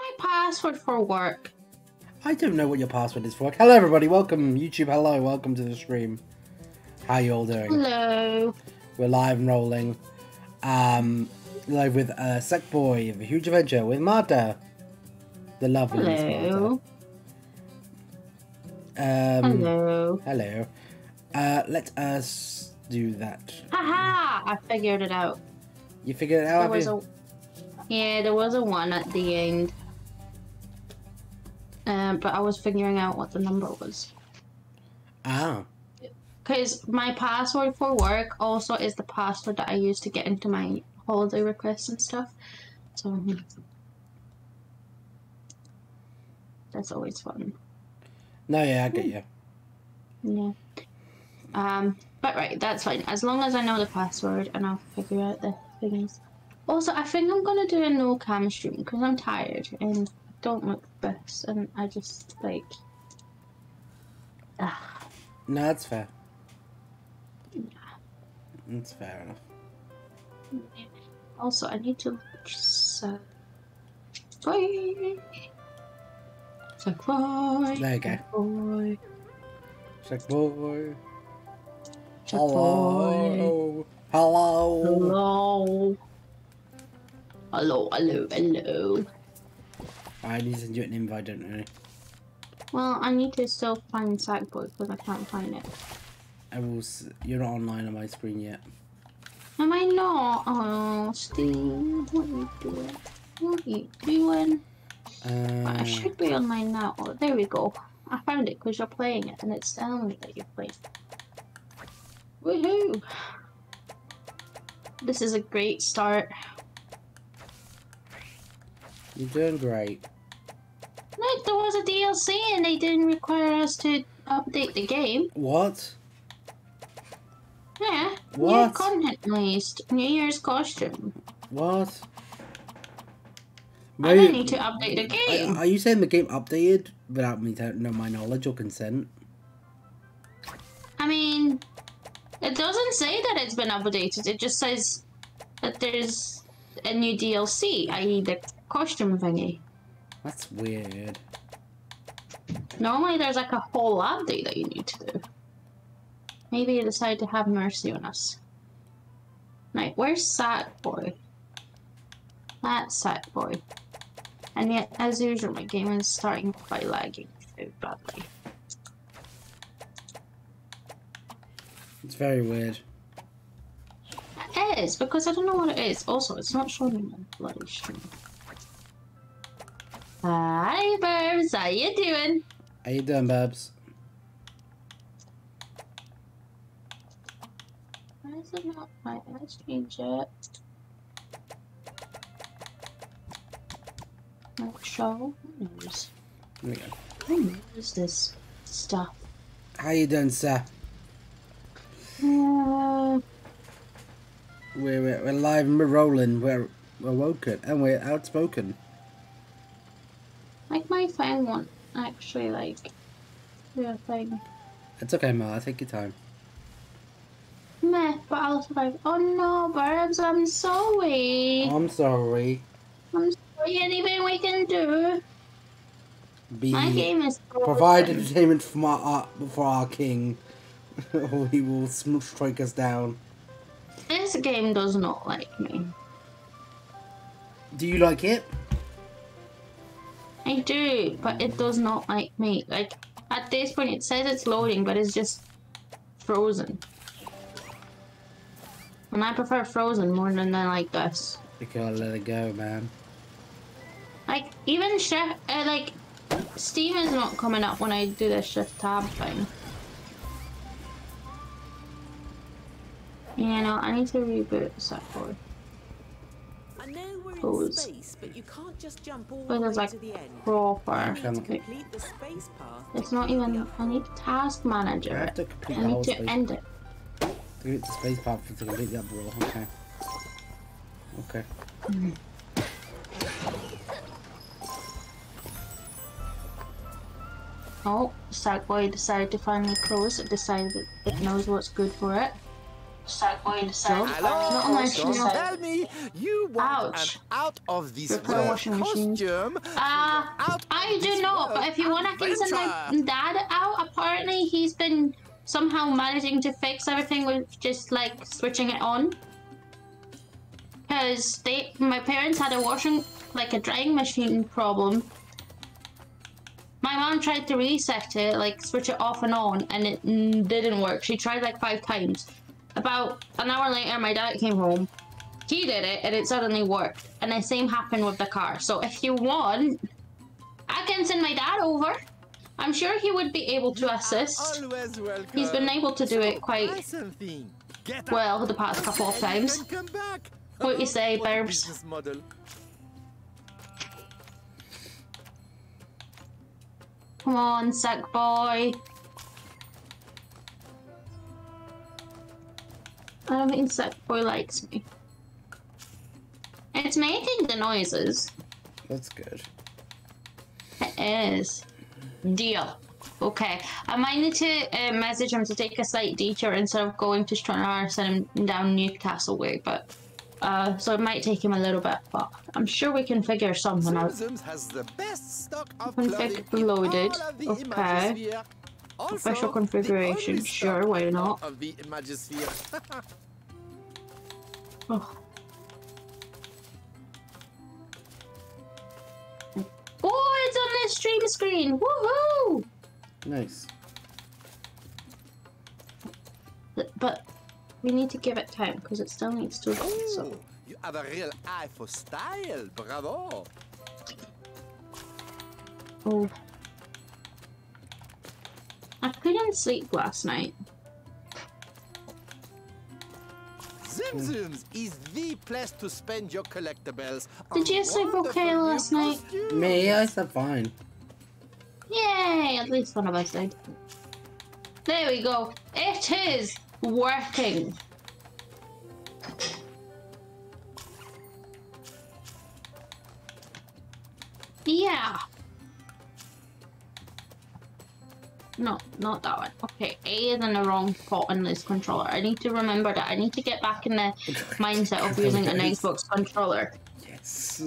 My password for work. I don't know what your password is for. Hello everybody, welcome YouTube, hello, welcome to the stream. How you all doing? Hello. We're live and rolling. Live with Sackboy of A Huge Adventure with Marta. The lovely Miss Marta. Hello. Hello. Let us do that. Haha! I figured it out. You figured it out, there was a 1 at the end. But I was figuring out what the number was. Ah. Because my password for work also is the password that I use to get into my holiday requests and stuff. So that's always fun. No, yeah, I get you. Yeah. But right, that's fine. As long as I know the password and I'll figure out the things. Also, I think I'm gonna do a no cam stream because I'm tired and I don't look the best and I just like. No, that's fair. That's fair enough. Also, I need to Sackboy. There you go. Sackboy. Sackboy. Hello. Hello. Hello. I need to send you an invite, don't I? Well, I need to still find Sackboy because I can't find it. You're not online on my screen yet. Am I not? Oh, Steve, what are you doing? I should be online now. Oh, there we go. I found it because you're playing it and it's telling me that you're playing. Woohoo! This is a great start. You're doing great. Look, there was a DLC and they didn't require us to update the game. What? Yeah. What? New content released. New Year's costume. What? I don't need to update the game. Are you saying the game updated without me know my knowledge or consent? I mean, it doesn't say that it's been updated. It just says that there's a new DLC, i.e. the costume thingy. That's weird. Normally there's like a whole update that you need to do. Maybe you decide to have mercy on us. Right, where's Sackboy? That's Sackboy. And yet, as usual, my game is starting by lagging so badly. It's very weird. It is, because I don't know what it is. Also, it's not showing me my bloody stream. Hi, Burbs. How you doing? How you doing, Babs? Why is it not right? Let's change it. Not show. Who knows? There we go. Who knows this stuff? How you doing, sir? We're live and we're rolling. We're woken and we're outspoken. Like my phone won't actually like do a thing. It's okay, Mel. Take your time. Meh, but I'll survive. Oh no, Burbs, I'm sorry. I'm sorry. I'm sorry. Anything we can do? My game is provide entertainment for our king, or he will strike us down. This game does not like me. Do you like it? I do, but it does not like me. Like, at this point it says it's loading, but it's just frozen. And I prefer frozen more than I like this. You gotta let it go, man. Like, even Steam is not coming up when I do this shift tab thing. Yeah, no, I need to reboot Sackboy. I know we're in space, but you can't just jump all the way like to the end. proper. Complete the space path. It's not even. I need Task Manager. I need to end it. To get the space path to complete that ball. Okay. Okay. Oh, Sackboy decided to finally close. It decided it knows what's good for it. Sackboy Hello, not my don't shoe. tell me you want Ouch. an out of this Repair world washing machine. costume. I do not, but if you want, I can send my dad out. Apparently, he's been somehow managing to fix everything with just like switching it on. Because my parents had a drying machine problem. My mom tried to reset it, like switch it off and on, and it didn't work. She tried like 5 times. About an hour later, my dad came home. He did it, and it suddenly worked. And the same happened with the car. So if you want, I can send my dad over. I'm sure he would be able to assist. He's been able to do it quite well the past couple of times. What you say, Burbs? Come on, Sackboy. I don't think Sackboy likes me. It's making the noises. That's good. It is. Deal. Okay. I might need to message him to take a slight detour instead of going to Stranraer, send him down Newcastle way, but so it might take him a little bit, but I'm sure we can figure something out. Has the best stock of Config loaded. Okay. Special configuration. Sure, why not? Oh. Oh, it's on the stream screen! Woohoo! Nice. But we need to give it time because it still needs to. So. You have a real eye for style. Bravo. Oh. I couldn't sleep last night. Zoom Zooms is the place to spend your collectibles. Did you sleep okay last night? Me, I slept fine. Yay! At least one of us did. There we go. It is working. Yeah. No, not that one. Okay, A is in the wrong spot on this controller. I need to remember that. I need to get back in the mindset of using an Xbox controller. Yes.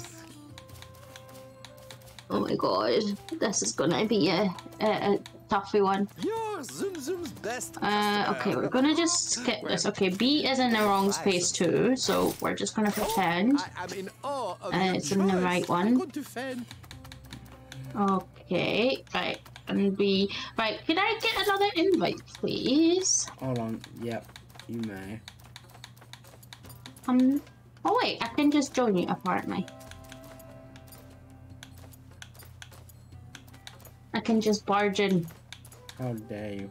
Oh my god, this is gonna be a toughy one. You're Zoom Zoom's best. Okay, we're gonna just skip this. Okay, B is in the wrong space too, so we're just gonna pretend it's in the right one. Okay, right, and B. Right, can I get another invite, please? Hold on. Yep, you may. Oh wait, I can just join you apparently. I can just barge in. How dare you?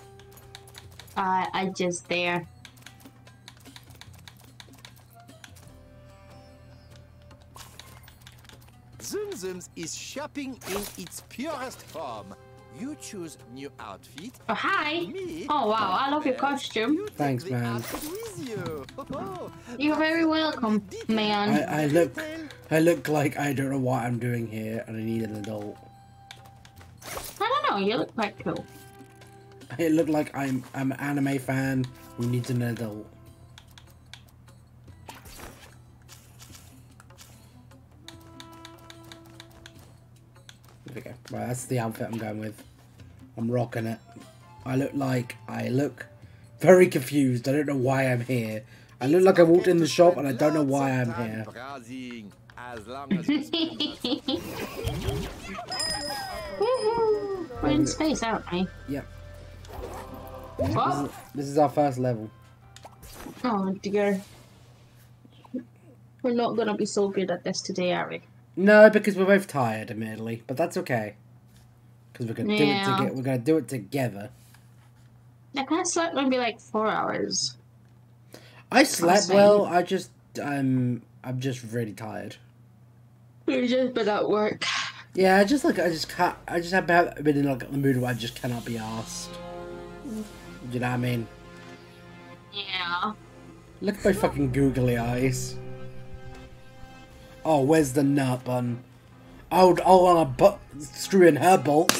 I just there. Zoom Zooms is shopping in its purest form. You choose new outfit. Oh hi! Me, Oh wow, I love your costume. Thanks, man. You're very welcome, man. I look like I don't know what I'm doing here, and I need an adult. I don't know. You look quite cool. I look like I'm an anime fan who needs an adult. There we go. Right, that's the outfit I'm going with. I'm rocking it. I look very confused. I don't know why I'm here. I look like I walked in the shop and I don't know why I'm here. We're in space, aren't we? Yep. What? This is our first level. Oh dear. We're not gonna be so good at this today, are we? No, because we're both tired, admittedly, but that's okay. Because we're gonna do it together. We're gonna do it together. I kind of slept maybe like 4 hours. I slept well. I'm just really tired. We've just been at work. Yeah, I just have been in like the mood where I just cannot be asked. You know what I mean? Yeah. Look at my fucking googly eyes. Oh, where's the nut bun? Oh, I'm screw in her bolts.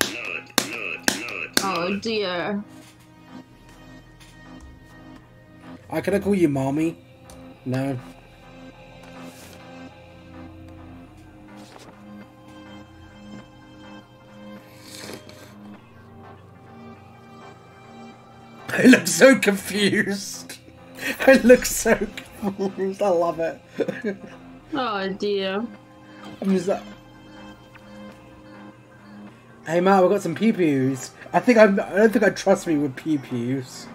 Oh dear. Can I call you mommy? No. I look so confused. I look so confused. I love it. Oh dear. I'm just like, hey Matt, we got some pew-pews. I don't think I trust me with pew-pews.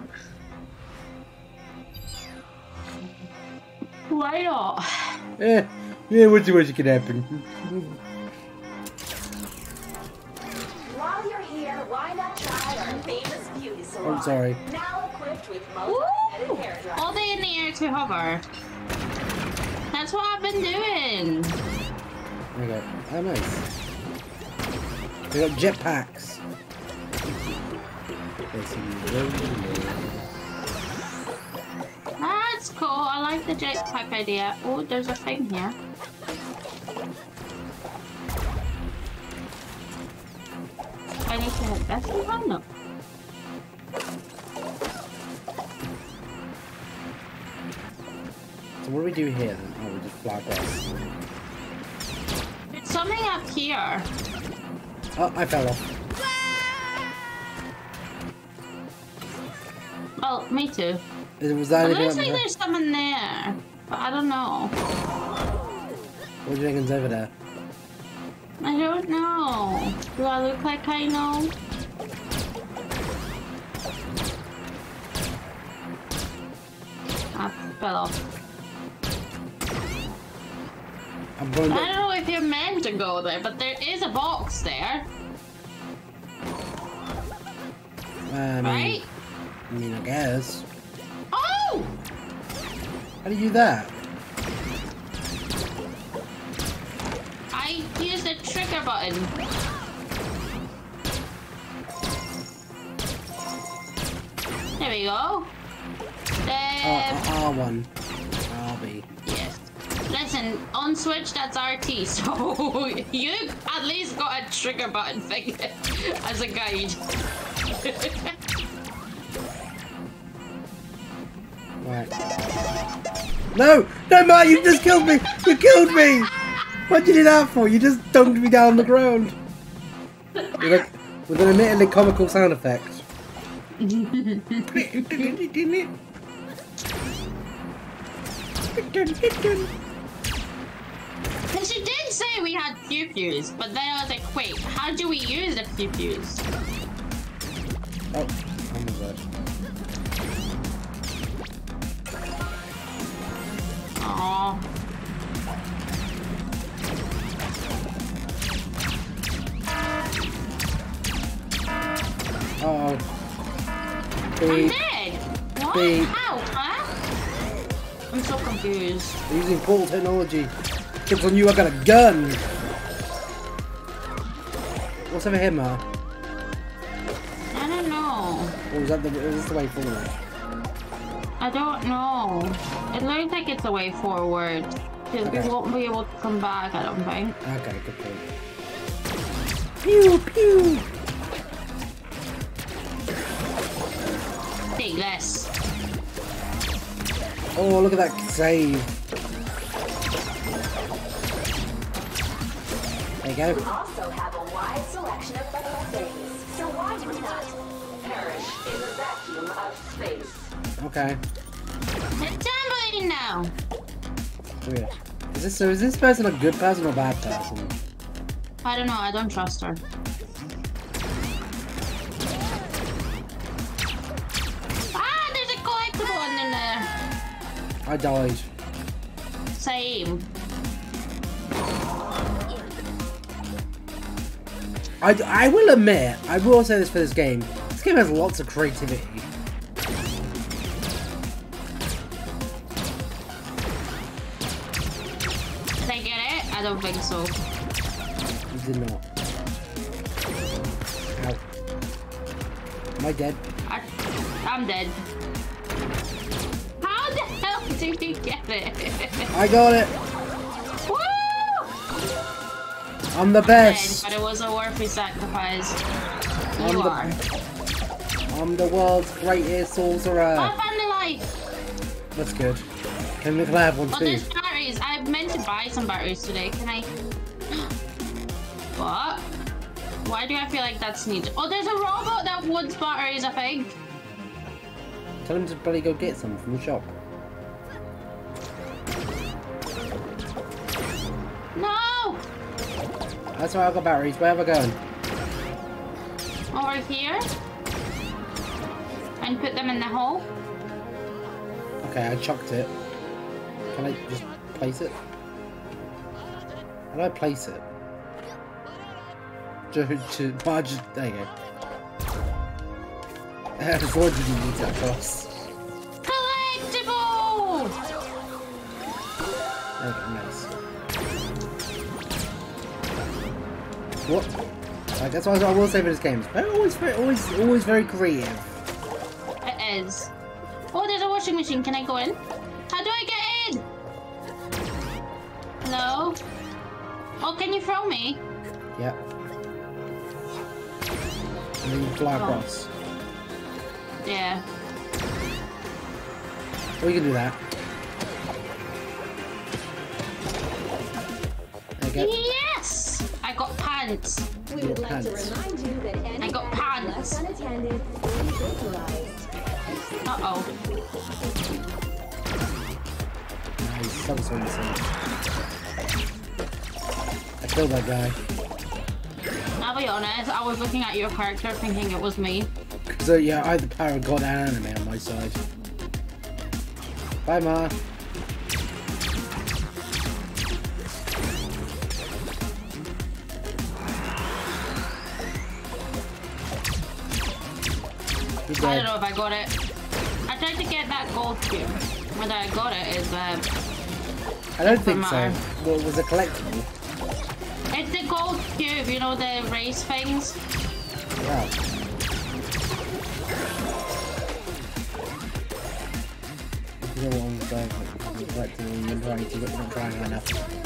Why not? Yeah, what's the worst that could happen? While you're here, why not try our famous beauty salon? I'm sorry. Now equipped with Woo! multi-headed hair dryer. All day in the air to hover. That's what I've been doing. Okay. Oh, nice. We got jetpacks. That's cool. I like the jetpack idea. Oh, there's a thing here. I need to hit this one? No. So what do we do here then? Oh, we just fly across. There's something up here. Oh, I fell off. Oh, me too. Was that It anything looks up like there? there's someone there, but I don't know. What do you reckon's over there? I don't know. Do I look like I know? I fell off. I'm going I to... don't know if you're meant to go there, but there is a box there, right? I mean, I guess. Oh! How do you do that? I used the trigger button. There we go. R1. RB. Yes. Listen, on Switch that's RT, so you at least got a trigger button thing as a guide. Right. No! No, Matt, you just killed me! You killed me! What'd you do that for? You just dunked me down the ground. With an admittedly comical sound effect. Because you did say we had pew-pews, but then I was like, wait, how do we use the pew-pews? Oh my god. Aww. Uh-oh. I'm Beep. dead! What? Beep. How? Huh? I'm so confused. We're using portal technology. Looks on you, I got a gun! What's over here, Ma? I don't know. Or is this the way forward? I don't know. It looks like it's a way forward. Because Okay. we won't be able to come back, I don't think. Okay, good point. Pew pew! Take this. Oh, look at that save. There you go. We also have a wide selection of things, so why do we not perish in the vacuum of space? Okay. It's tumbling now. Weird. Is this person a good person or a bad person? I don't know, I don't trust her. Ah, there's a collectible one in there. I died. Same. I will admit, I will say this for this game. This game has lots of creativity. Did I get it? I don't think so. You did not. Ow. Am I dead? I'm dead. How the hell did you get it? I got it! Woo! I'm the best! But it was a worthy sacrifice. I'm You the- are. I'm the world's greatest sorcerer! I found the life. That's good. Can the have one Oh, too? there's batteries. I meant to buy some batteries today. Can I? What? Why do I feel like that's needed? Oh, there's a robot that wants batteries, I think. Tell him to bloody go get some from the shop. No! That's why I've got batteries. Where have I gone? Over here. And put them in the hole. Okay, I chucked it. Can I just place it? How do I place it? There you go. I was wondering you need that across. Collectible! There you go, nice. What? Like, that's what I will say for this game. They're always very creative. It is. Oh, there's a washing machine. Can I go in? How do I get in? Hello? Oh, can you throw me? Yep. And then you fly across. Yeah. We can do that. There you go. Yes! I got pants. We would like Pants. to remind you that any I got bag pants. left unattended is vaporized. Uh-oh. Nice. That was what you said. I killed that guy. I'll be honest, I was looking at your character thinking it was me. So yeah, I have the power of God and anime on my side. Bye, Ma. You're I dead. don't know if I got it. I tried to get that gold cube. Whether I got it is I don't think so. matter. Well, it was a collectible. it's the gold cube, you know, the race things. Wow. You know what I'm saying? Collectible, you're trying to not trying enough.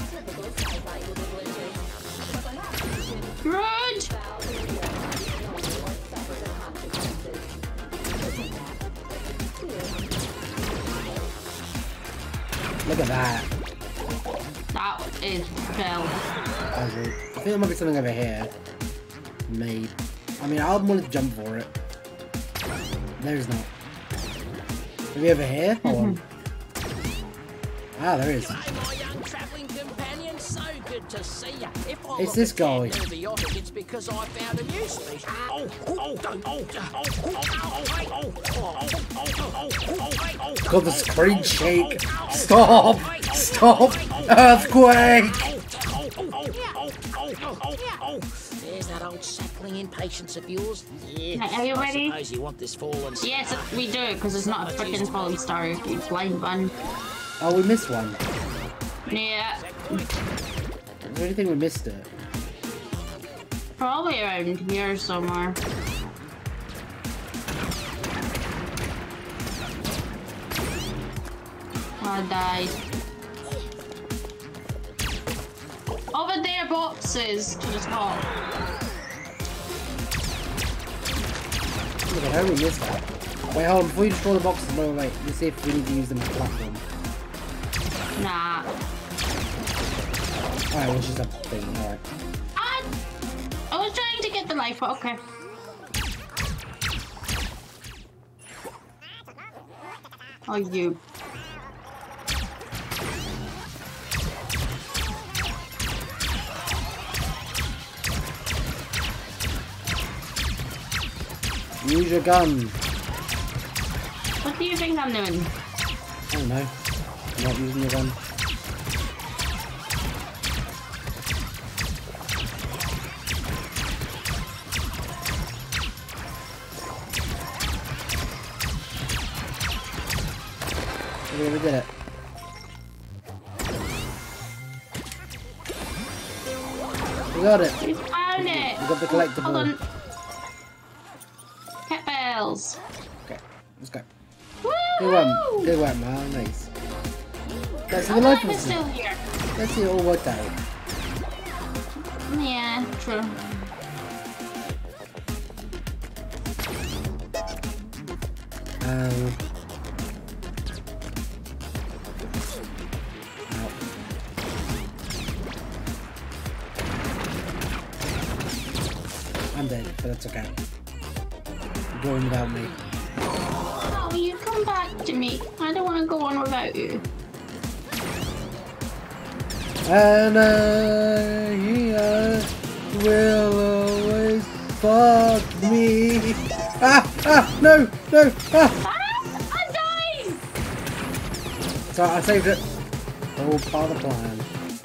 Rude! Look at that. That is fell. I think there might be something over here. Maybe. I mean, I'll want to jump for it. There's not. Maybe over here? Hold on. Ah, there is. Hey, my young travelling companion, so good to see ya. If I It's look this a tad guy. nervy-otic, it's because I found a new species. God, the screen shake. Stop! Stop! Earthquake! There's that old sapling impatience of yours. Yeah. Right, are you ready? I suppose you want this fallen star. Yes, we do, because it's not a freaking falling star, you blind one. Oh, we missed one. Yeah, I really think we missed it. probably around here somewhere. I died. Over there, boxes to the top. Look at how we missed that. Wait, hold on. Before you destroy the boxes, wait. Let's see if we need to use them as a platform. Nah. Alright, well, it's just a thing. Alright. I was trying to get the life, but okay. Oh, you. Use your gun. What do you think I'm doing? I don't know. I'm not using your gun. Okay, we did it. We got it. We found it! We got the collectible. Hold on. Kettlebells. Okay, let's go. Woo! Good one, man. Nice. Let's see Oh, the life life is was. still here. Let's see it all worked out. Yeah, true. I'm dead, but that's okay. You're going without me. Oh, you come back to me. I don't want to go on without you. And here will always fuck me. No, no, I'm dying! So I saved it. All part of the plan.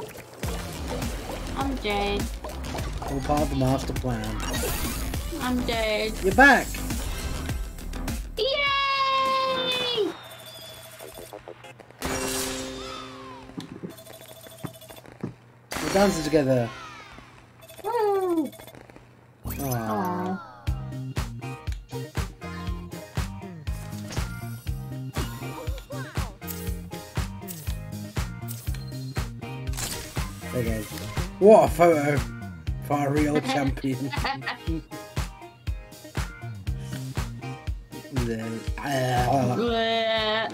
I'm dead. All part of the master plan. I'm dead. You're back. Yay! We're dancing together. Woo! Aww. Aw. Okay. What a photo for a real champion. Then, Bleh.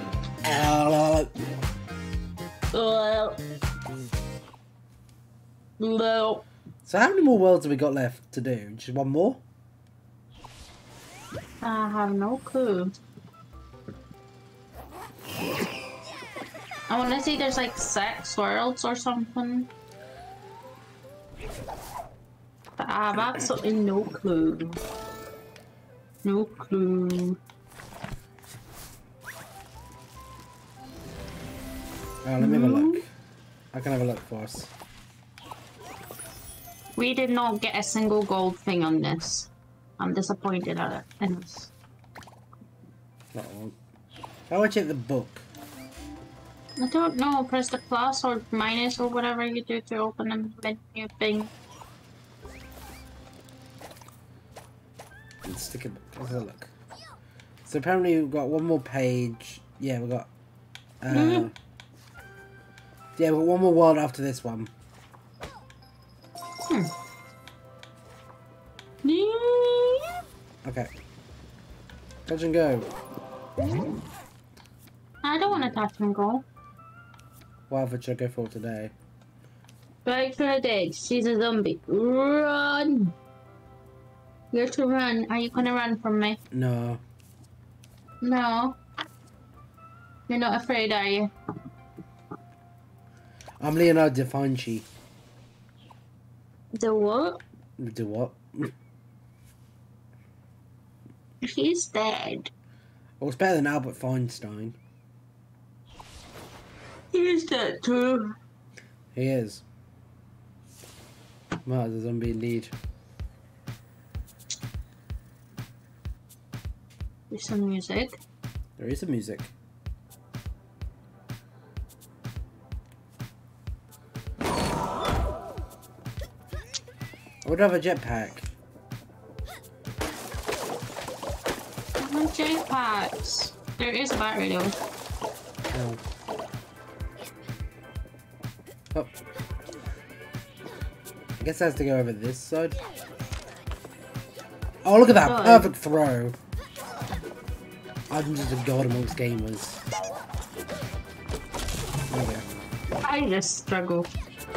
Bleh. so how many more worlds have we got left to do? Just one more? I have no clue. I want to say there's like 6 worlds or something. But I have absolutely no clue. No clue. Oh, let me have a look. I can have a look for us. We did not get a single gold thing on this. I'm disappointed at it. In this. That one. How do I check the book? I don't know. Press the plus or minus or whatever you do to open the menu thing. Let's stick it. Let's have a look. So apparently we've got one more page. Yeah, we've got. Yeah, we've got one more world after this one. Okay. Touch and go. I don't want to touch and go. What outfit should I go for today? Right for the dead. She's a zombie. Run! You're to run. Are you gonna run from me? No. No. You're not afraid, are you? I'm Leonardo da Vinci. The what? Do what? He's dead. Well, it's better than Albert Feinstein. He's dead too. He is. Well, the zombie indeed. There's some music. There is some music. I would have a jetpack. I want jetpacks. There is a battery though. Oh. Oh. I guess I have to go over this side. Oh, look at that. Good. Perfect throw. I'm just a god amongst gamers. There we go. I just struggle.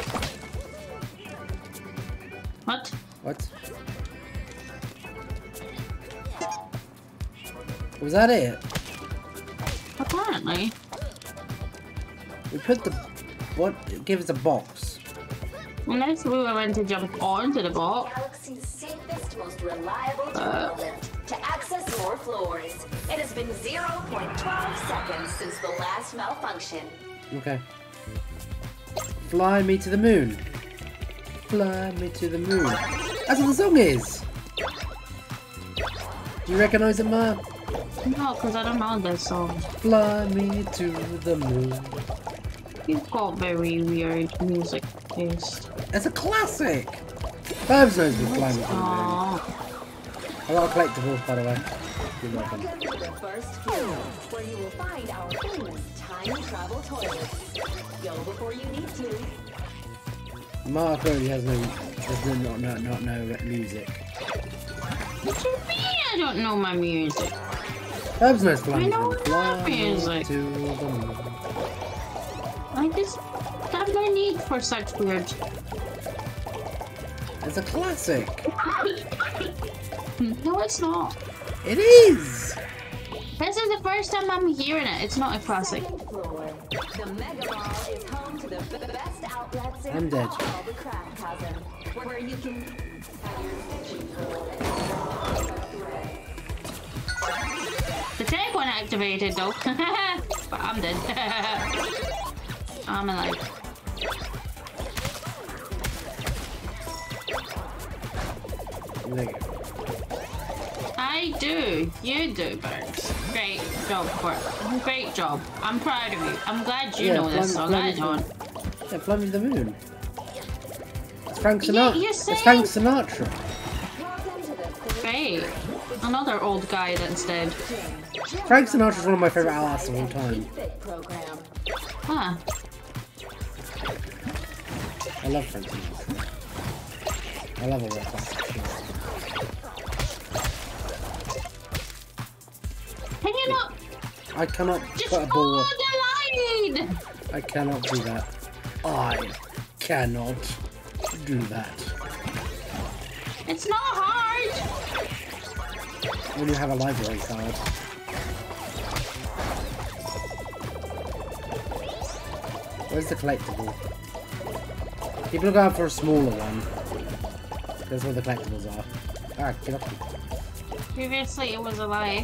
What? What? Was that it? Apparently. We put the... What? Give us a box. Unless we were meant to jump onto the box. Galaxy's safest, most reliable terminal lift to access more floors. It has been 0.12 seconds since the last malfunction. Okay. Fly me to the moon. Fly me to the moon. That's what the song is. Do you recognise it, Ma? No, because I don't know this song. Fly me to the moon. You've got very weird music taste. It's a classic. Babs knows me. Fly me to the moon. Aww. I got a collectible, by the way. You're welcome. Welcome to the first floor, where you will find our famous time travel toilets. Go before you need to. Ma clearly has not know music. What do you mean I don't know my music? Babs knows fly I me know to the moon. Fly me music. to the moon. I just have no need for such weird. I It's a classic. No, it's not. It is. This is the first time I'm hearing it. It's not a classic. Floor. The Mega Mall is home to the best outlets in I'm dead. all the Craftcosm, where you can have your kitchen full The tank one activated though. But I'm dead. I'm alive. There you go. I do. You do, Birds. Great job, Court. Great job. I'm proud of you. I'm glad you know this song. I don't. Yeah, Fly Me to the Moon. It's Frank Yeah, Sinatra. you It's said- Frank Sinatra. Great. Another old guy that's dead. Frank Sinatra's one of my favourite artists of all time. fit program. Huh. I love Frank Sinatra. I love all that classic shit. Can you not I cannot just put a follow ball. the line? I cannot do that. I cannot do that. It's not hard. When you have a library card. Where's the collectible? People are going for a smaller one. That's where the collectibles are. Ah, get up. Previously, it was a lie.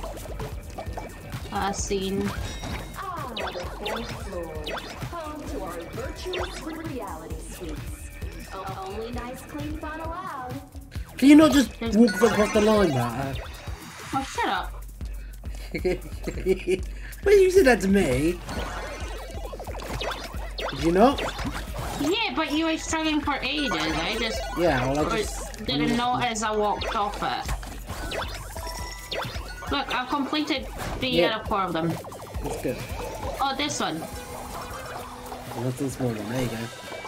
Scene. Ah, the fourth floor, home to our virtuous reality suites. Only nice, clean fun allowed. Can you not just walk across the line, Matt? Oh, shut up. Well, you said that to me. Did you not? Yeah, but you were struggling for ages. I just Yeah, well, I or just... didn't notice I walked off it. Look, I've completed 3 Yeah. out of 4 of them. That's good. Oh, this one. Well, that's the small one. There you go.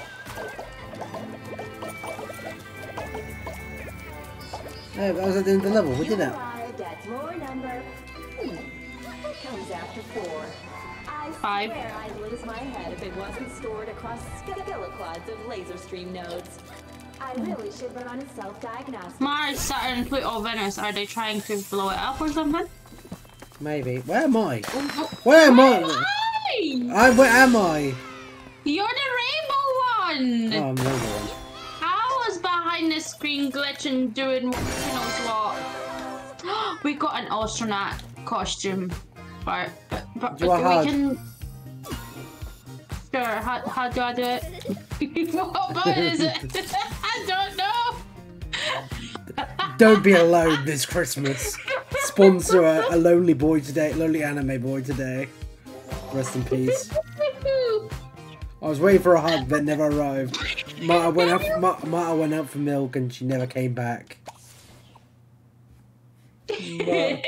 Yeah, that was at the end of the level. We did You it. arrived at floor number... What comes after 4? I 5. swear I'd lose my head if it wasn't stored across kiloclods of laser stream nodes. I really should run a self-diagnostic. Mars, Saturn, Pluto, Venus. Are they trying to blow it up or something? Maybe. Where am I? Where am I? Where am I? You're the rainbow one! Oh, I'm the other one. I was behind the screen glitching doing who knows what. We got an astronaut costume. But Do you want we hug? can... Sure, how do I do it? What button is it? I don't know! Don't be alone this Christmas. Sponsor a lonely boy today, lonely anime boy today. Rest in peace. I was waiting for a hug that never arrived. Marta went out for milk and she never came back. I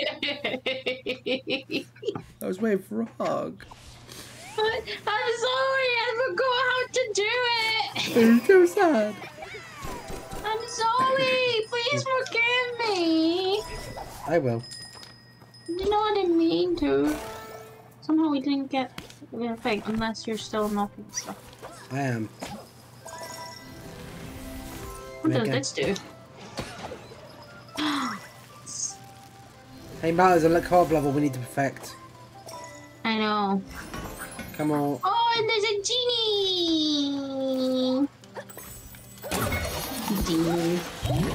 was waiting for a hug. I'm sorry, I forgot how to do it! I'm so sad. I'm sorry, please forgive me! I will. You know I didn't mean to. Somehow we didn't get the thing, unless you're still knocking stuff. I am. What does Okay. this do? Hey, Matt, there's a card level we need to perfect. I know. Come on. Oh, and there's a genie! Genie.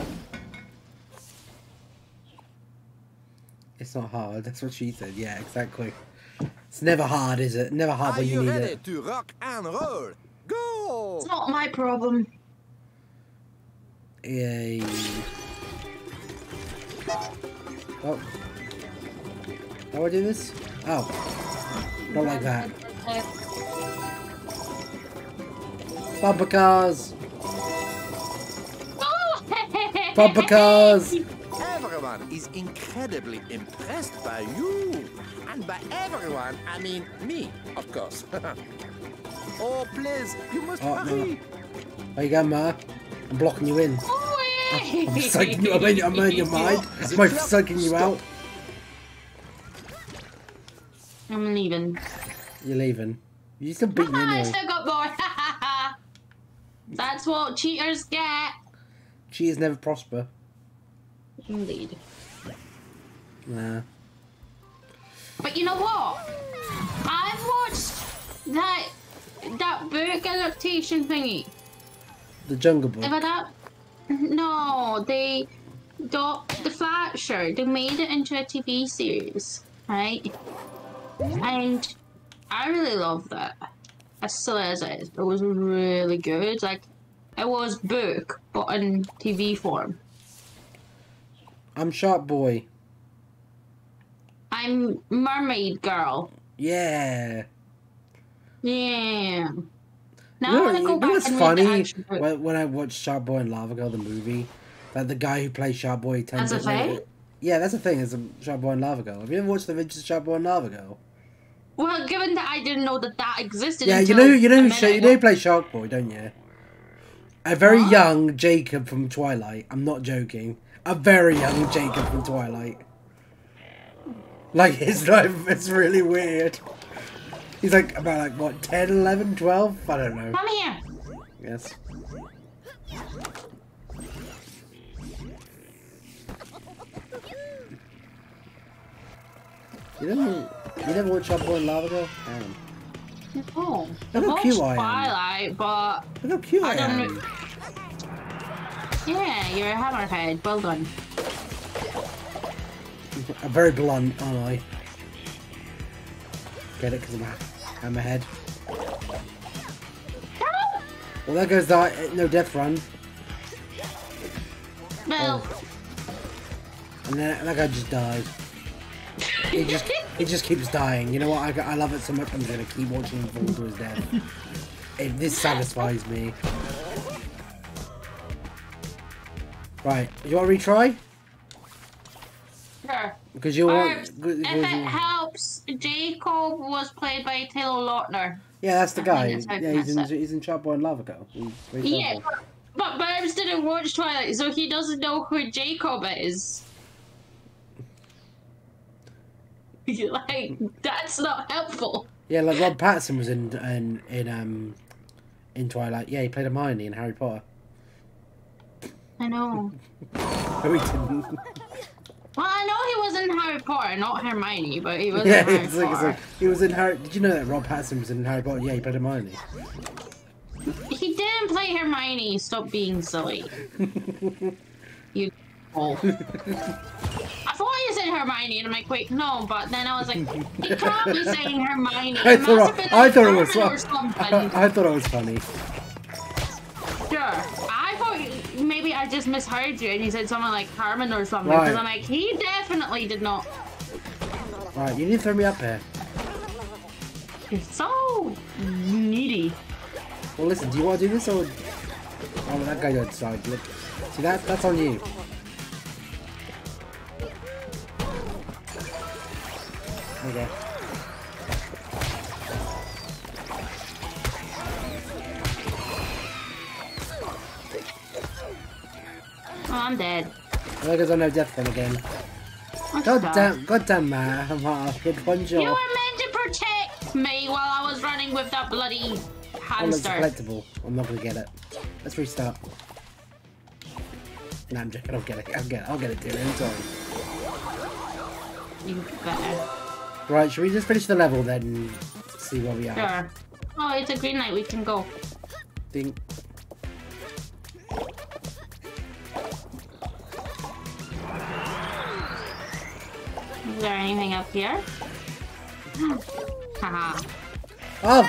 It's not hard. That's what she said. Yeah, exactly. It's never hard, is it? Never hard Are when you you need ready it. to rock and roll? Go! It's not my problem. Yay. Oh. How do I do this? Oh. Not like that. Bumper cars! Bumper cars! Everyone is incredibly impressed by you. And by everyone, I mean me, of course. Oh, please, you must Oh, hurry. no. There you go, Ma. I'm blocking you in. I'm psyching you. I'm in your mind. Am I psyching you out? I'm leaving. You're leaving. You still beat me I anyway. still got more. That's what cheaters get. Cheaters never prosper. Indeed. Nah. But you know what? I've watched that book adaptation thingy. The Jungle Book. Ever that? No, the Thatcher. They made it into a TV series, right? And I really loved that. As silly as it is, it was really good. Like, it was book, but in TV form. I'm Shark Boy. I'm Mermaid Girl. Yeah. Yeah. Now I want to go back what's and funny? read the action book. When I watched Shark Boy and Lava Girl, the movie, that the guy who plays Shark Boy turns That's a thing? Yeah, that's the thing. It's a Shark Boy and Lava Girl. Have you ever watched the Adventures of Shark Boy and Lava Girl? Well, given that I didn't know that existed. Yeah, until you know a who plays Shark Boy, don't you? A very young Jacob from Twilight. I'm not joking. A very young Jacob from Twilight. Like, it's really weird. He's like about like what, 10, 11, 12? I don't know. Come here. Yes. You never watched Shark Boy and Lava Girl? Oh, Look how cute I am. Twilight, but Look how cute I don't am. know. Yeah, you're a hammerhead. Well done. I'm very blunt, aren't I? Get it? Because I'm ahead. Well, there goes that. No death run. Well, And then that guy just died. He just keeps dying. You know what? I love it so much. I'm just gonna keep watching him fall to his death. This satisfies me. Right, you want to retry? sure. Because you want. If it helps, Jacob was played by Taylor Lautner. Yeah, that's the I guy. think that's how Yeah, you pronounce he's in Shark Boy and Lava Girl. Yeah, but Barbs didn't watch Twilight, so he doesn't know who Jacob is. Like, that's not helpful. Yeah, like Rob Pattinson was in Twilight. Yeah, he played Hermione in Harry Potter. I know. No, he didn't. Well, I know he was in Harry Potter, not Hermione, but he was Yeah, in Harry it's like, Potter. he was in Harry. Did you know that Rob Pattinson was in Harry Potter? Yeah, he played Hermione. He didn't play Hermione. Stop being silly. You. Oh. I thought you said Hermione, and I'm like, wait, no. But then I was like, he can't be saying Hermione. I It must have been like thought it was Herman or funny. something. I thought it was funny. Sure. I thought maybe I just misheard you, and you said something like Harmon or something. Right. Because I'm like, he definitely did not. Right, you need to throw me up here. You're so needy. Well, listen, do you want to do this or? Oh, that guy outside. Look, see that's on you. Okay. Oh, I'm dead. There goes on no death run again. God damn, man. I'm good one You job. were meant to protect me while I was running with that bloody Oh, it's hamster. collectible. I'm not gonna get it. Let's restart. Nah, I'm joking. I'll get it. I'll get it, dude. I'm sorry. You better. Right, should we just finish the level then and see where we are? Sure. Oh, it's a green light. We can go. Think. Is there anything up here? Haha. Oh!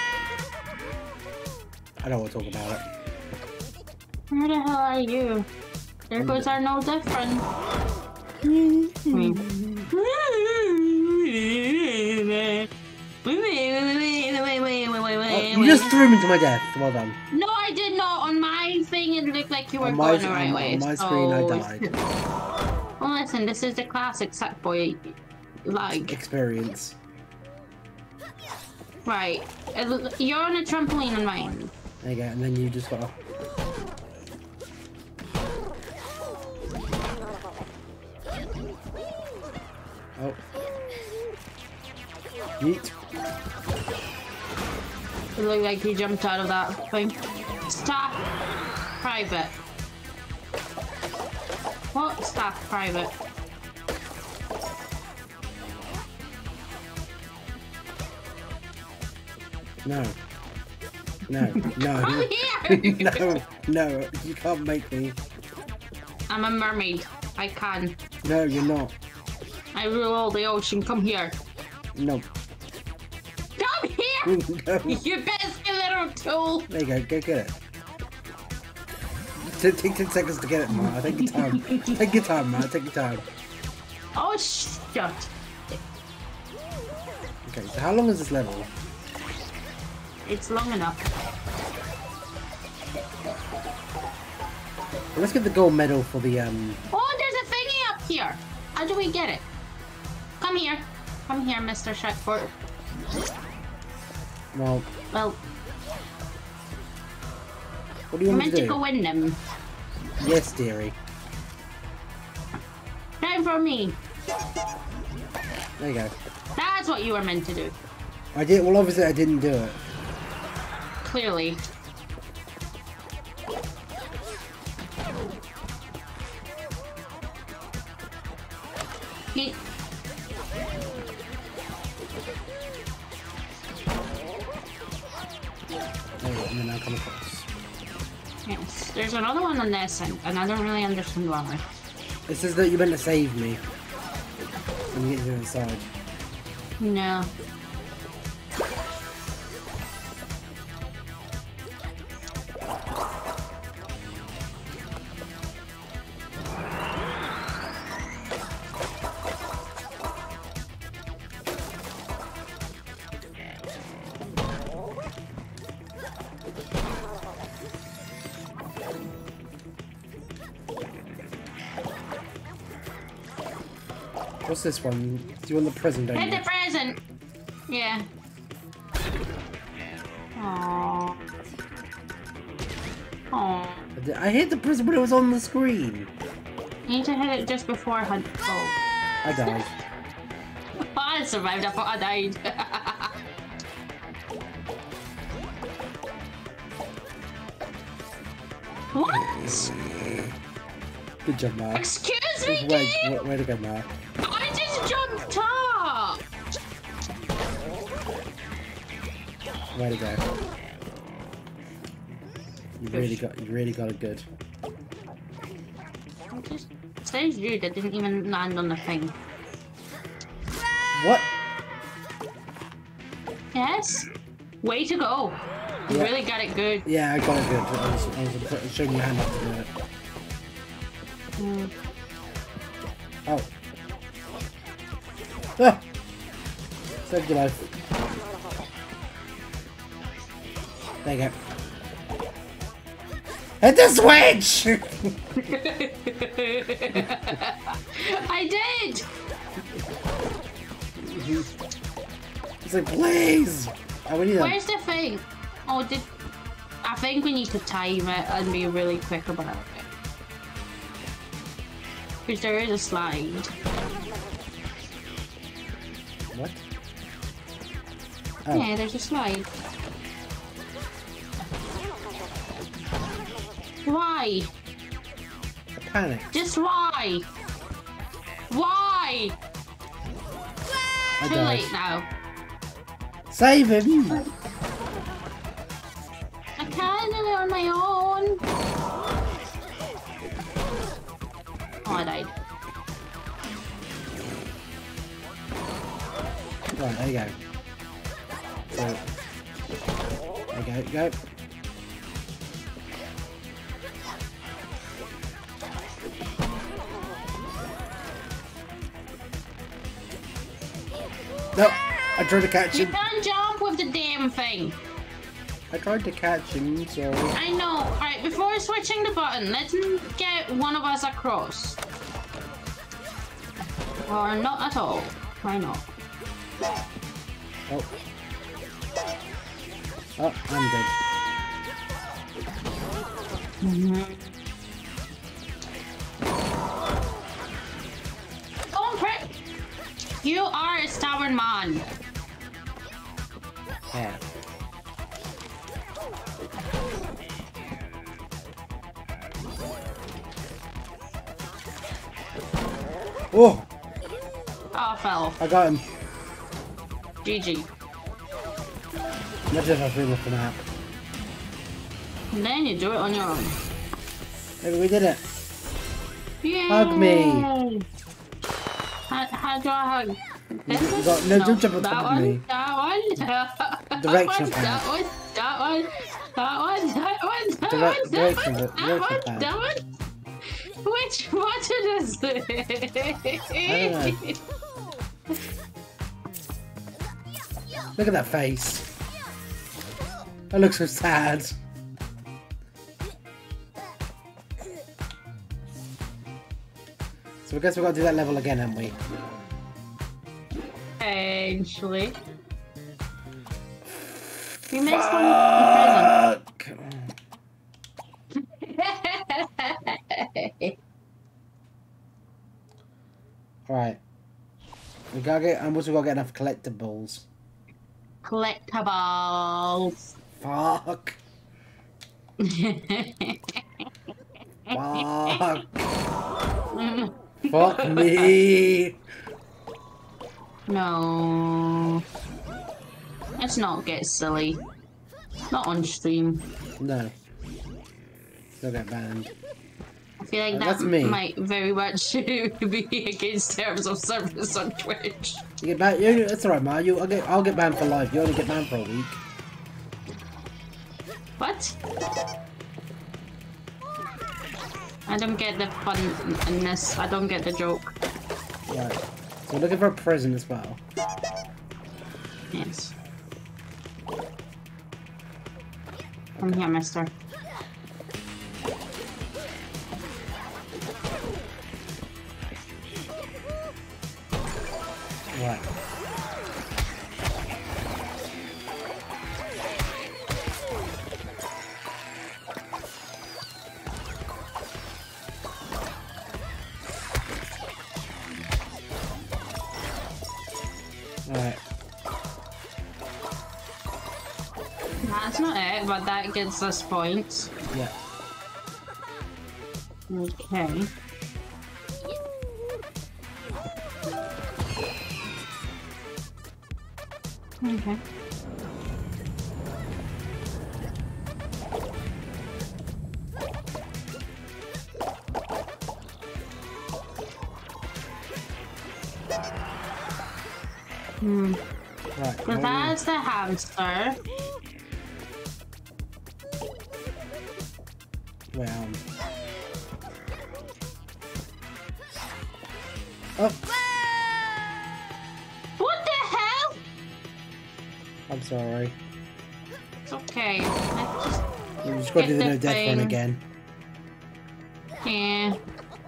I don't want to talk about it. Where the hell are you? There goes our no different. Oh, you just threw me to my death. Well done. No, I did not. On my thing, it looked like you were On going the right way. on my screen, I so- died. Well, listen, this is the classic Sackboy, like, Experience. right. You're on a trampoline on mine. There you go, and then you just got. Oh. Yeet. It looked like he jumped out of that thing. Stop. Private. What staff private? No. No. No. I'm here! No. No. You can't make me. I'm a mermaid. I can. No, you're not. I rule the ocean. Come here. No. Come here! No. You pesky little tool! There you go. Go get it. Take 10 seconds to get it, Matt. Take your time. Take your time, Matt. Take your time. Oh, shut. Okay, so how long is this level? It's long enough. Well, let's get the gold medal for the Oh, there's a thingy up here. How do we get it? Come here. Come here, Mr. Shackford. Well, Well, what do you we're want me meant to to do? go in them. Yes, dearie. Time for me. There you go. That's what you were meant to do. I did. Well, obviously I didn't do it. Clearly. He- There you go, and then I'll come across. Yes, there's another one on this end, and I don't really understand why. It says that you're meant to save me when you get to the other side. No. What's this one? Do you want the present, don't Hit you? the present! Yeah. Aww. Aww. I hit the present when it was on the screen. You need to hit it just before I oh. I died. I survived, I thought I died. What? Good job, Mark. Excuse me, Wait, game? where to go, Mark? I just jumped up! Where to go? You really got it good. I just says you that didn't even land on the thing. What? Yes? Way to go. You Yeah. really got it good. Yeah, I got it good. I was showing you how not to do it. Mm. Oh. Ah! Saved your life. There you go. Hit the switch! I did! It's like, please! Oh, we need Where's the thing? Oh, I think we need to time it and be really quick about it. Because there is a slide. What? Oh. Yeah, there's a slide. Why? I panicked. Just why? Why? I Too died. late now. Save him! I can't do it on my own. Oh, I died. Right, there you go. So, there you go. No, I tried to catch You him. can't jump with the damn thing. I tried to catch him, sorry. I know. Alright, before switching the button, let's get one of us across. Or not at all. Why not? Oh. Oh, I'm dead. Don't prick! You are a stubborn man. Yeah. Oh, Oh, I fell. I got him. GG. Imagine if I threw off the map. And then you do it on your own. Maybe we did it. Yay! Hug me. How do I hug? You got, no, don't jump on that top of one, me. that one. Direction that pad. one. That one. That one. That one. That one. Direction That one. pad. That one. Which button is this? I don't know. Look at that face. That looks so sad. So I guess we've got to do that level again, haven't we? Actually. We missed one in prison. Right. We gotta get, and also gotta get enough collectibles. Collectibles. Fuck. Fuck. Fuck me. No. Let's not get silly. Not on stream. No. They'll get banned. I feel like That's that me. might very much be against terms of service on Twitch. You get banned. That's alright, man. I'll get banned for life. You only get banned for a week. What? I don't get the fun in this. I don't get the joke. Right. So we're looking for a prison as well. Yes. Come here, mister. Right. Alright. That's not it, but that gets us points. Yeah. Okay. Okay. Right. So that's the hamster. Well. Oh, What the hell? I'm sorry. It's okay. Let's just You just got to do the Get no the death run thing. again. yeah.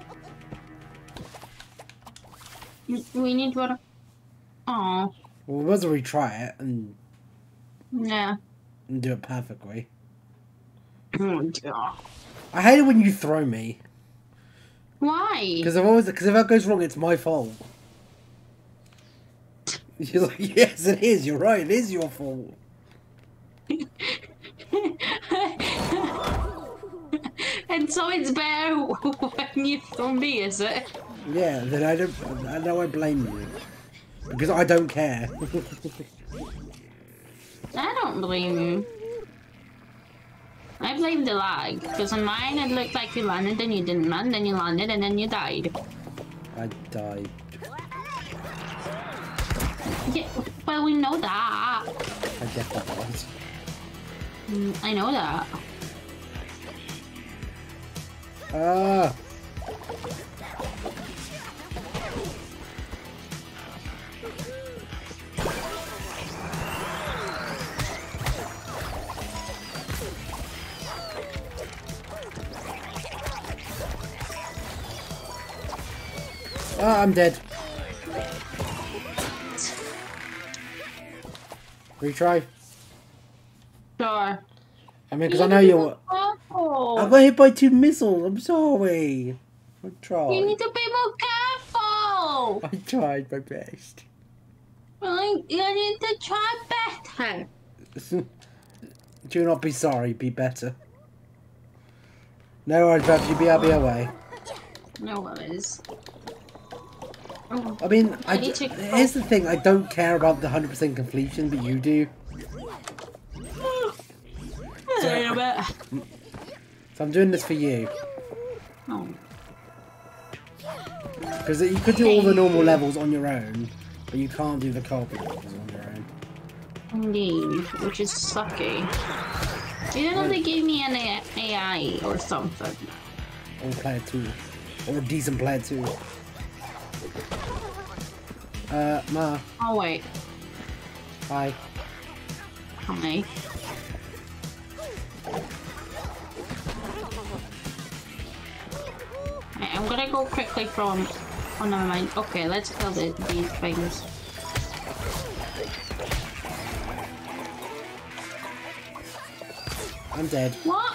We need one. Oh, Well, we might as well retry it and yeah. do it perfectly. Oh, dear. I hate it when you throw me. Why? Because if that goes wrong, it's my fault. You're like, yes, it is. You're right. It is your fault. And so it's better when you throw me, is it? Yeah. Then I know I blame you because I don't care. I don't blame you. I blame the lag, because on mine it looked like you landed, then you didn't land, then you landed, and then you died. I died. Yeah, well, we know that. I definitely was. I know that. Ah. Ah, I'm dead. Retry. Sure. I mean, because I know you're. I Oh, got hit by 2 missiles. I'm sorry. I you tried. need to be more careful. I tried my best. Well, you need to try better. Do not be sorry. Be better. No worries, Babs. I'll be away. No worries. I mean, need to- here's the thing. I don't care about the 100% completion, but you do. A bit. So I'm doing this for you. Oh. Because you could do all the normal levels on your own, but you can't do the co-op levels on your own. Indeed, which is sucky. You didn't know they gave me an AI or something. Or player 2. Or a decent player 2. Ma. Oh wait. Hi. Hi. Right, I'm gonna go quickly from... Oh, never mind. Okay, let's kill these things. I'm dead. What?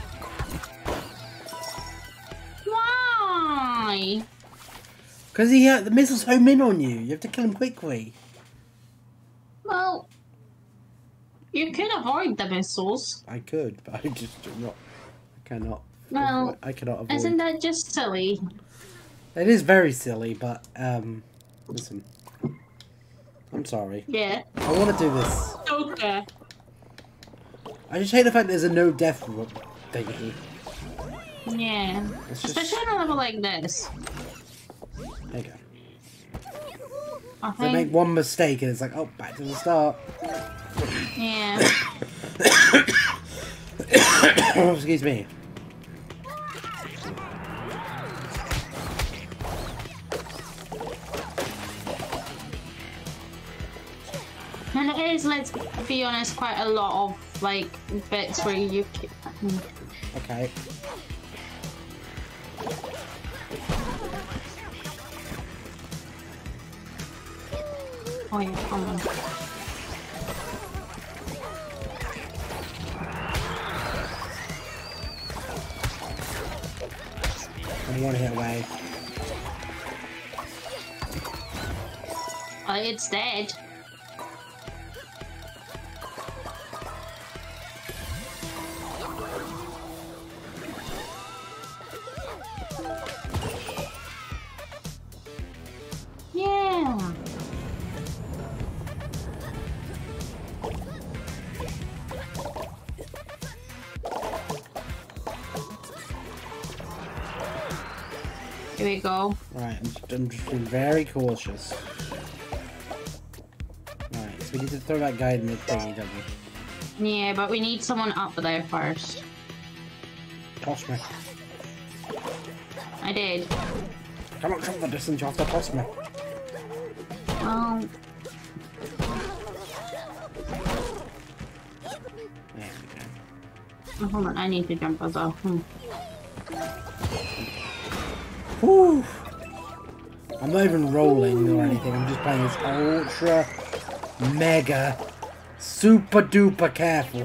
Why? Because the missiles home in on you. You have to kill him quickly. Well, you can avoid the missiles. I could, but I just do not. I cannot. Well, I cannot avoid. Isn't that just silly? It is very silly, but listen. I'm sorry. Yeah. I want to do this. Okay. I just hate the fact there's a no death thingy. Yeah. It's just- Especially on a level like this. There you go. I They make think, one mistake and it's like, oh, back to the start. yeah. Oh, excuse me. And it is, let's be honest, quite a lot of, like, bits where you... Okay. Oh yeah, come on. I'm one hit away. Oh, it's dead. Yeah. Here we go. Right, I'm just being very cautious. Right, so we need to throw that guy in the thingy, don't we? Yeah, but we need someone up there first. Toss me. I did. Cannot cover the distance, you have to toss me. Oh, There we go. hold on, I need to jump as well. Whew. I'm not even rolling or anything, I'm just playing this ultra, mega, super duper careful.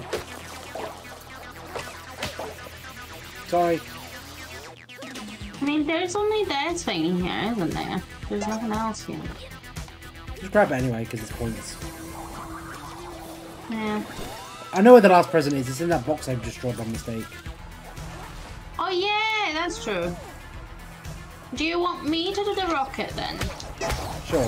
Sorry. I mean, there's only this thing in here, isn't there? There's nothing else here. Just grab it anyway, because it's points. Yeah. I know where the last present is, it's in that box I've destroyed by mistake. Oh yeah, that's true. Do you want me to do the rocket then? Sure.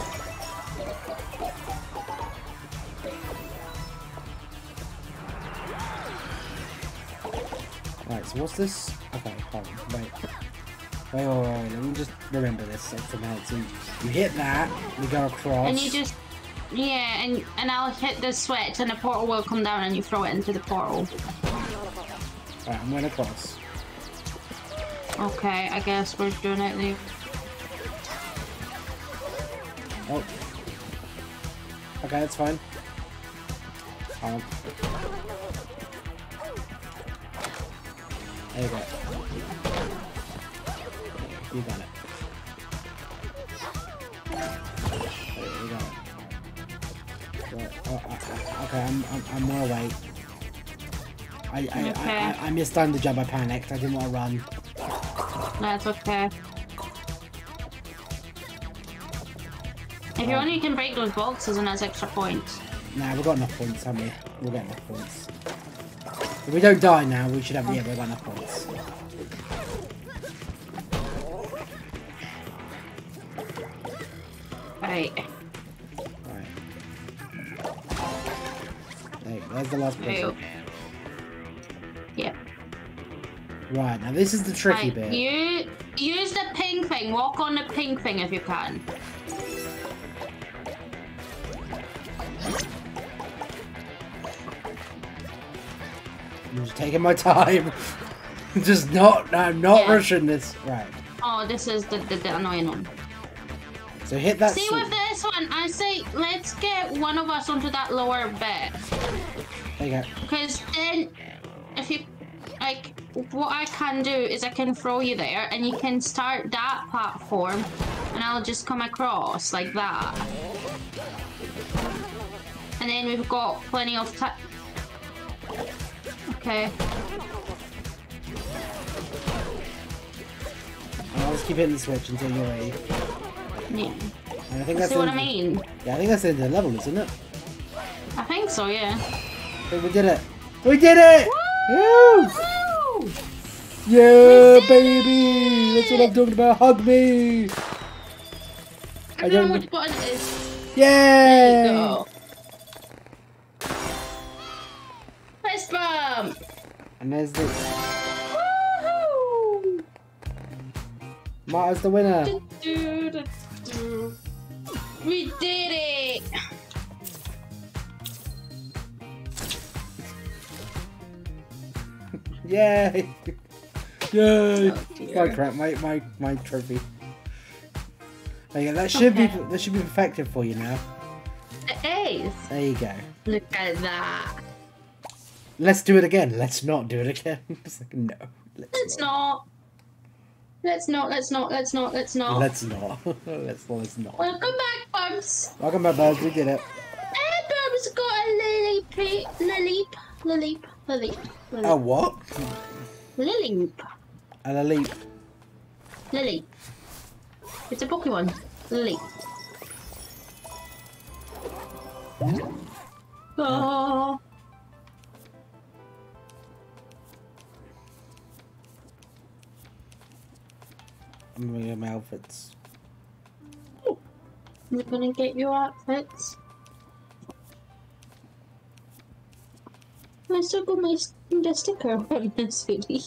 Right, so what's this? Okay, hold on, wait. Wait, let me just remember this somehow. So you hit that, you go across. And you just... Yeah, and I'll hit the switch and the portal will come down and you throw it into the portal. Right, I'm going across. Okay, I guess we're doing it there. Oh. Okay, that's fine. There you go. You got it. There you go. Okay, I'm more away. I mistimed the job. I panicked. I didn't want to run. That's okay. If you want, you can break those boxes and that's extra points. Nah, we've got enough points, haven't we? We'll get enough points. If we don't die now, we should have, yeah, we've got enough points. Right. Right. There's the last present. Yep. Right, now this is the tricky Right, bit. you use the pink thing. Walk on the pink thing if you can. I'm just taking my time. I'm not rushing this. Right. Oh, this is the annoying one. So hit that. See, with this one, I say let's get one of us onto that lower bit. There you go. Because then, if you like, what I can do is I can throw you there, and you can start that platform, and I'll just come across like that. And then we've got plenty of time. Okay. I'll just keep hitting the switch until you're ready. Yeah. And I think that's See what I mean? Yeah, I think that's the end of the level, isn't it? I think so, yeah. I think we did it. We did it! Woo! Woo! Yeah, baby! That's what I'm talking about. Hug me! I don't know which button it is. Yay! There you go. Fist bump! And there's the Woohoo! Marta's the winner. We did it! Yay! Yay! Oh, my crap, my trophy. There you go. That should be perfected for you now. It is. There you go. Look at that. Let's do it again. Let's not do it again. It's like, no. Let's not. Let's not. Let's not. let's not. let's not. Welcome back, Bubs. Welcome back, Buzz. We did it. And Bubs got a lily. A what? Lily. And a leap. Lily. It's a Pokemon. Lily. Oh. I'm gonna get my outfits. You're gonna get your outfits. I still got the sticker on this hoodie.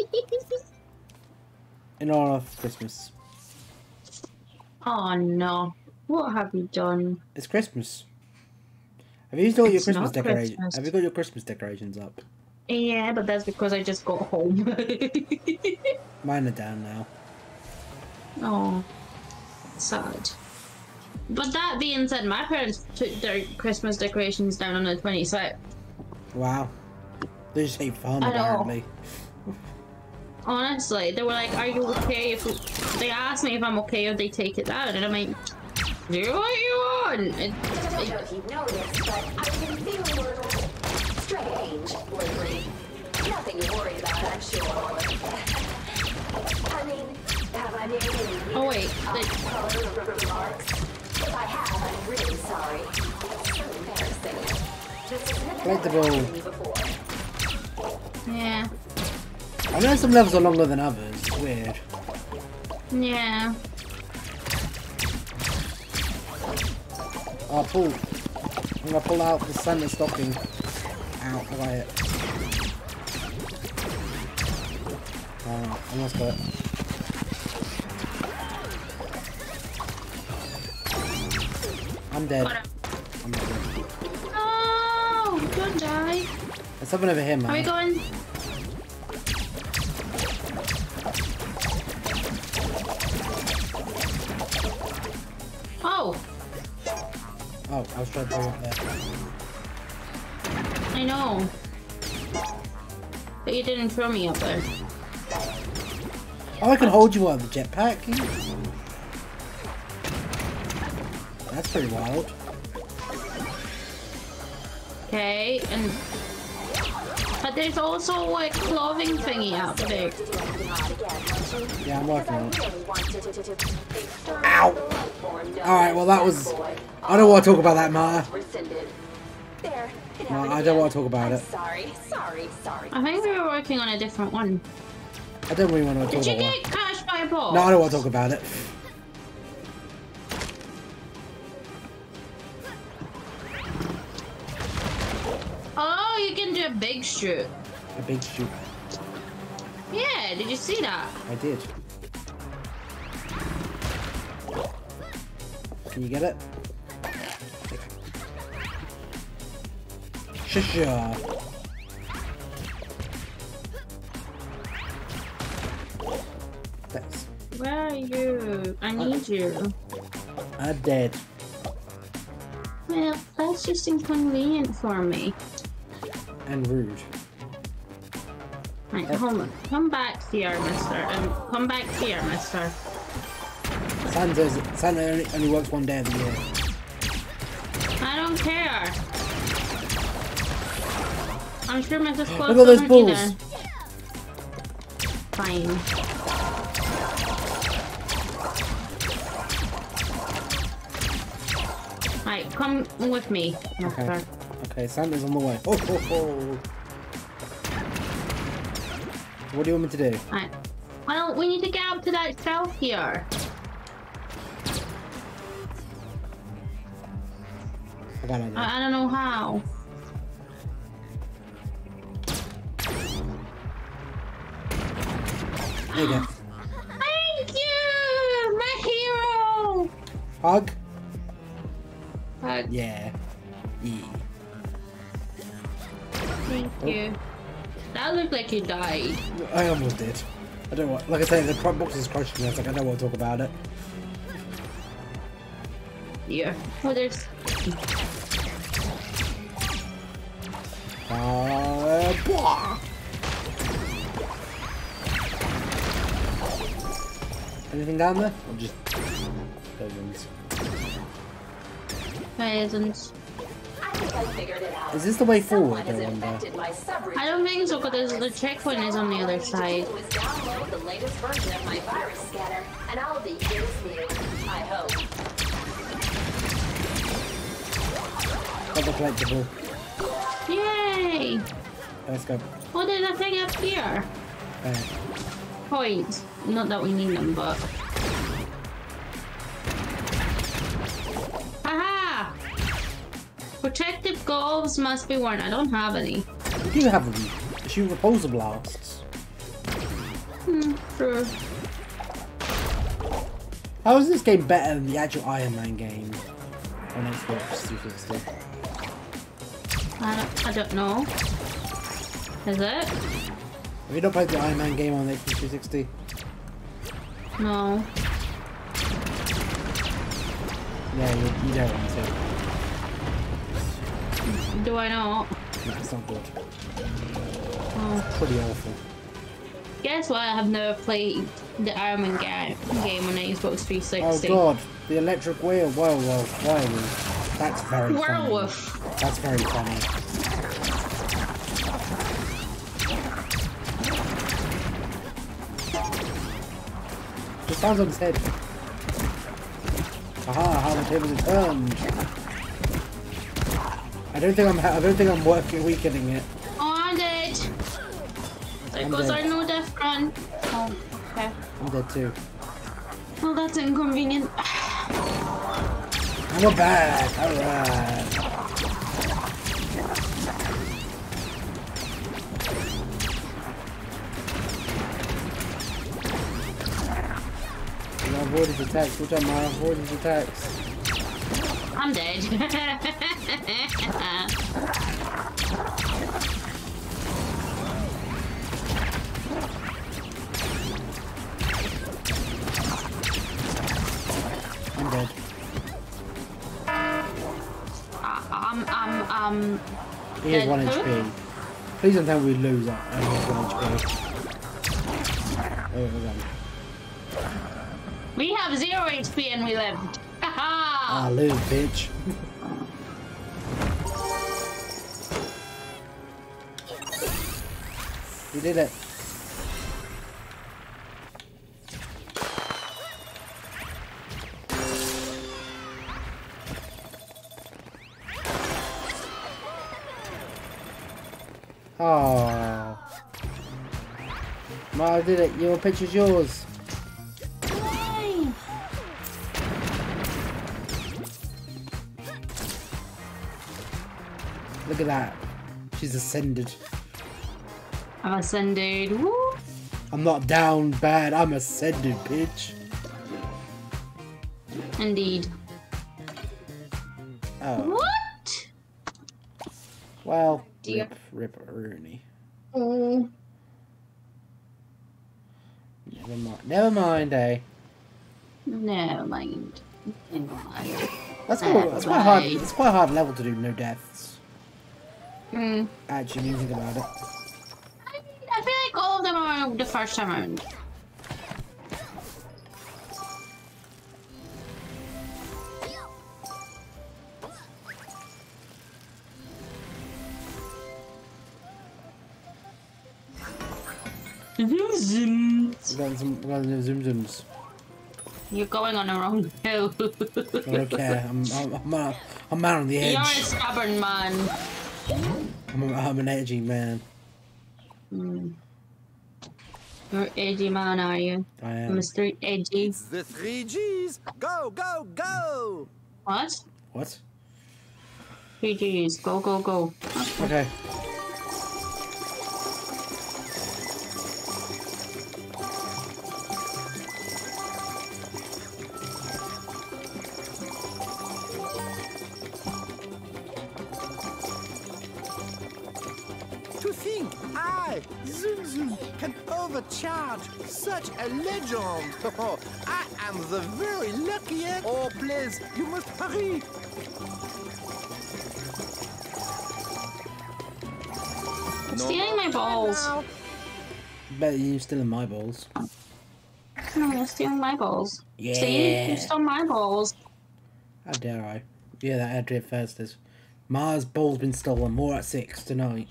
In honor of Christmas. Oh no. What have you done? It's Christmas. Have you used all your It's Christmas not decorations? Christmas. Have you got your Christmas decorations up? Yeah, but that's because I just got home. Mine are down now. Oh, sad. But that being said, my parents took their Christmas decorations down on the 26th. Wow. They just hate fun, I know. apparently. Honestly, they were like, "Are you okay if they asked me if I'm okay if they take it down?" And I'm like, "Do what you want." I don't know if you've noticed, but I've been feeling a little strange lately. Nothing to worry about, I'm sure. I mean, have I made any Oh wait, remarks? If I have, I'm really sorry. It's so embarrassing. This has never Play the ball. happened to me before. yeah, I know some levels are longer than others. It's weird. yeah. I'll pull. I'm gonna pull out the Santa stocking. Out, I got it. Almost got it. I'm dead. I'm dead. No, don't die. There's something over here, man. Are we going? Oh, Oh, I was trying to pull up there. I know. But you didn't throw me up there. Oh, I can hold you on the jetpack. That's pretty wild. Okay, and but there's also like clothing thingy out there. Yeah, I'm working on it. Ow! Alright, well that was... I don't want to talk about that, Marta. No, I don't want to talk about it. Sorry. I think we were working on a different one. I don't really want to talk Did you about get crashed by a ball? it. No, I don't want to talk about it. a big shoot. A big shoot. Yeah, did you see that? I did. Can you get it? Shusha. Thanks. Where are you? I need you. I'm dead. Well, that's just inconvenient for me. And rude. Right, hold on. Come back here, mister. Come back here, mister. Santa only works one day of the year. I don't care. I'm sure Mrs. Claus Look at those doesn't balls. either. Fine. Right, come with me, mister. Okay. Okay, Santa's on the way. Oh, ho, ho. What do you want me to do? Right. Well, we need to get up to that shelf here. I got it. I don't know how. There you go. Thank you, my hero. Hug? Hug. Yeah. Yeah. Thank you. That looked like you died. I almost did. I don't want, like I say, the front box is crushing me. I was like, I don't want to talk about it. Yeah. Oh, there's. Blah. Anything down there? Or just buildings? Presents. I think I figured it out. Is this the way Someone forward, I has wonder? infected my subroutine. I don't think so, because the checkpoint is on the other side. All I need to do is download the latest version of my virus scanner, and I'll be here as new. I hope. Other collectible. Yay! Let's go. Oh, there's a thing up here. Coins. Not that we need them, but. Aha! Protective gloves must be worn. I don't have any. You do have them. Shoot repulsor blasts. Sure. How is this game better than the actual Iron Man game on Xbox 360? I don't know. Is it? Have you not played the Iron Man game on Xbox 360? No. Yeah, you don't want to. Do I not? No, it's not good. Oh. Pretty awful. Guess what? I have never played the Iron Man game on Xbox 360. Oh god, the electric wheel. Whoa, why? That's very funny. Werewolf. That's very funny. It sounds on his head. Aha! How the tables are turned. I don't think I'm weakening it. Oh, I'm dead. Because dead. I know death run. Oh, okay. I'm dead too. Well, that's inconvenient. And we're back. All right. I avoided his attacks. Watch out, Mara. Avoid his attacks. I'm dead. I'm dead. He has Dead 1 who? HP. Please don't tell me we lose that. I only have 1 HP. Oh, we're done. We have 0 HP and we lived. Ah, Haha! little bitch. You did it. Oh. I did it. Your picture's yours. Yay! Look at that. She's ascended. I'm ascended. Woo! I'm not down bad. I'm ascended, bitch. Indeed. Oh. What? Well, Dear. rip Rooney. Oh. Never mind, eh? Never mind. Never mind. That's quite hard. It's quite a hard level to do no deaths. Hmm. Actually, when you think about it. I feel like all of them are the first time around. Zoom. We've got the zoom zooms. You're going on the wrong hill. I don't care. I'm out on the edge. You're a stubborn man. I'm an edgy man. Mm. You're an edgy man, are you? I am. Mr. Edgy. It's the 3 Gs. Go, go, go. What? What? 3Gs. Go, go, go. Okay. To think I, Zoom Zoom, can overcharge such a legend. I am the very luckiest. Oh, please, you must hurry. Stealing my balls. Bet you're still in my balls. No, you're stealing my balls. Yeah. See? You stole my balls. How dare I? Yeah, that had to it first. Is Mars' ball's been stolen. More at 6 tonight.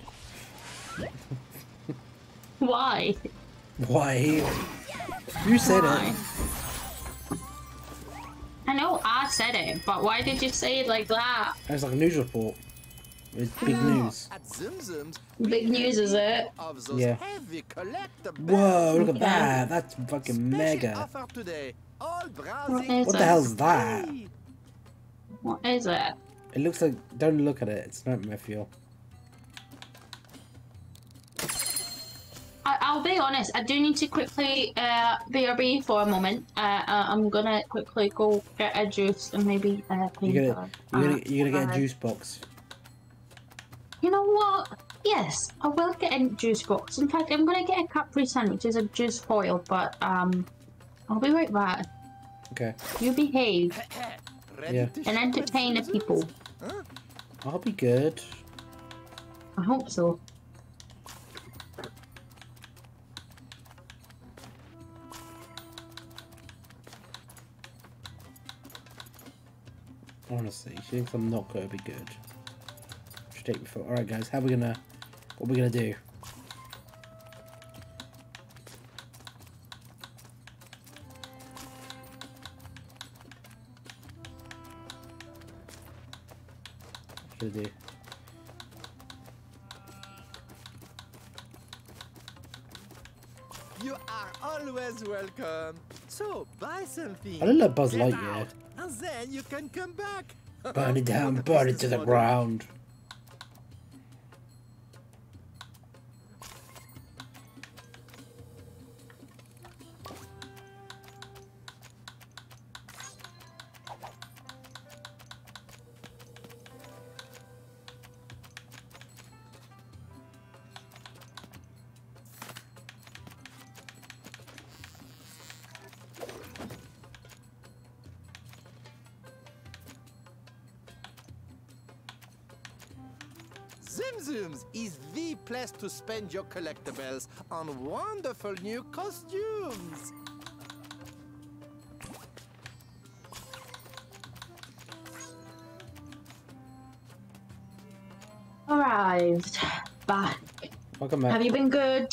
Why? Why? You said Why? it. I know I said it, but why did you say it like that? It was like a news report. It was big news. At Zoom Zoom's, Big news, is it? of those Yeah. heavy collectibles. Whoa, look at Okay. that. That's fucking Special mega. offer today. All What browsing. is What it? the hell's that? free. What is it? It looks like... Don't look at it. It's not my fuel. I'll be honest, I do need to quickly BRB for a moment. I'm gonna quickly go get a juice and maybe clean You're gonna get a juice box. You know what? Yes, I will get a juice box. In fact, I'm gonna get a Capri Sun, which is a juice foil, but I'll be right back. Okay. You behave Ready Yeah. to and shop entertain the at Zoom people. Zoom's? Huh? I'll be good. I hope so. Honestly, she thinks I'm not gonna be good. Should take me for. Alright guys, what are we gonna do? What should I do? You are always welcome. So buy something. I don't like Buzz Get Lightyear. out, and then you can come back. Burn it down, The burn it business to the model. ground. Zoom Zooms is the place to spend your collectibles on wonderful new costumes. Arrived. Back. Welcome Have back. you been good?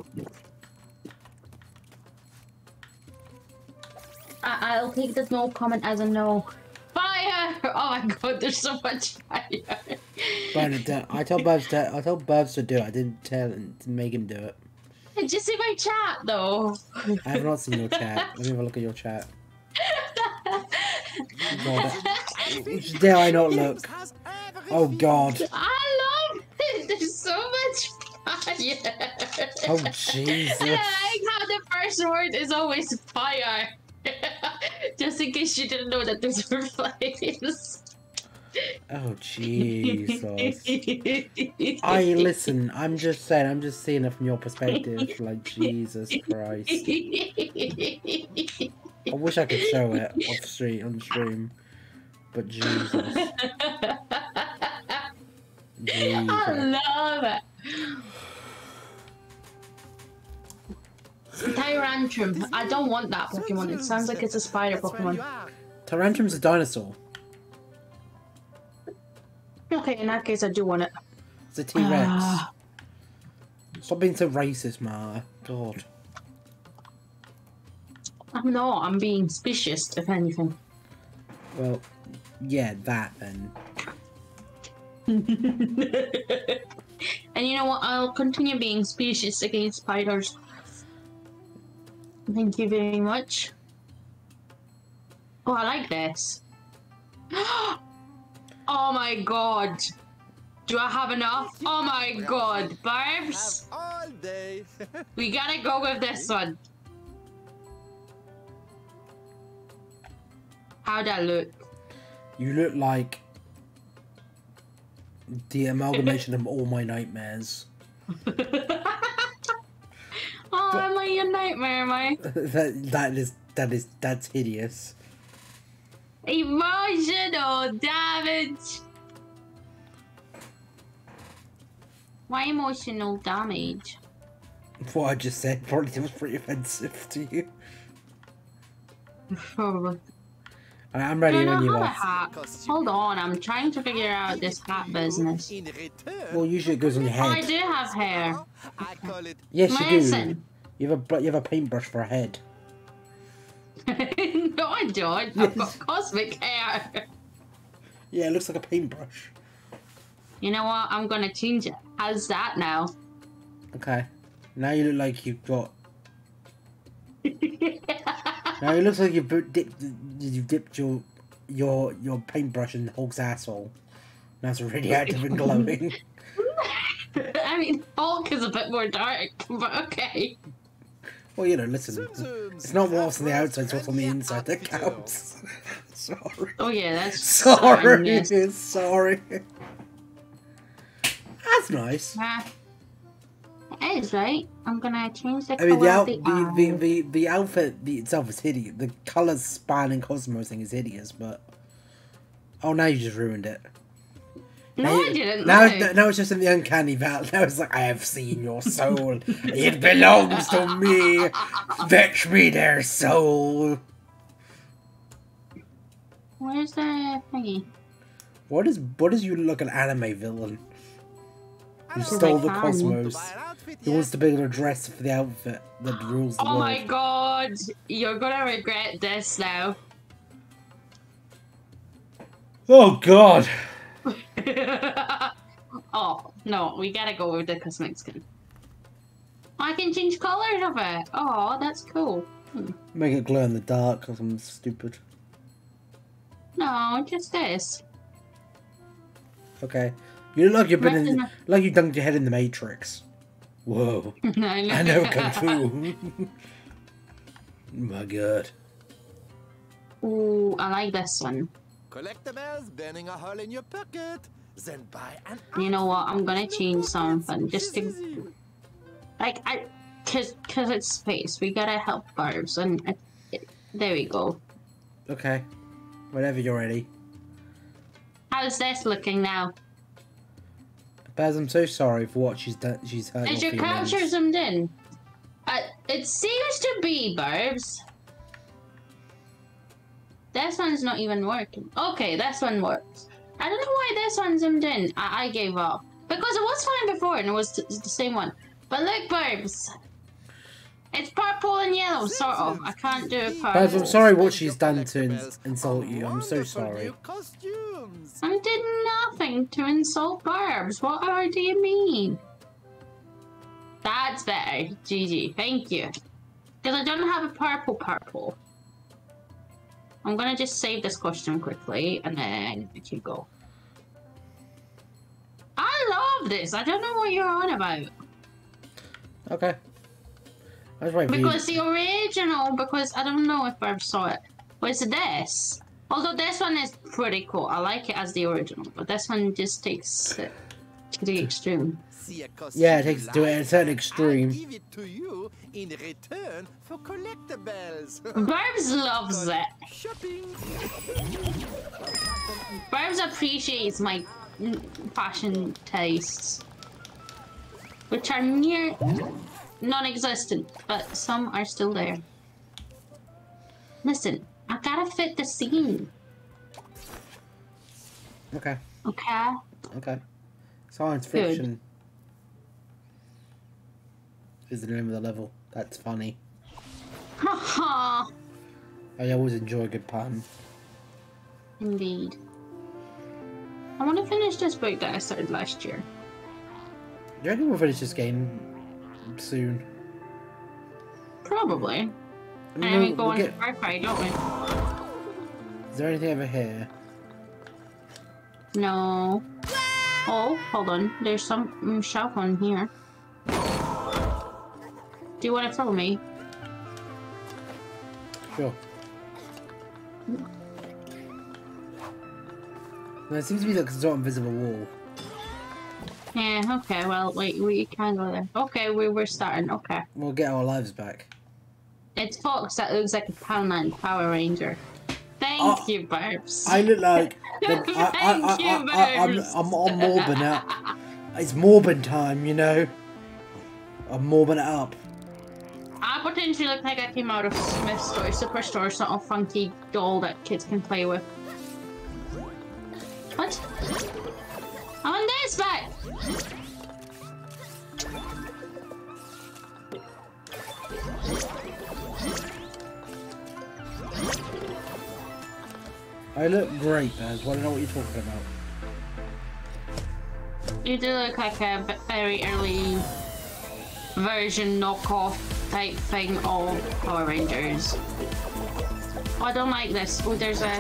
I'll take this no comment as a no. Fire! Oh my god, there's so much fire. Burn it down. I told Bubs to do it. I didn't tell him to make him do it. Did you see my chat though? I have not seen your chat. Let me have a look at your chat. God, dare I not look? Has everything. Oh God. I love it. There's so Yeah. Oh, Jesus. I like how the first word is always fire. Just in case you didn't know that those were flames. Oh, Jesus. Listen, I'm just saying, I'm just seeing it from your perspective. Like, Jesus Christ. I wish I could show it on stream. But Jesus. Jesus. I love it. Tyrantrum. I don't want that Pokemon. It sounds like it's a spider That's where you Pokemon. are. Tyrantrum's a dinosaur. Okay, in that case, I do want it. It's a T-Rex. Stop being so racist, Ma. God. I'm not. I'm being specious, if anything. Well, yeah, that then. And you know what? I'll continue being specious against spiders. Thank you very much. Oh, I like this. Oh my god. Do I have enough? Oh my god. Barbs, Have all day. we gotta go with this one. How'd I look? You look like the amalgamation of all my nightmares. Oh, am I your nightmare, am I? That's hideous. Emotional damage. Why emotional damage? What I just said probably was pretty offensive to you. Probably. I'm Do ready I when you not are. have a hat? Hold on, I'm trying to figure out this hat business. In return, Well, usually it goes on your Oh, I head. do have hair. I call it Yes, you do. Listen. You have a paintbrush for a head. No, I don't. I've got cosmic hair. Yeah, it looks like a paintbrush. You know what? I'm gonna change it. How's that now? Okay. Now you look like you've got. Now it looks like you've dipped your paintbrush in Hulk's asshole. Now it's really active and glowing. I mean, Hulk is a bit more dark, but okay. Well, you know, listen. Zoom It's not what's on the outside, it's what's on the inside that outfitter. counts. Sorry. Oh yeah, that's Sorry. yes. Sorry. That's nice. It is right. I'm gonna change the I mean, color of the eye. the outfit itself is hideous. The colours spanning Cosmos thing is hideous, but oh, now you just ruined it. No, Now I didn't. Now, no. now it's just in the uncanny valley. Now it's like I have seen your soul. It belongs to me. Fetch me their soul. Where's the thingy? What is you look an anime villain? Who Hello. stole the Buy cosmos. an outfit He yet? wants to be able to dress for the outfit that rules the Oh world. my god, you're gonna regret this now. Oh god. Oh, no, we gotta go with the cosmic skin. I can change colors of it. Oh, that's cool. Make it glow in the dark because I'm stupid. No, just this. Okay. You look like you've been in, Imagine like you dunked your head in the Matrix. Whoa. I know Kung Fu. My god. Ooh, I like this one. Collectibles burning a hole in your pocket. Then buy an You know what? I'm gonna outfit. change something just to, Easy. like, cause it's space. We gotta help Barbs, and there we go. Okay. Whenever you're ready. How's this looking now? Baz, I'm so sorry for what she's done. She's hurt Is your your feelings. capture zoomed in? It seems to be, Barbs. This one's not even working. Okay, this one works. I don't know why this one zoomed in. I gave up. Because it was fine before and it was the same one. But look, Barbs. It's purple and yellow, sort of. I can't do it Baz, purple. I'm sorry what Spend she's your done to collectibles insult on you. I'm so wonderful sorry. new costumes. I did nothing to insult Barbs. What do you mean? That's better. GG. Thank you. Because I don't have a purple. I'm gonna just save this question quickly and then we can go. I love this. I don't know what you're on about. Okay. I was waiting for you. Because the original, because I don't know if I saw it, was this. Although this one is pretty cool. I like it as the original, but this one just takes it to the extreme. Yeah, it takes it to a certain extreme. I'll give it to you in return for collectibles. Barbs loves it. Shopping. Barbs appreciates my fashion tastes, which are near non-existent, but some are still there. Listen, I gotta fit the scene. Okay. Okay? Okay. Science fiction is the name of the level. That's funny. Haha. I always enjoy a good pun. Indeed. I want to finish this book that I started last year. Do you reckon we'll finish this game soon? Probably. And then we go on to Far Cry, don't we? Is there anything over here? No. Oh, hold on. There's some shelf on here. Do you want to follow me? Sure. There seems to be like some invisible wall. Yeah, okay, well, wait, we can go there. Okay, we're starting, okay. We'll get our lives back. It's Fox that looks like a Poundland Power Ranger. Thank you, Barbs. I look like... Thank you, Barbs. I'm morbing it. It's morbing time, you know? I'm morbing it up. I potentially look like I came out of Smith's Toy Superstore, sort of funky doll that kids can play with. What? I'm on this back! I look great, Baz. I don't know what you're talking about. You do look like a very early version knockoff type thing of Power Rangers. Oh, I don't like this. Oh, there's a...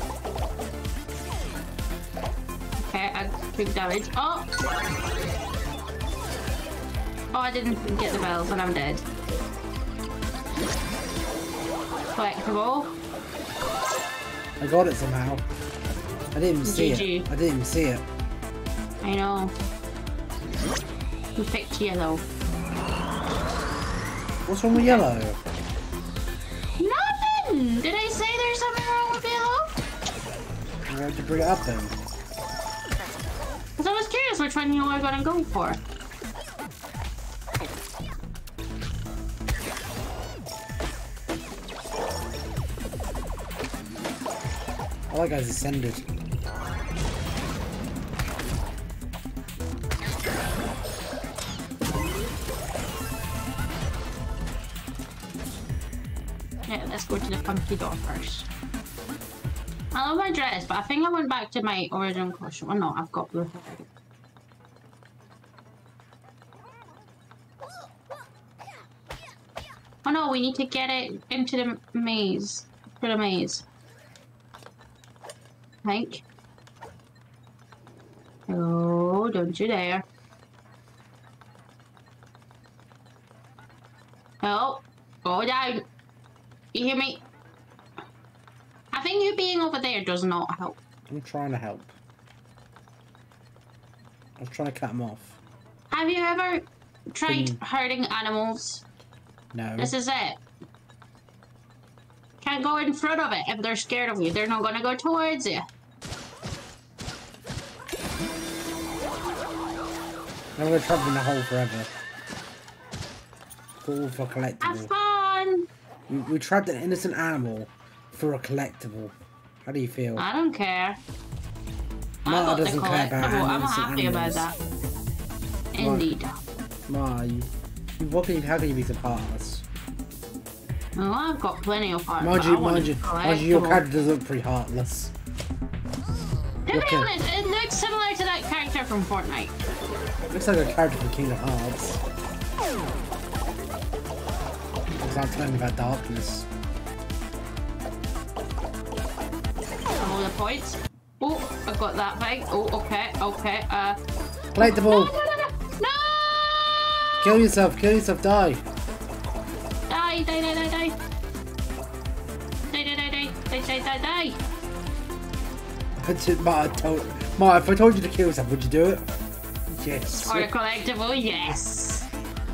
Okay, I took damage. Oh! Oh, I didn't get the bells and I'm dead. Collectible. I got it somehow. I didn't even see GG. it. I didn't even see it. I know. You picked yellow. What's wrong with yellow? Nothing! Did I say there's something wrong with yellow? Why did you bring it up then? Because I was curious which one you were going to go for. I like guys ascended. Yeah, let's go to the funky door first. I love my dress, but I think I went back to my original costume. Oh no, I've got blue hair. Oh no, we need to get it into the maze. For the maze. Hank. Oh, don't you dare. Oh, go down. You hear me? I think you being over there does not help. I'm trying to help. I was trying to cut him off. Have you ever tried hurting animals? No. This is it. Can't go in front of it if they're scared of you. They're not gonna go towards you. I'm gonna trap him in the hole forever. All for Have collectible. fun! We trapped an innocent animal for a collectible. How do you feel? I don't care. Ma I got the doesn't care about collectible. I'm innocent happy about animals. that. Indeed. Ma, how can you be so heartless? Oh, I've got plenty of heart. Mind but I you, want mind you, mind you, your character does look pretty heartless. To be Okay. honest, it looks similar to that character from Fortnite. Looks like a character from Kingdom Hearts. Looks like telling me about darkness. All the points. Oh, I got that thing. Oh, okay, okay. Collectible! No! Kill yourself, die. Die, die, die, die, die. Die, die, die, die, die, die, die, die. Mark, if I told you to kill yourself, would you do it? Yes. Or a collectible, yes.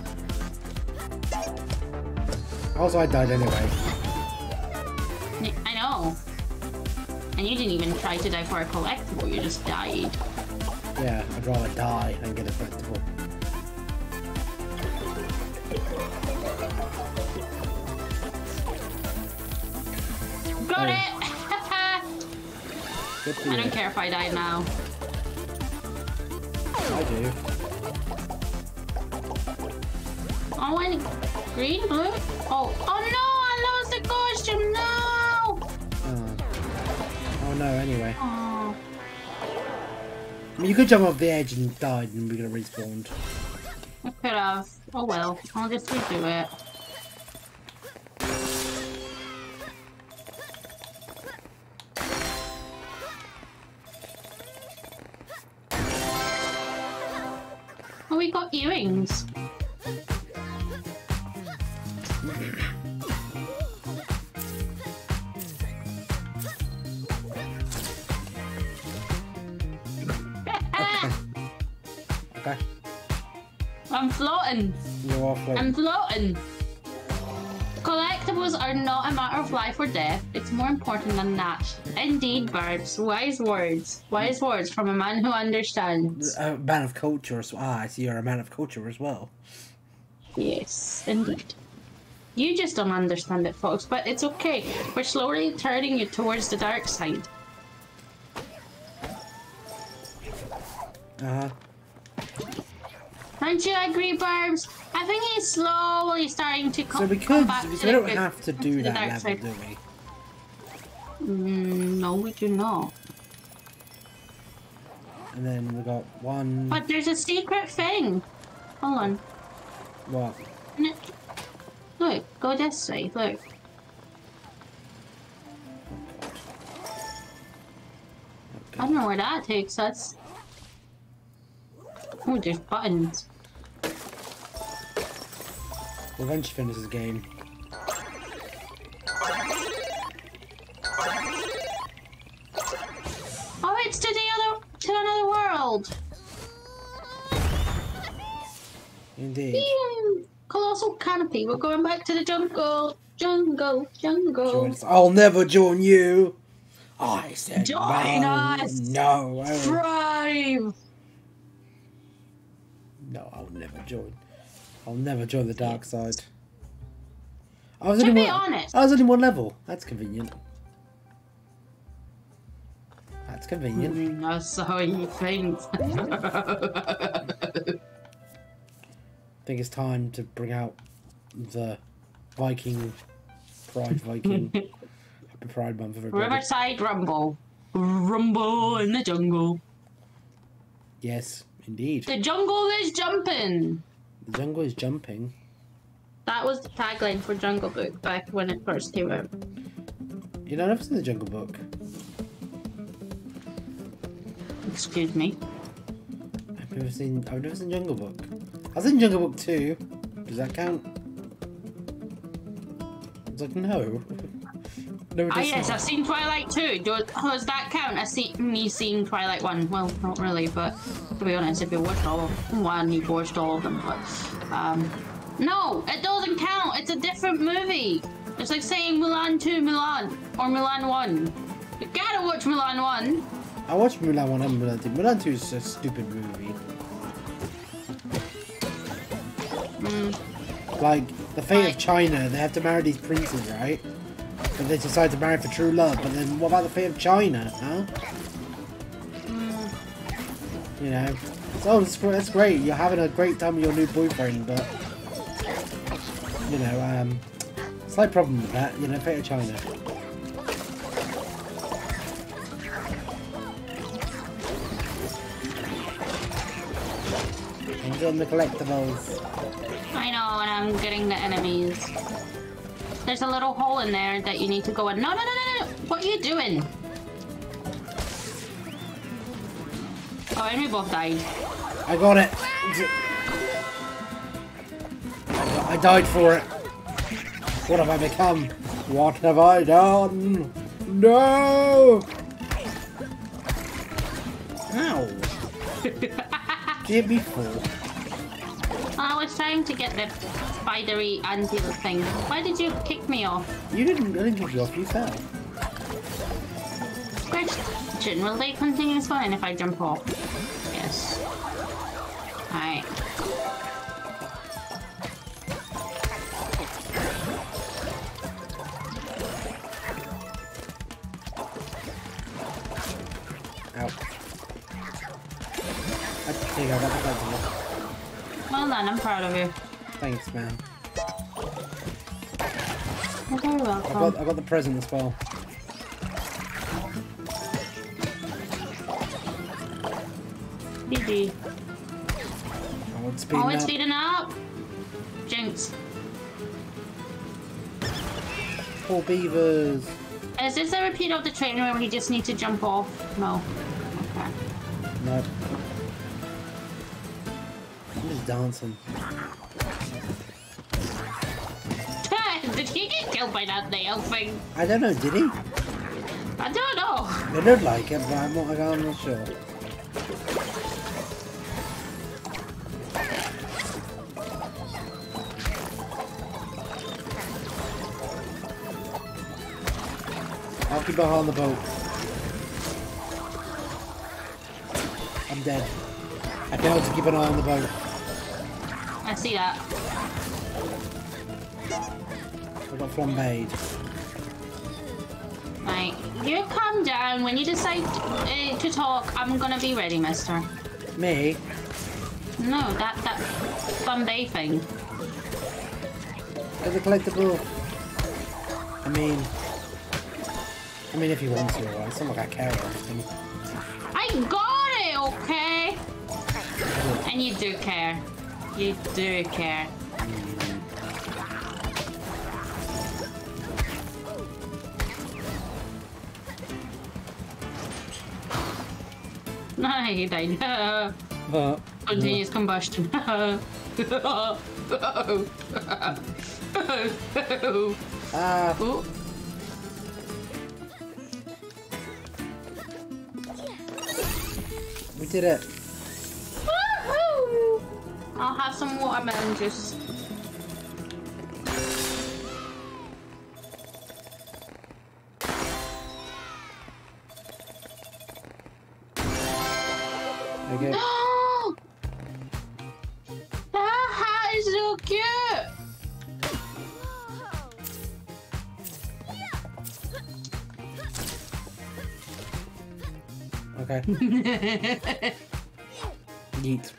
Also, I died anyway. I know. And you didn't even try to die for a collectible, you just died. Yeah, I'd rather die than get a collectible. Got it! Good for I you. don't care if I die now. I do. Oh, and green, blue? Oh no, I lost the costume, no! Oh no, anyway. Oh. I mean, you could jump off the edge and died and we could have respawned. I could have. Oh well, I'll just redo it. Oh, we got earrings. Okay. I'm floating. You're off like... I'm floating. Collectibles are not a matter of life or death. It's more important than that. Indeed, Barbs. Wise words. Wise words from a man who understands. A man of culture as well. Ah, I see you're a man of culture as well. Yes, indeed. You just don't understand it, folks, but it's okay. We're slowly turning you towards the dark side. Uh-huh. Don't you agree, Barbs? I think he's slowly starting to So we come could... back So to we don't the- have to to do the that dark level, side. do we? No, we do not. And then we got one... But there's a secret thing. Hold on. What? Look, go this way, look. I don't know where that takes us. Oh, there's buttons. We'll eventually finish this game. Oh, it's to another world. Indeed. Pew! Colossal canopy. We're going back to the jungle. Jungle. I'll never join you. I said Join no. us. No. I won't. Thrive. No, I'll never join. I'll never join the dark side. I was To only be one, honest. I was only one level. That's convenient. That's convenient. That's how you think. I think it's time to bring out the Viking Pride Viking. Happy Pride Month, everybody. Riverside Rumble. Rumble in the jungle. Yes, indeed. The jungle is jumping. The jungle is jumping. That was the tagline for Jungle Book back when it first came out. You know, I've never seen the Jungle Book. Excuse me. I've never seen Jungle Book. I've seen Jungle Book 2. Does that count? It's like, no. No, it Ah, does yes, not. I've seen Twilight 2. Does that count? I've seen me seeing Twilight 1. Well, not really, but to be honest, if you watched all of them, one, you've watched all of them, but, no, it doesn't count. It's a different movie. It's like saying Mulan 2, Mulan, or Mulan 1. You gotta watch Mulan 1. I watched Mulan 1 and Mulan 2. Mulan 2 is a stupid movie. Like, the fate of China, they have to marry these princes, right? But they decide to marry for true love, but then what about the fate of China, huh? You know? So, that's great, you're having a great time with your new boyfriend, but... You know, slight problem with that, you know, fate of China. I'm getting the collectibles. I know, and I'm getting the enemies. There's a little hole in there that you need to go in. No, no, no, no, no! What are you doing? Oh, and we both died. I got it! I died for it. What have I become? What have I done? No! Ow! Give me 4. I was trying to get the spidery anti thing. Why did you kick me off? You didn't. I didn't kick you off. You fell. Which generally continues fine if I jump off. Yes. Alright. Ow. There you go. That's the Well done, I'm proud of you. Thanks, man. You're very welcome. I got the present as well. GG. Oh, it's speeding Oh, it's up. speeding up. Jinx. Poor beavers. Is this a repeat of the train where we just need to jump off? No. Okay. No. I'm just dancing. Did he get killed by that nail thing? I don't know, did he? I don't know. They look like it, but I'm not sure. I'll keep behind the boat. I'm dead. I can also keep an eye on the boat. I see that. I got flambéed. Right. You calm down. When you decide to talk, I'm gonna be ready, mister. Me? No, that Bombay thing. Get the collectible. I mean, if you want to, right? It's not like I care or anything. I got it, okay? And you do care. You do care. No, he died. Continuous combustion. Ah. Ooh. We did it. Woohoo! I'll have some watermelon juice. Okay. That hat is so cute! Okay. Yeet.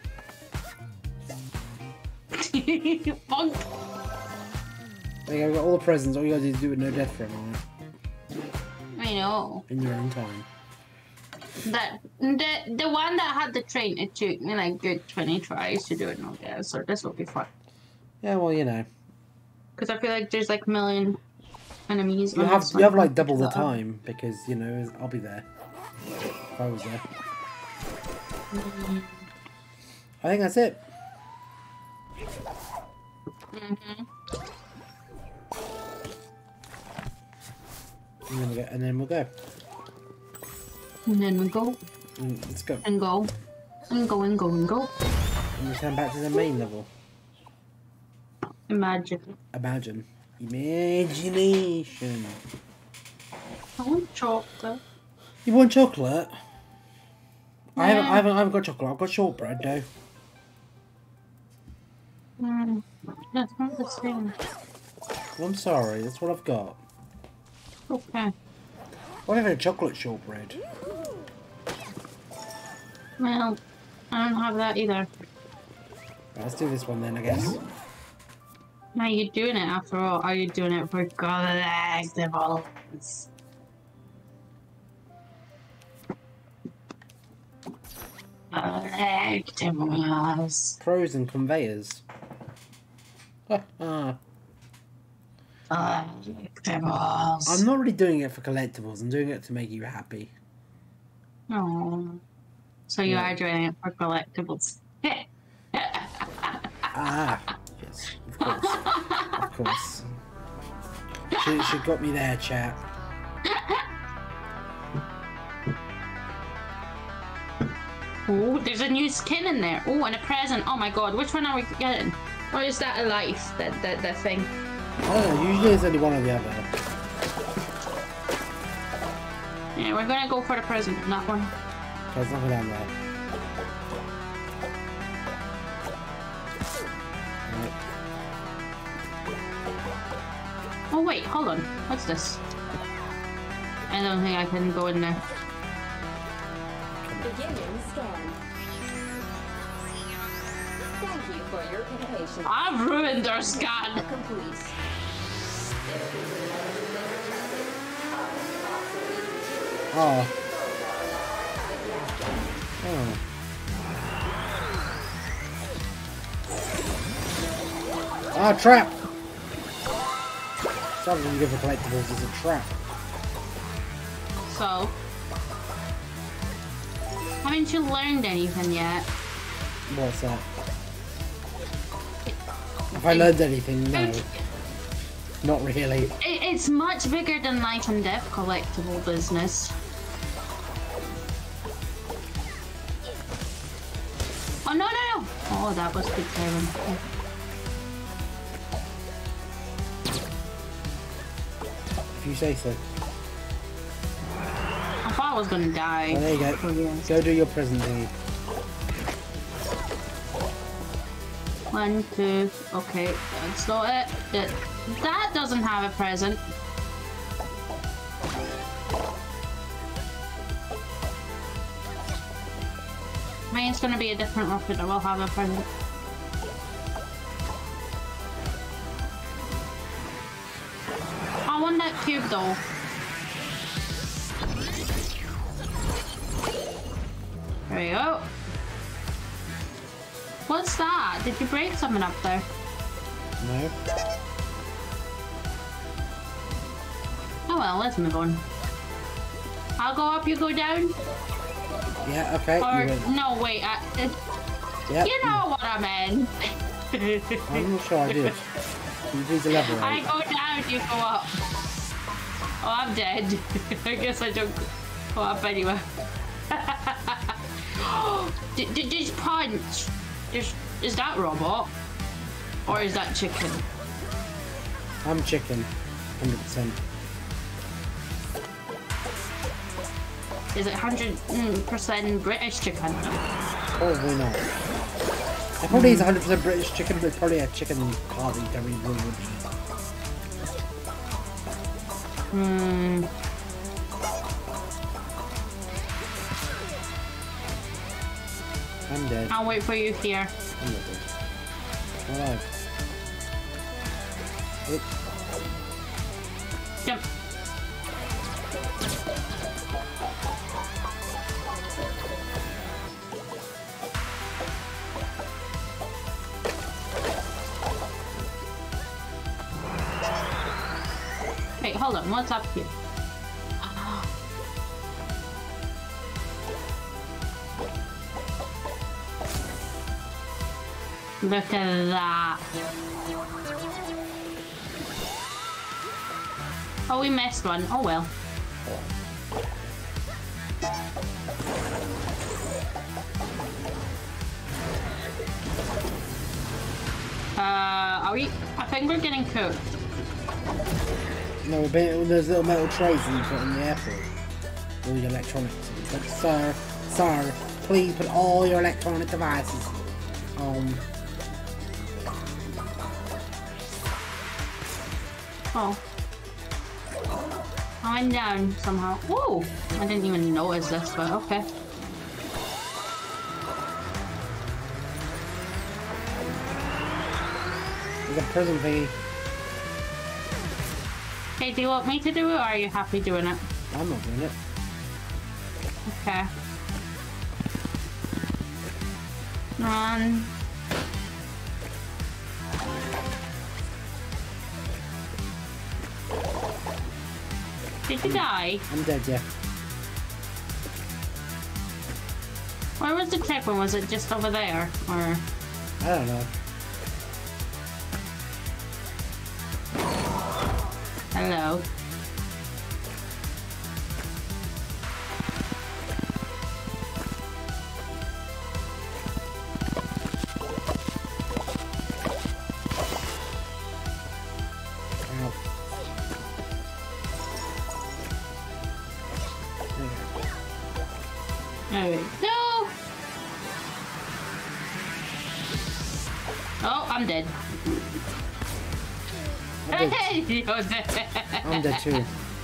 Bonk. There you go, got all the presents. All you gotta do is do it no death for him, I know. in your own time. That the one that had the train, it took me like good 20 tries to do it now, yeah, so this will be fun. Yeah, well, you know. Because I feel like there's like a million enemies. You on have this you have one. like double the time because you know I'll be there. If I was there. I think that's it. Mm-hmm. And then we'll go. And then we go Let's go. and go and go and go and go. And we turn back to the main level. Imagine. Imagine. Imagination. I want chocolate. You want chocolate? I Yeah. haven't got chocolate. I've got shortbread though. That's not the same. Well, I'm sorry. That's what I've got. Okay. What if a chocolate shortbread? Well, I don't have that either. Right, let's do this one then, I guess. Now you're doing it after all. Are you doing it for collectibles? Collectibles. Pros and conveyors. Collectibles. I'm not really doing it for collectibles. I'm doing it to make you happy. Oh. So you Yeah. are doing it for collectibles. Ah, yes, of Of course. She got me there, chat. Oh, there's a new skin in there. Oh, and a present. Oh my god, which one are we getting? Or is that a life? That thing? I don't know, usually it's only one or the other. Yeah, we're gonna go for the present in that one. There's nothing down there. Right. Oh wait, hold on. What's this? I don't think I can go in there. Beginning scan. Thank you for your patience. I've ruined our scan. Complete. Oh. Oh. Ah, trap! Something when you go for collectibles is a trap. So, haven't you learned anything yet? What's that? Have I learned anything? No. Not really. It's much bigger than Life and Death collectible business. Oh no no no! Oh, that was good timing. If you say so. I thought I was gonna die. Oh, there you go. Oh, yes. Go do your present thingy. 1, 2. Okay, that's not it. That doesn't have a present. I mean, it's gonna be a different rocket that will have a present. I want that cube though. There you go. What's that? Did you break something up there? No. Oh well, let's move on. I'll go up, you go down? Yeah, okay. Or, You win. no, wait, Yep. you know what I meant. I'm not sure I did. Can you please elaborate? I go down, you go up. Oh, I'm dead. I guess I don't go up anywhere. Just punch. Is that robot? Or is that chicken? I'm chicken. 100%. Is it 100% British chicken? Probably not. It probably is 100% British chicken, but it's probably a chicken part that you don't really want to eat. I'm dead. I'll wait for you here. I'm not dead. I'm alive. Oop. Jump. Wait, hold on. What's up here? Look at that. Oh, we missed one. Oh well. Are we? I think we're getting cooked. No, there's little metal trays that you put in the airport. All your electronics. But sir, please put all your electronic devices on. Oh. I went down somehow. Whoa! I didn't even notice this, but okay. There's a prison thingy. Hey, do you want me to do it, or are you happy doing it? I'm not doing it. Okay. Run. Did you die? I'm dead, yeah. Where was the checkpoint? Was it just over there? Or I don't know. Hello. Ow. There we go. Oh, I'm dead. I'm dead. You're dead. I'm dead too.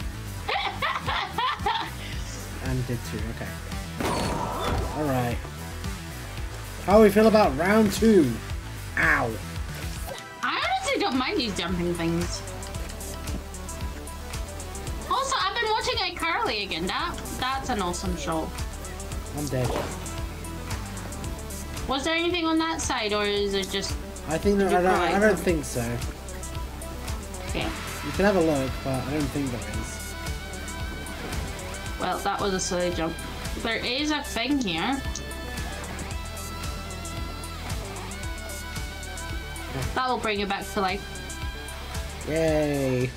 I'm dead too, okay. Alright. How do we feel about round 2? Ow. I honestly don't mind these jumping things. Also, I've been watching iCarly again. That's an awesome show. I'm dead. Was there anything on that side, or is it just... I think that, I don't think so. Okay. You can have a look, but I don't think there is. Well, that was a silly jump. There is a thing here. That will bring you back to life. Yay!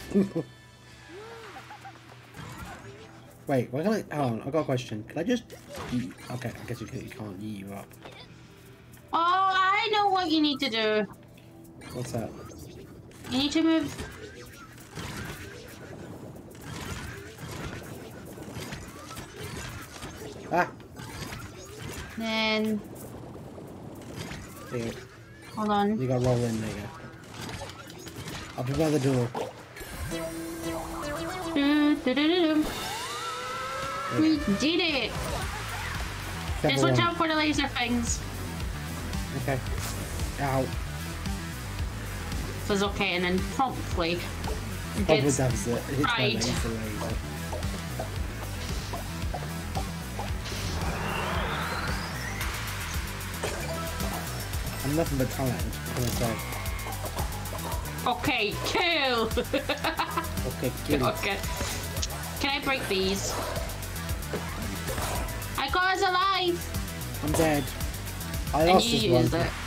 Wait, why can't I... Hold on, I've got a question. Can I just... Okay, I guess you can't eat you up. Oh, I know what you need to do. What's that? You need to move... Ah! Then... There you go. Hold on. You got to roll in, there you go. I'll be by the door. Do. We did it! Just watch out for the laser things. Okay. Ow. So it's okay, and then promptly Probably gets that's it. It's my right. laser. I'm nothing but talent, can I say. Okay, kill! Okay, kill it. Okay. Can I break these? I got us alive! I'm dead. I And lost you this used one. it.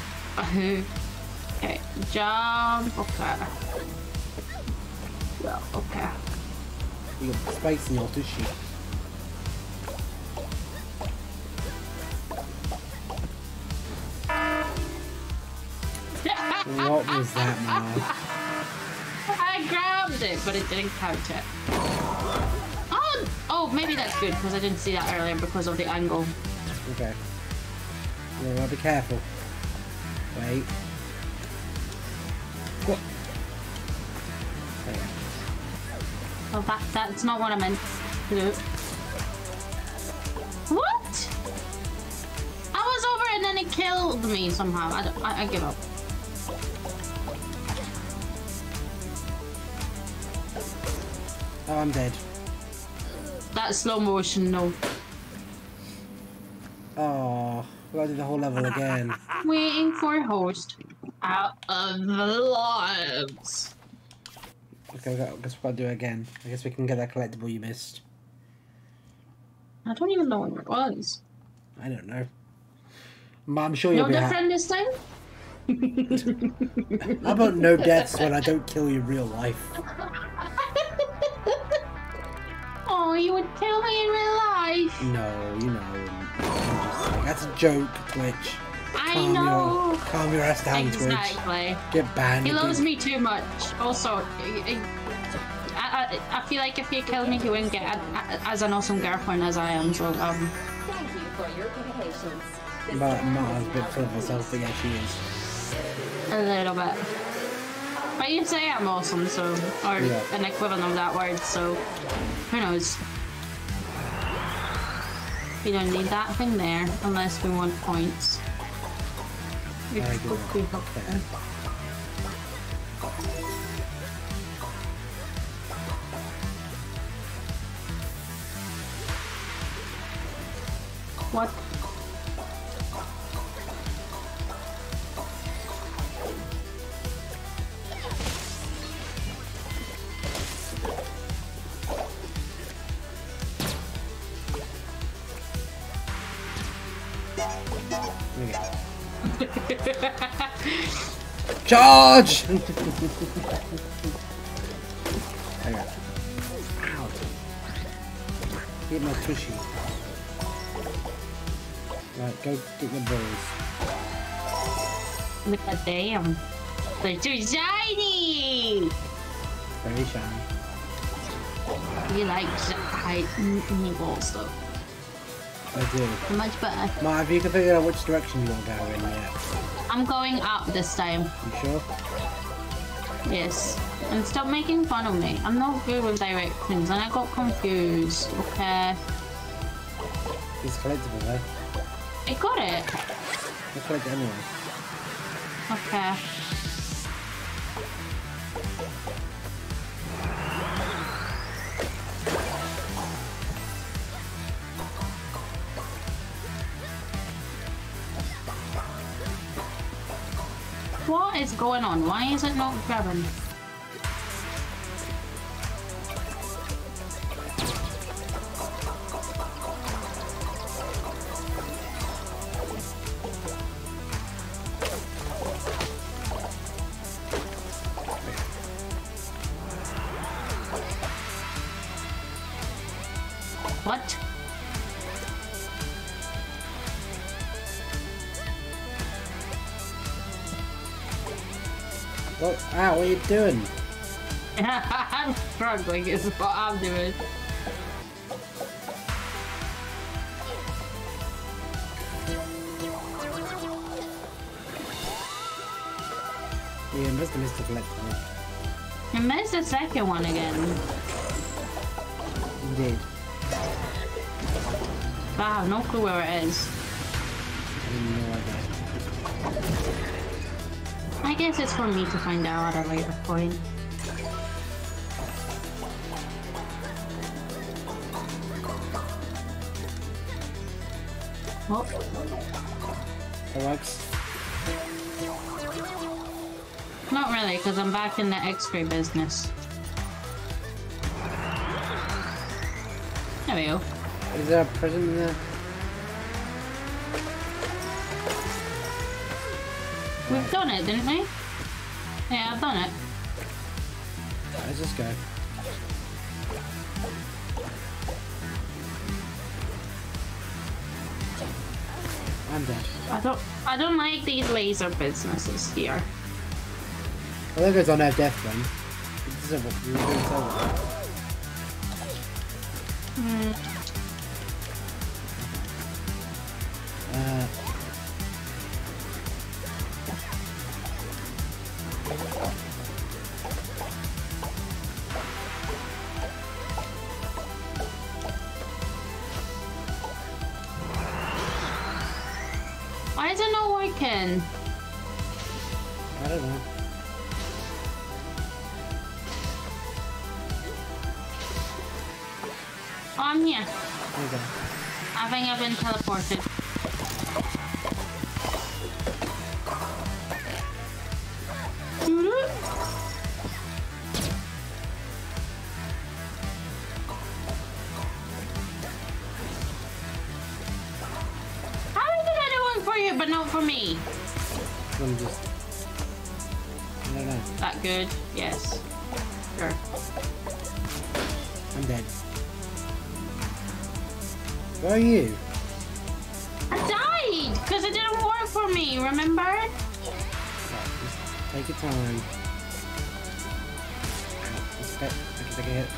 Okay, jump. Okay. Well, okay. You got space in your tissue. What was that, man? I grabbed it, but it didn't count it. Oh, maybe that's good because I didn't see that earlier because of the angle. Okay. Yeah, well, be careful. Wait. What? There. Oh, that's not what I meant to do. What? I was over and then it killed me somehow. I give up. Oh, I'm dead. That slow motion, no. Oh, we gotta do the whole level again. Waiting for host out of the lives. Okay, I guess we gotta do it again. I guess we can get that collectible you missed. I don't even know where it was. I don't know. I'm sure you'll No be different this time? How about no deaths when I don't kill you in real life? Oh, you would kill me in real life. No, you know. That's a joke, Twitch. I know. Calm your ass down, Exactly. Twitch. Get banned. He loves me too much. Also, I feel like if he killed me, he wouldn't get as an awesome girlfriend as I am. So Thank you for your patience. But Mara's a bit full of herself, but yeah, she is. a little bit. But you say I'm awesome, so or Yeah. an equivalent of that word. So who knows? We don't need that thing there unless we want points. I agree. Okay. What? Charge! There you go. Ow. Get my tushy. Right, go get your balls. Look at them. They're too shiny! Very shiny. You like high balls though. I do. Much better. Mark, have you can figure out which direction you want to go in yet? I'm going up this time. You sure? Yes. And stop making fun of me. I'm not good with directions and I got confused. Okay. It's collectible there. I got it. Let's collect it anyway. Okay. What is going on? Why is it not grabbing? What? What? Ow, what are you doing? I'm struggling is what I'm doing. Yeah, must have missed the collectible. I missed the second one again. Indeed. Wow, no clue where it is. I have no idea. I guess it's for me to find out at a later point. Oh, That works. not really, because I'm back in the X-ray business. There we go. Is there a present in there? We've done it, didn't we? Yeah, I've done it. Right, let's just go. I'm dead. I don't like these laser businesses here. Well, there goes on our death then. This is what we were doing so well. Why is it not working? I don't know. Oh, I'm here. There you go. I think I've been teleported. How is it anyone for you but not for me? I'm just... I don't know. That good? Yes. Sure. I'm dead. Where are you? I died because it didn't work for me, remember? Right, just take your time. It's okay. I can take a hit.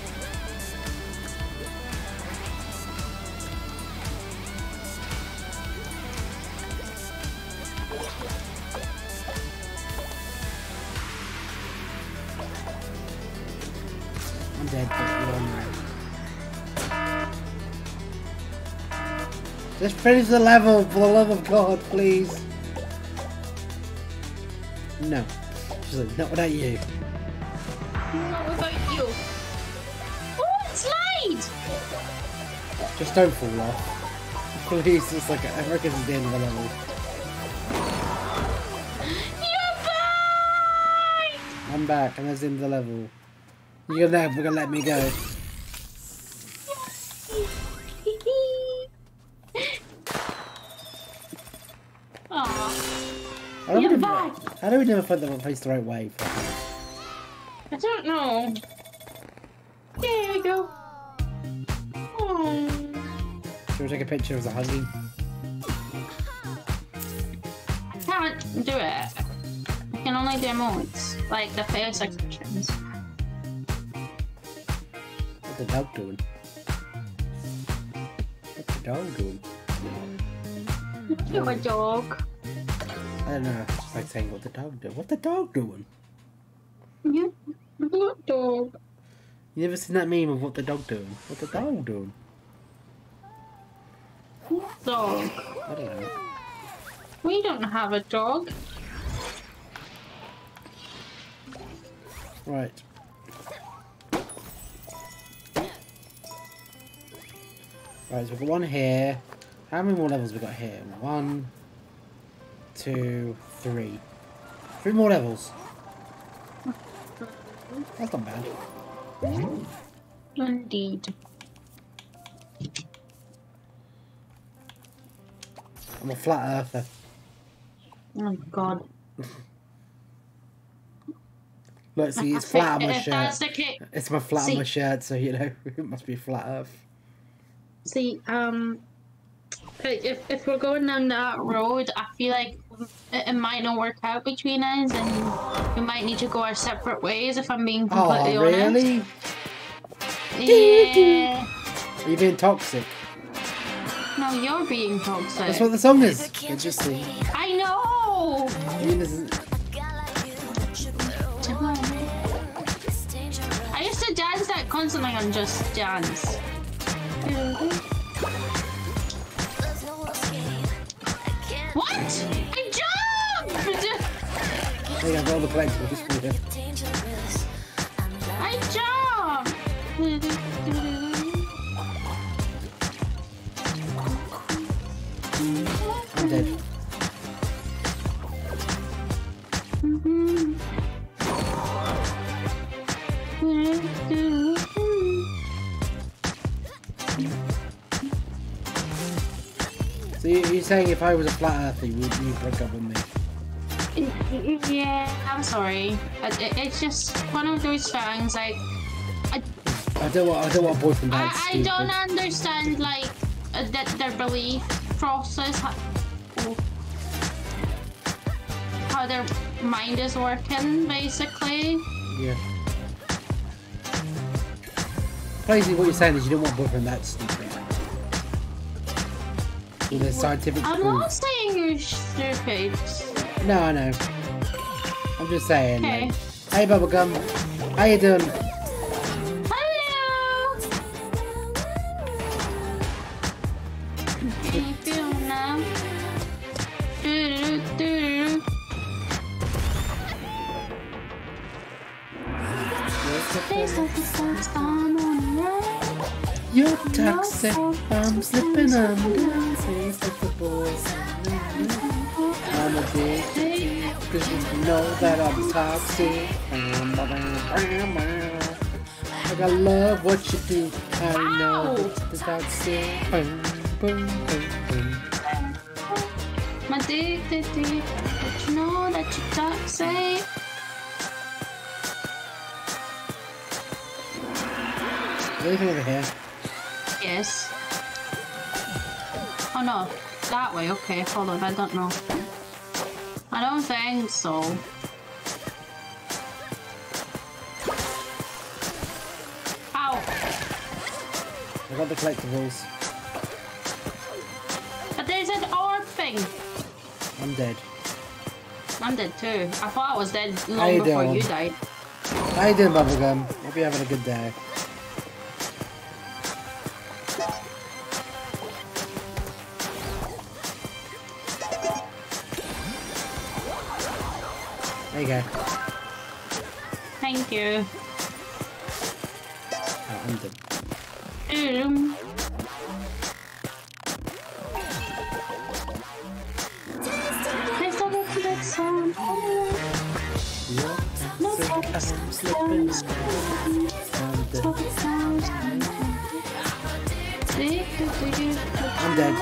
I'm dead, but you're on right. Just finish the level, for the love of God, please. No. She's like, not without you. Not without you. Oh, slide! Just don't fall off. Please, it's like, I reckon it's the end of the level. You're back! I'm back, and that's the end of the level. You're never gonna let me go. Aw, How do you're we back! how do we never find the face the right way? I don't know. Should we take a picture of the hugging? Can't do it. I can only do emotes, like the face expressions. What's the dog doing? What's the dog doing? You're a dog. I don't know. It's like saying what the dog doing. What the dog doing? You good dog. You never seen that meme of what the dog doing? What the dog doing? Dog. I don't know. We don't have a dog. Right. Right, so we've got one here. How many more levels have we got here? 1, 2, 3. 3 more levels. That's not bad. Indeed. I'm a flat earther. Oh god. Look, see, it's flat on my If that's shirt. the case, It's my flat on See- my shirt, so you know, it must be flat earth. see, if we're going down that road, I feel like it might not work out between us, and we might need to go our separate ways. If I'm being completely Oh, really? honest. Yeah. Are you being toxic? No, you're being toxic. That's what the song is. Interesting. I know. I mean, this is... I used to dance that constantly on Just Dance. What? I jumped! Hey, I've got all the collectibles for you. I jumped! I'm dead. So you're saying if I was a flat earther, you break up with me? Yeah, I'm sorry. It's just one of those things. Like, I don't want a boyfriend that's I stupid. don't understand like that their belief process, how their mind is working, basically. Yeah. Basically, what you're saying is you don't want a boyfriend that's stupid. With a scientific I'm proof. not saying you're stupid. No, I know. I'm just saying. Okay. Like, hey, Bubblegum. How you doing? Hello. How you feeling now? Do-do-do-do-do. Taste of the sunshine on the road. You're toxic. I'm slipping under. Taste of the boys. I'm addicted. Cause you know that I'm toxic. Like I love what you do. I know Ow. that you're toxic. Boom, boom, boom, boom. I'm addicted to you, but you know that you're toxic. Anything over here? Yes. Oh no, that way. Okay, hold on. I don't know. I don't think so. Ow! I got the collectibles. But there's an orb thing. I'm dead. I'm dead too. I thought I was dead How long you before doing? you died. How you doing, Bubblegum? Hope you're having a good day. There you go. Thank you. Oh, I'm dead. There's a little bit sound. No, I'm slipping. I'm dead. I'm dead.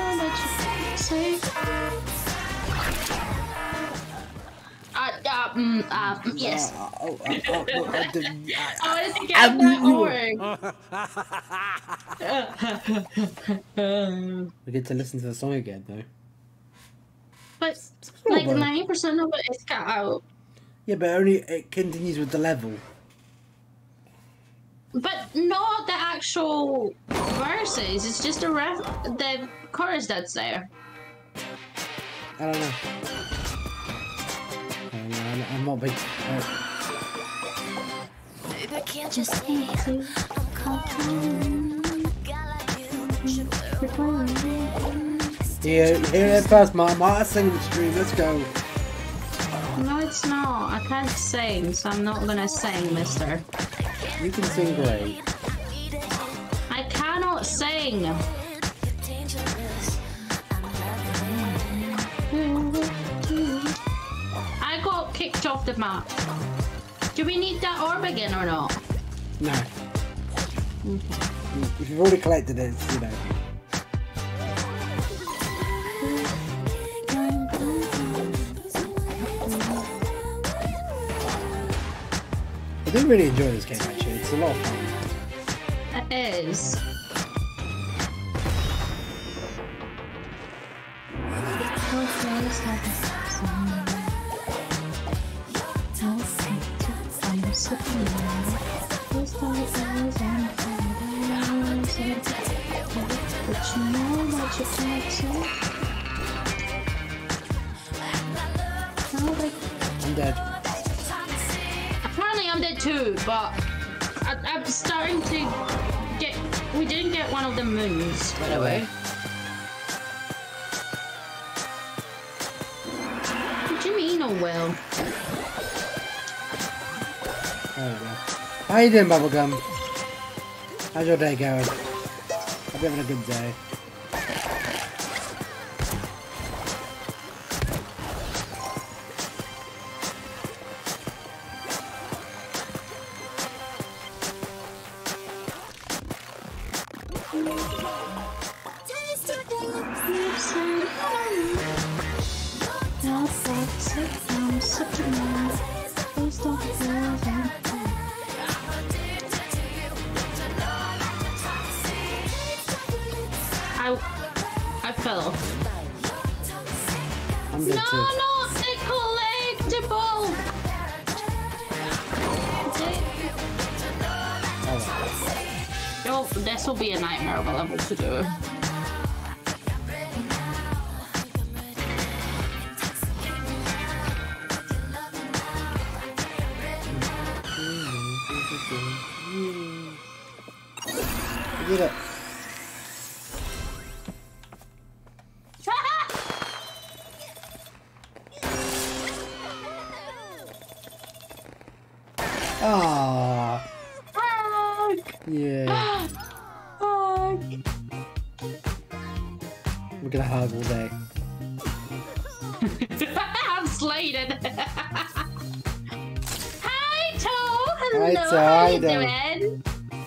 Yes. I I wanted to get that word. We get to listen to the song again, though. But Oh, like but- 90% of it is cut out. Yeah, but only it continues with the level. But not the actual verses. It's just the chorus that's there. I don't know. I'm not big. Baby, can't you see I'm Here it first, Marta singing the stream. Let's go. No, it's not. I can't sing, so I'm not gonna sing, mister. You can sing great. I cannot sing. I got kicked off the map. Do we need that orb again or not? No. If you've already collected it, you know. I do really enjoy this game actually. It's a lot of fun. It is. I'm dead. Apparently I'm dead too, but I'm starting to get... We didn't get one of the moons, by the way. What do you mean, oh well? There we go. How you doing, Bubblegum? How's your day going? Hope you're having a good day. I fell off. I'm dead No, too. not the collectible! Oh, this will be a nightmare of a level to do. We did it. Ah, yeah. We're gonna hug all day. I'm slated. Hi, Toe. Hello. Hi, Toe. How How you you doing? doing?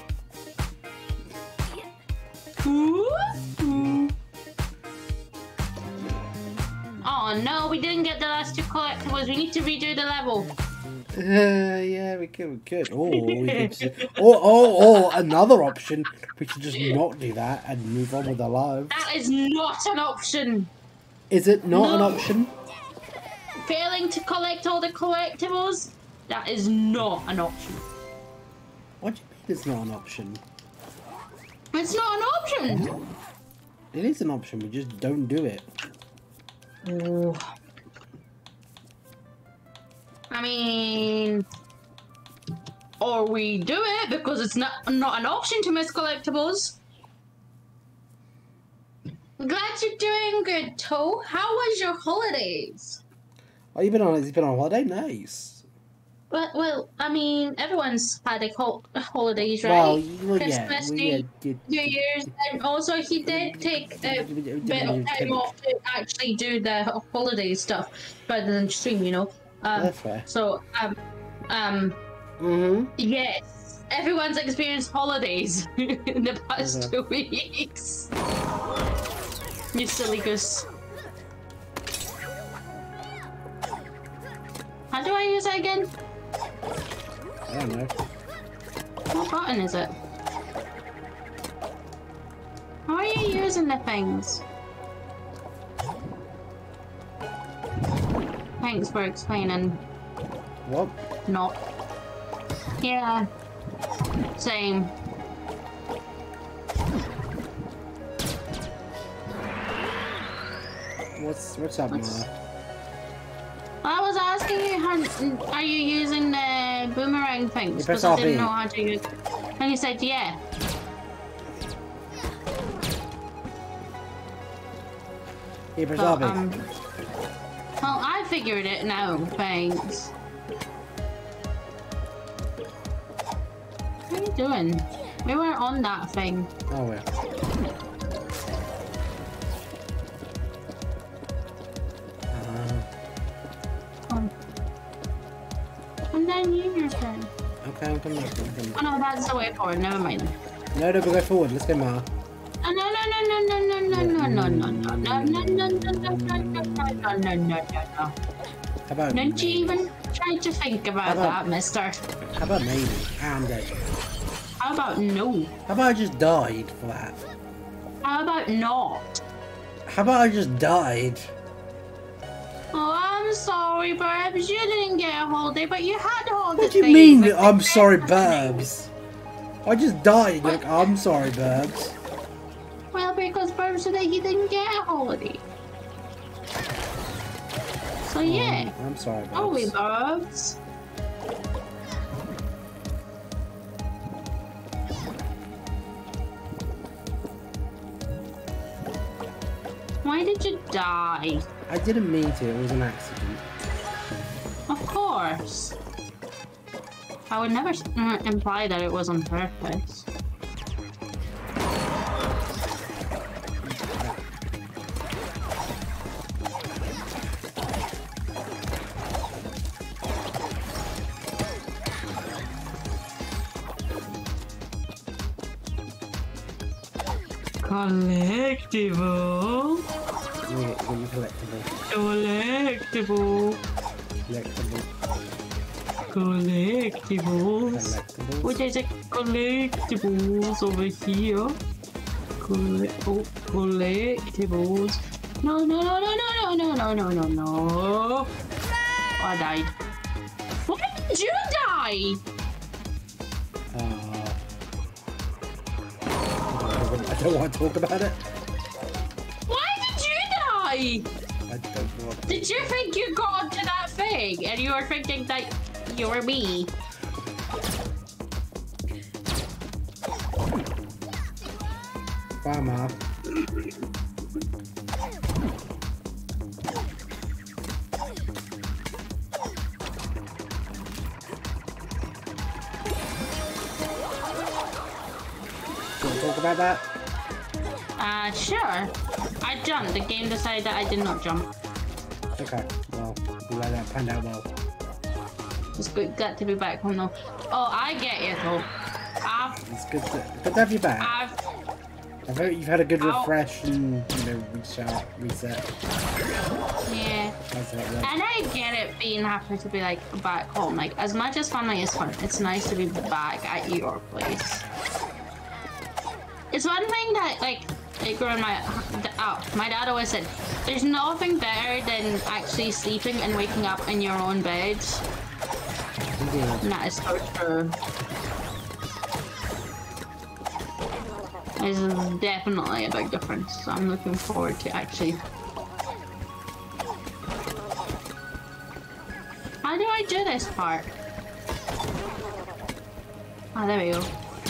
Ooh. Oh no, we didn't get the last two collectibles. We need to redo the level. Yeah, we could. Or we could just, or another option. We should just not do that and move on with our lives. That is not an option. Is it not an No. option? Failing to collect all the collectibles, that is not an option. What do you mean it's not an option? It's not an option. It is an option. We just don't do it. Ooh. I mean, or we do it because it's not an option to miss collectibles. Glad you're doing good, Toe. How was your holidays? Oh, you've been on holiday? Nice. Well, I mean, everyone's had a holidays, right? Well, yeah. Christmas, We, New Year's, and also he did take a bit of time off to actually do the holiday stuff rather than stream, you know. That's fair. So, yes, everyone's experienced holidays in the past 2 weeks. You silly goose. How do I use it again? I don't know. What button is it? How are you using the things? Thanks for explaining. What? Not. Yeah. Same. What's up, Ma? I was asking you how are you using the boomerang things You press because I didn't RB. know how to use. And you said yeah. You press But, RB. well, I figured it now. Thanks. What are you doing? We weren't on that thing. Oh well. And then you your turn. Okay, I'm coming. Oh no, that's the way forward. Never mind. No, we'll go forward. Let's go, Ma. Oh, no, no. How about Don't you maybe? even try to think about How about- that, mister. How about maybe? I'm dead. How about no? How about I just died for that? How about not? How about I just died? Oh, I'm sorry, Burbs. You didn't get a holiday, but you had a holiday. What do you mean? I'm sorry, Burbs. I just died. Like, I'm sorry, Burbs. Well, because Burbs said that he didn't get a holiday. So yeah. I'm sorry, Oh, we Burbs. Burbs. Why did you die? I didn't mean to. It was an accident. Of course. I would never imply that it was on purpose. Collectible. Give me collectible. Collectible. Collectible. Collectibles. Collectibles. Oh, there's a collectibles over here. Collectibles. No. Oh, I died. Why did you die? I don't want to talk about it. Why did you die? I don't want to. Did you think you got onto that thing and you were thinking that you were me? Bye, Ma. Do you want to talk about that? Sure. I jumped. The game decided that I did not jump. Okay, well, we'll let that pan out well. It's good to be back home though. Oh, I get you though. It's good to have you back. I hope you've had a good Ow. refresh and, reset. Yeah. That's it, like, And I get it being happy to be like back home. Like as much as family is fun, it's nice to be back at your place. It's one thing that like growing my dad always said, there's nothing better than actually sleeping and waking up in your own bed. yeah. And that is so true. This is definitely a big difference. So I'm looking forward to actually. How do I do this part? Oh, there we go.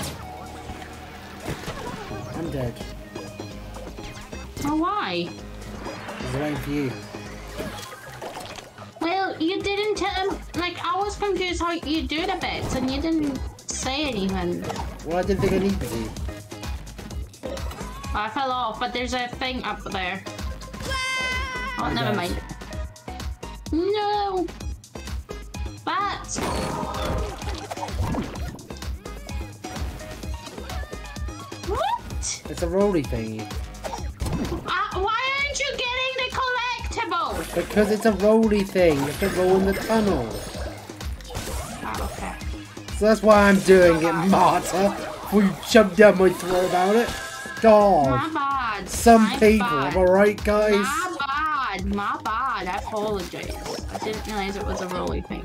I'm dead. Oh, why? I was waiting for you. Well, you didn't tell him. Like, I was confused how you do the bits, and you didn't say anything. Well, I didn't think I needed to. I fell off, but there's a thing up there. Oh, I'm never dead. mind. No! Bats! What? It's a rolly thingy. Why aren't you getting the collectible? Because it's a rolly thing. You have to roll in the tunnel. Oh, okay. So that's why I'm doing it, Marta. Before you jump down my throat about it. God. My bad. Some My people, bad. am I right, guys? My bad. My bad. I apologize. I didn't realize it was a rolly thing.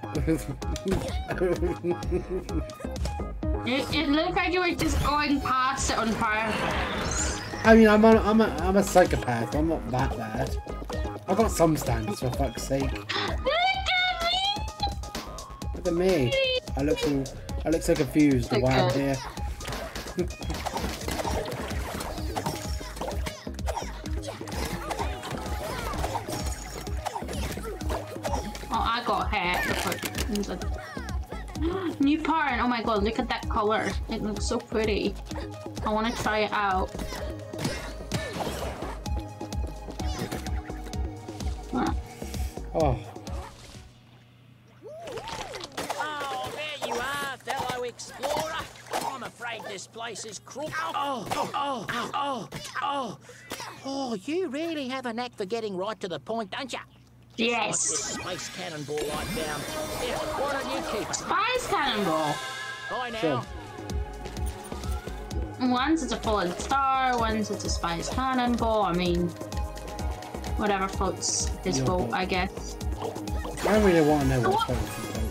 It looked like you were just going past it on purpose. I mean, I'm a psychopath. I'm not that bad. I've got some standards, for fuck's sake. Look at me. I look so confused. Okay. Why I'm here. Oh, I got hit. New part. Oh my god, look at that color. It looks so pretty. I want to try it out. Oh. Oh, there you are, fellow explorer. I'm afraid this place is crooked. Oh, you really have a knack for getting right to the point, don't you? Like Yes. this space cannonball I found. Yeah, why don't you keep it? Spice cannonball. Bye now. Sure. Once it's a fallen star, once it's a spice cannonball. I mean, whatever floats his Your boat, boat. I guess. I don't really want to know what's going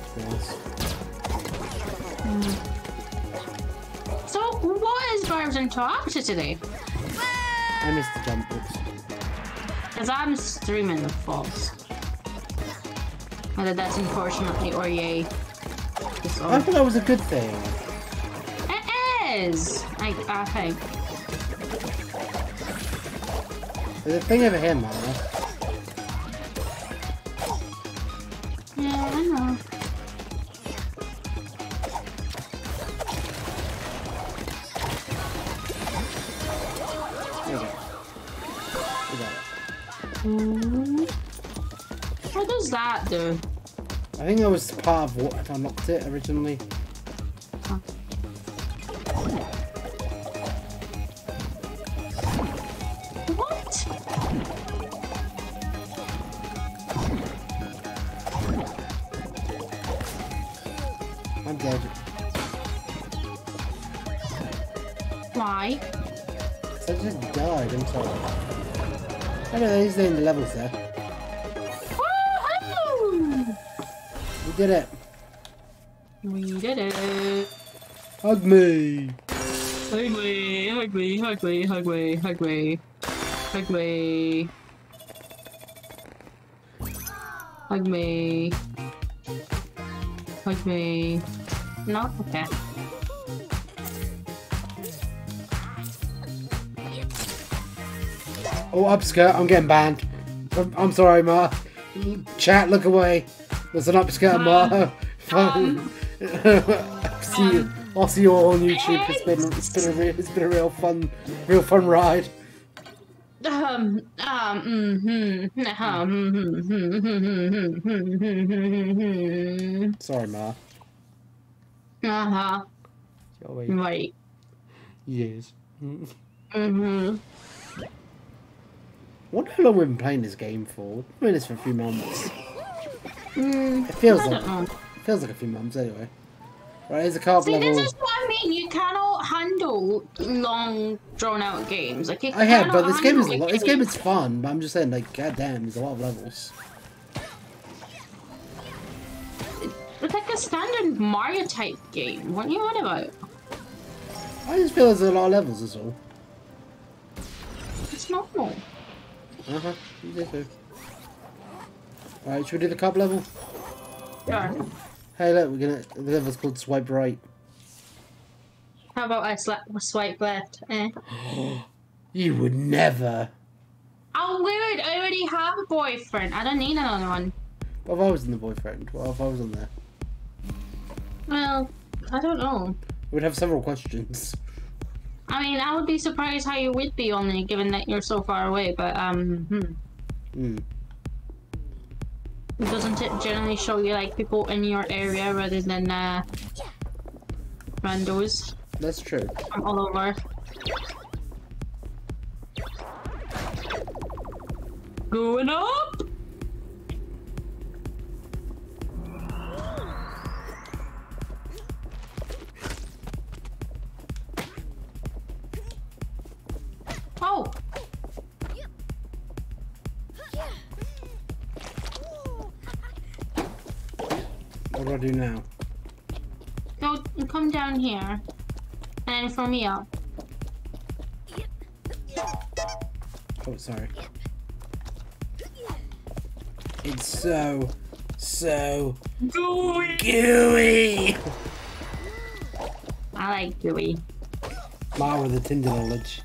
on, to be honest. So, what is Barb's interruption today? I missed the jump books. Because I'm streaming the falls. Whether that's unfortunately or yay. I thought that was a good thing. It is! I think. There's a thing over here, man. Yeah, I know. There you go. You got it. What does that do? I think that was part of what unlocked it originally. Huh. What? I'm dead. Why? So I just died, I'm sorry. I don't know, he's in the levels there. Woohoo! We did it. We did it. Hug me. Hug me, hug me, hug me, hug me, hug me. Hug me. Hug me. Hug me. No? Okay. Oh, upskirt, I'm getting banned. I'm sorry, Ma. Chat, look away. There's an upskirt, Ma. I'll see you all on YouTube. It's been a real fun ride. Sorry, Ma. Uh-huh. Sorry. Right. Yes. Mm-hmm. Wonder how long we've been playing this game for. We've been playing this for a few months. It I feels like don't know. a few months anyway. Right, here's a carp See, level. this is what I mean. You cannot handle long, drawn-out games. Like you I have, but cannot this game is handle this game is fun. But I'm just saying, like, goddamn, there's a lot of levels. It's like a standard Mario type game. What are you on about? I just feel there's a lot of levels, is all. It's normal. You do too. Alright, should we do the carp level? Sure. Hey, look, the level's called Swipe Right. How about I swipe left? Eh? You would never. Oh, weird. I already have a boyfriend. I don't need another one. What if I was in the boyfriend? What if I was on there? Well, I don't know. We'd have several questions. I mean, I would be surprised how you would be only given that you're so far away, but, Doesn't it generally show you, like, people in your area rather than, randos That's true. from all over? Going up! What do I do now? Go, come down here. And then throw me up. Oh, sorry. It's so gooey. I like gooey. Mar with the Tinder knowledge.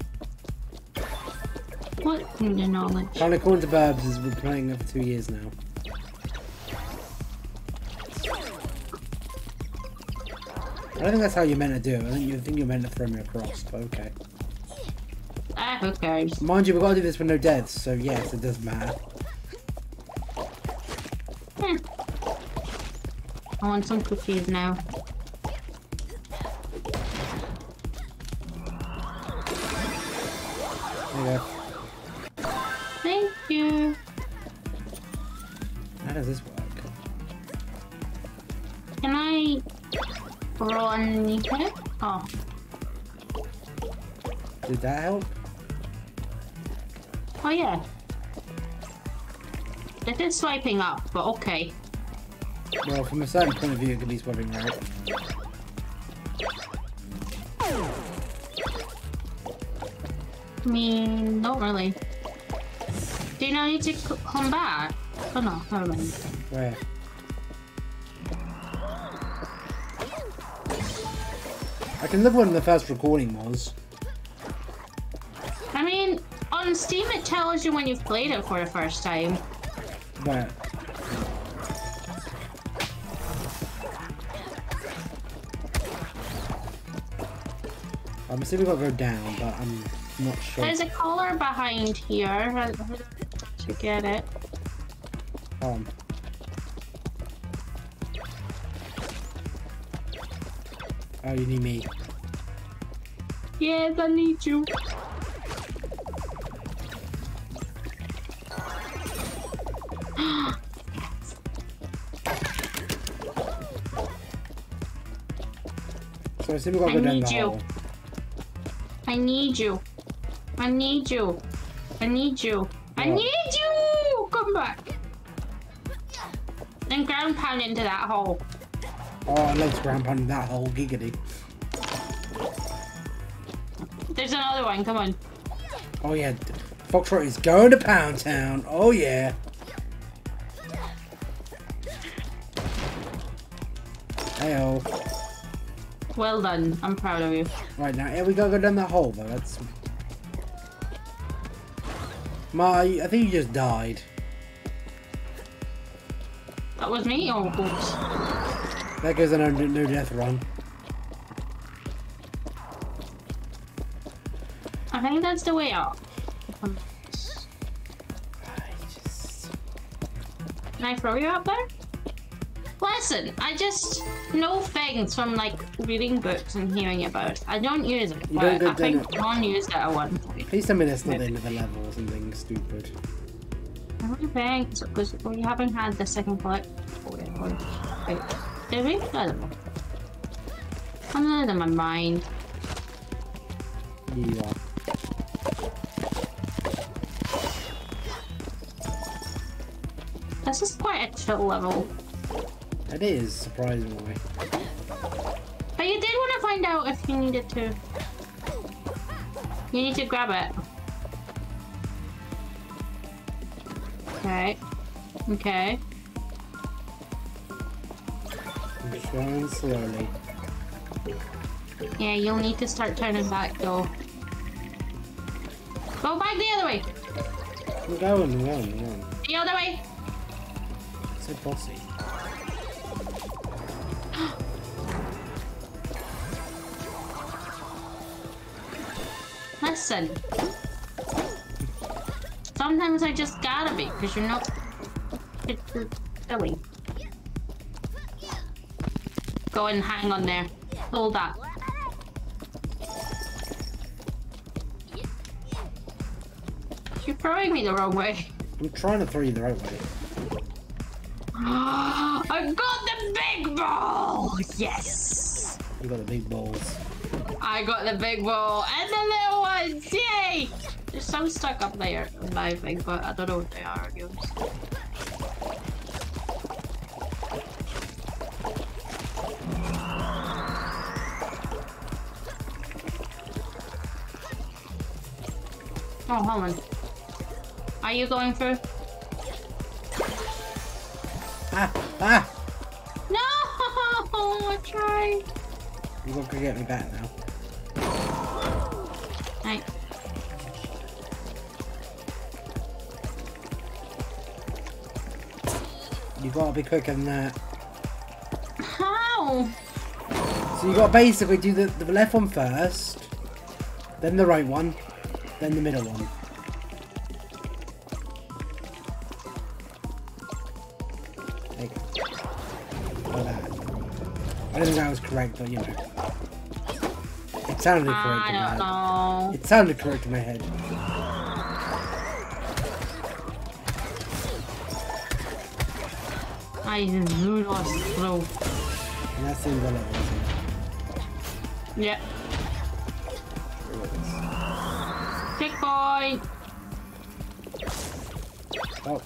What Tinder knowledge? Trying to Corn to Burbs has been playing it for 2 years now. I don't think that's how you're meant to do it. I think you're meant to throw me across, but okay. Ah, who cares? Mind you, we've got to do this with no deaths, so yes, it does matter. I want some cookies now. There you go. Thank you. How does this work? Can I roll underneath it? Oh. Did that help? Oh yeah. It is swiping up, but okay. Well, from a certain point of view, it could be swapping right. I mean, not really. Do you now need to come back? Oh no, never mind. Where? I can live when the first recording was. I mean, on Steam it tells you when you've played it for the first time. Where? I'm assuming we've got to go down, but I'm not sure. There's a collar behind here. To get it. Oh. Oh, you need me. Yes, I need you. So I assume we've got to go down the hole. I need you. I need you. I need you. I need you! Come back. Then ground pound into that hole. Oh, I love to ground pound in that hole, giggity. There's another one, come on. Oh yeah, Foxtrot is going to Pound Town. Oh yeah. Hey-oh. Well done. I'm proud of you. Right now, here we gotta go down that hole though. That's... I think you just died. That was me? Oh, oops. That goes on a no death run. I think that's the way up. Can I throw you up there? Listen, I just know things from like reading books and hearing about it. I don't use it, You but don't I think do Ron used it at one point. Please tell me that's not the end of the level or something stupid. I don't think so, because we haven't had the second collect. Wait, did we? I don't know. I'm not in my mind. You are. This is quite a chill level. It is, surprisingly. But you did want to find out if you needed to. You need to grab it. Okay. Okay. I'm just going slowly. Yeah, you'll need to start turning back though. Go back the other way! I'm going. The other way! So bossy. Listen. Sometimes I just gotta be, because you're not... It's silly. Go and hang on there. Hold that. You're throwing me the wrong way. I'm trying to throw you the right way. I got the big ball! Yes! You got the big balls. I got the big ball and the little ones! Yay! They're so stuck up there, I think, but I don't know what they are, I guess. Oh, hold on. Are you going through? Ah! No! I tried. You're not gonna get me back now. Right. You gotta be quicker than that. How? So you gotta basically do the left one first, then the right one, then the middle one. There you go. Like that. I don't think that was correct, but you know. It sounded correct in my I head. don't know. It sounded correct in my head. I lost through. And that's the end of the level, isn't it? Yeah. Checkpoint. Oh.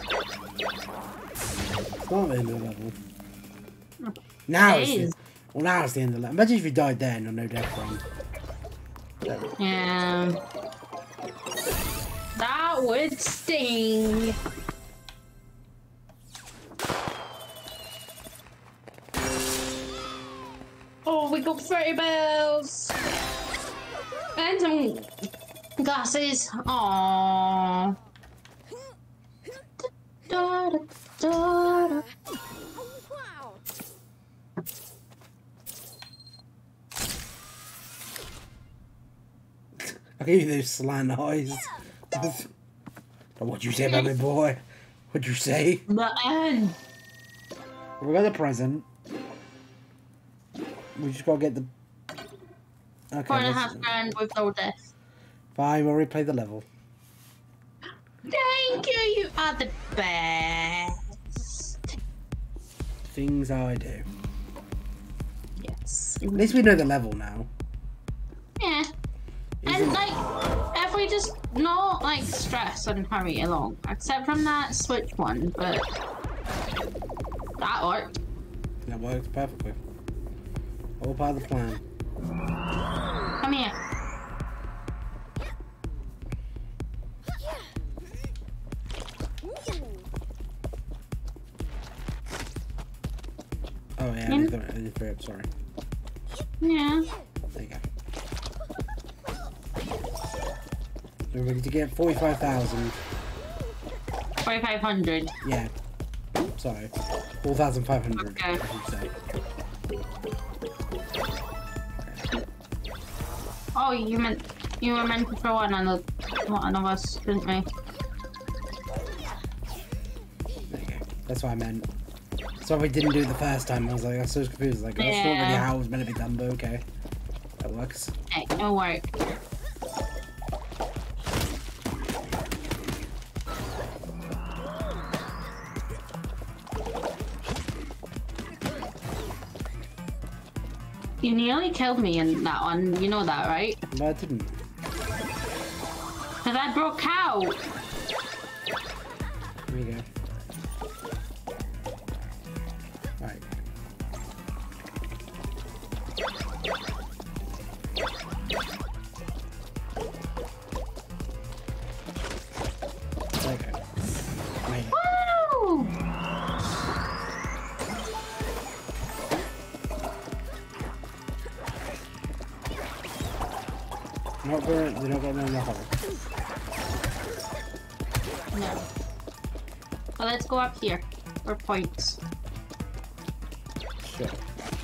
It's not the end of the level. Now It it's is. well, now it's the end of the level. Imagine if you died there and no death run. Yeah. That would sting. Oh, we got 30 bells. And some glasses. Aww. Da, da, da, da. I gave you those slant eyes. What'd you say about me, boy? What'd you say? The end. We got the present. We just gotta get the. Okay. 4.5 grand with no death. Fine, we'll replay the level. Thank you, you are the best. Things I do. Yes. At least we know the level now. Yeah. And like, if we just not like stress and hurry along, except from that switch one, but that worked. That works perfectly. All part of the plan. Come here. Oh yeah, I did throw it, sorry. Yeah. There you go. We're ready to get 45,000. 4,500. Yeah. Sorry. 4,500, Okay. I should say. Oh, you were meant to throw one of us, didn't we? There you go. That's what I meant. That's why we didn't do it the first time. I was like, I was so confused. Like, that's not really Yeah. how it was meant to be done, but okay. That works. Hey, no work. You nearly killed me in that one, you know that, right? No, I didn't. Because I broke out! There you go. Right. There you go. Right. Woo! They're not going in the hole. No. Well, let's go up here for points. Sure.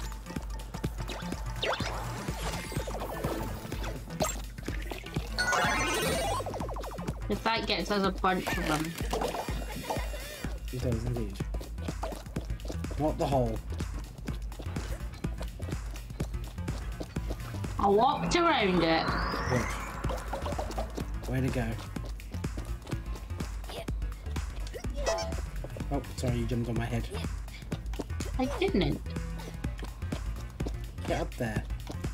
If that gets us a bunch of them. It does indeed. Not the hole. I walked around it. Good. Way to go. Oh, sorry, you jumped on my head. I didn't. Get up there.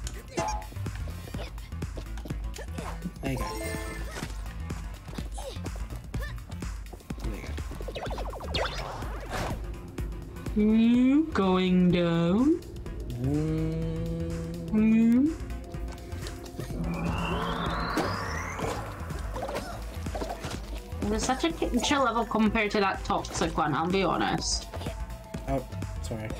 There you go. There you go. Going down. It's such a chill level compared to that toxic one, I'll be honest. Oh, sorry.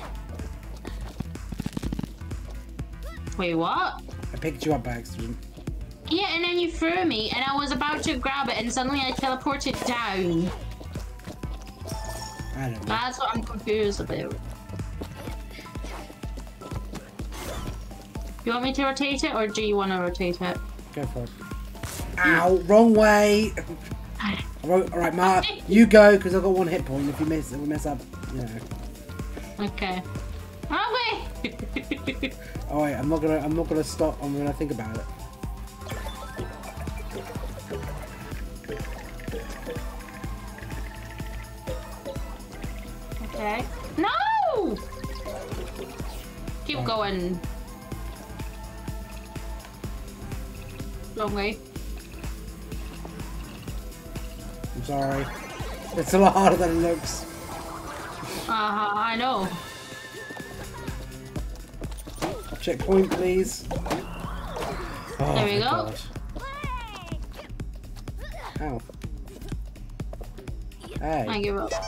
Wait, what? I picked you up by accident. Yeah, and then you threw me, and I was about to grab it, and suddenly I teleported down. I don't know. That's what I'm confused about. You want me to rotate it, or do you want to rotate it? Go for it. Ow, wrong way! Alright, Mark, you go, because I've got 1 hit point. If you mess up, you know. Okay. Wrong way! Alright, I'm not gonna stop. I'm gonna think about it. Okay. No! Keep going. Wrong way. I'm sorry. It's a lot harder than it looks. I know. Checkpoint, please. Oh, There we go. God. Ow. Hey. I give up.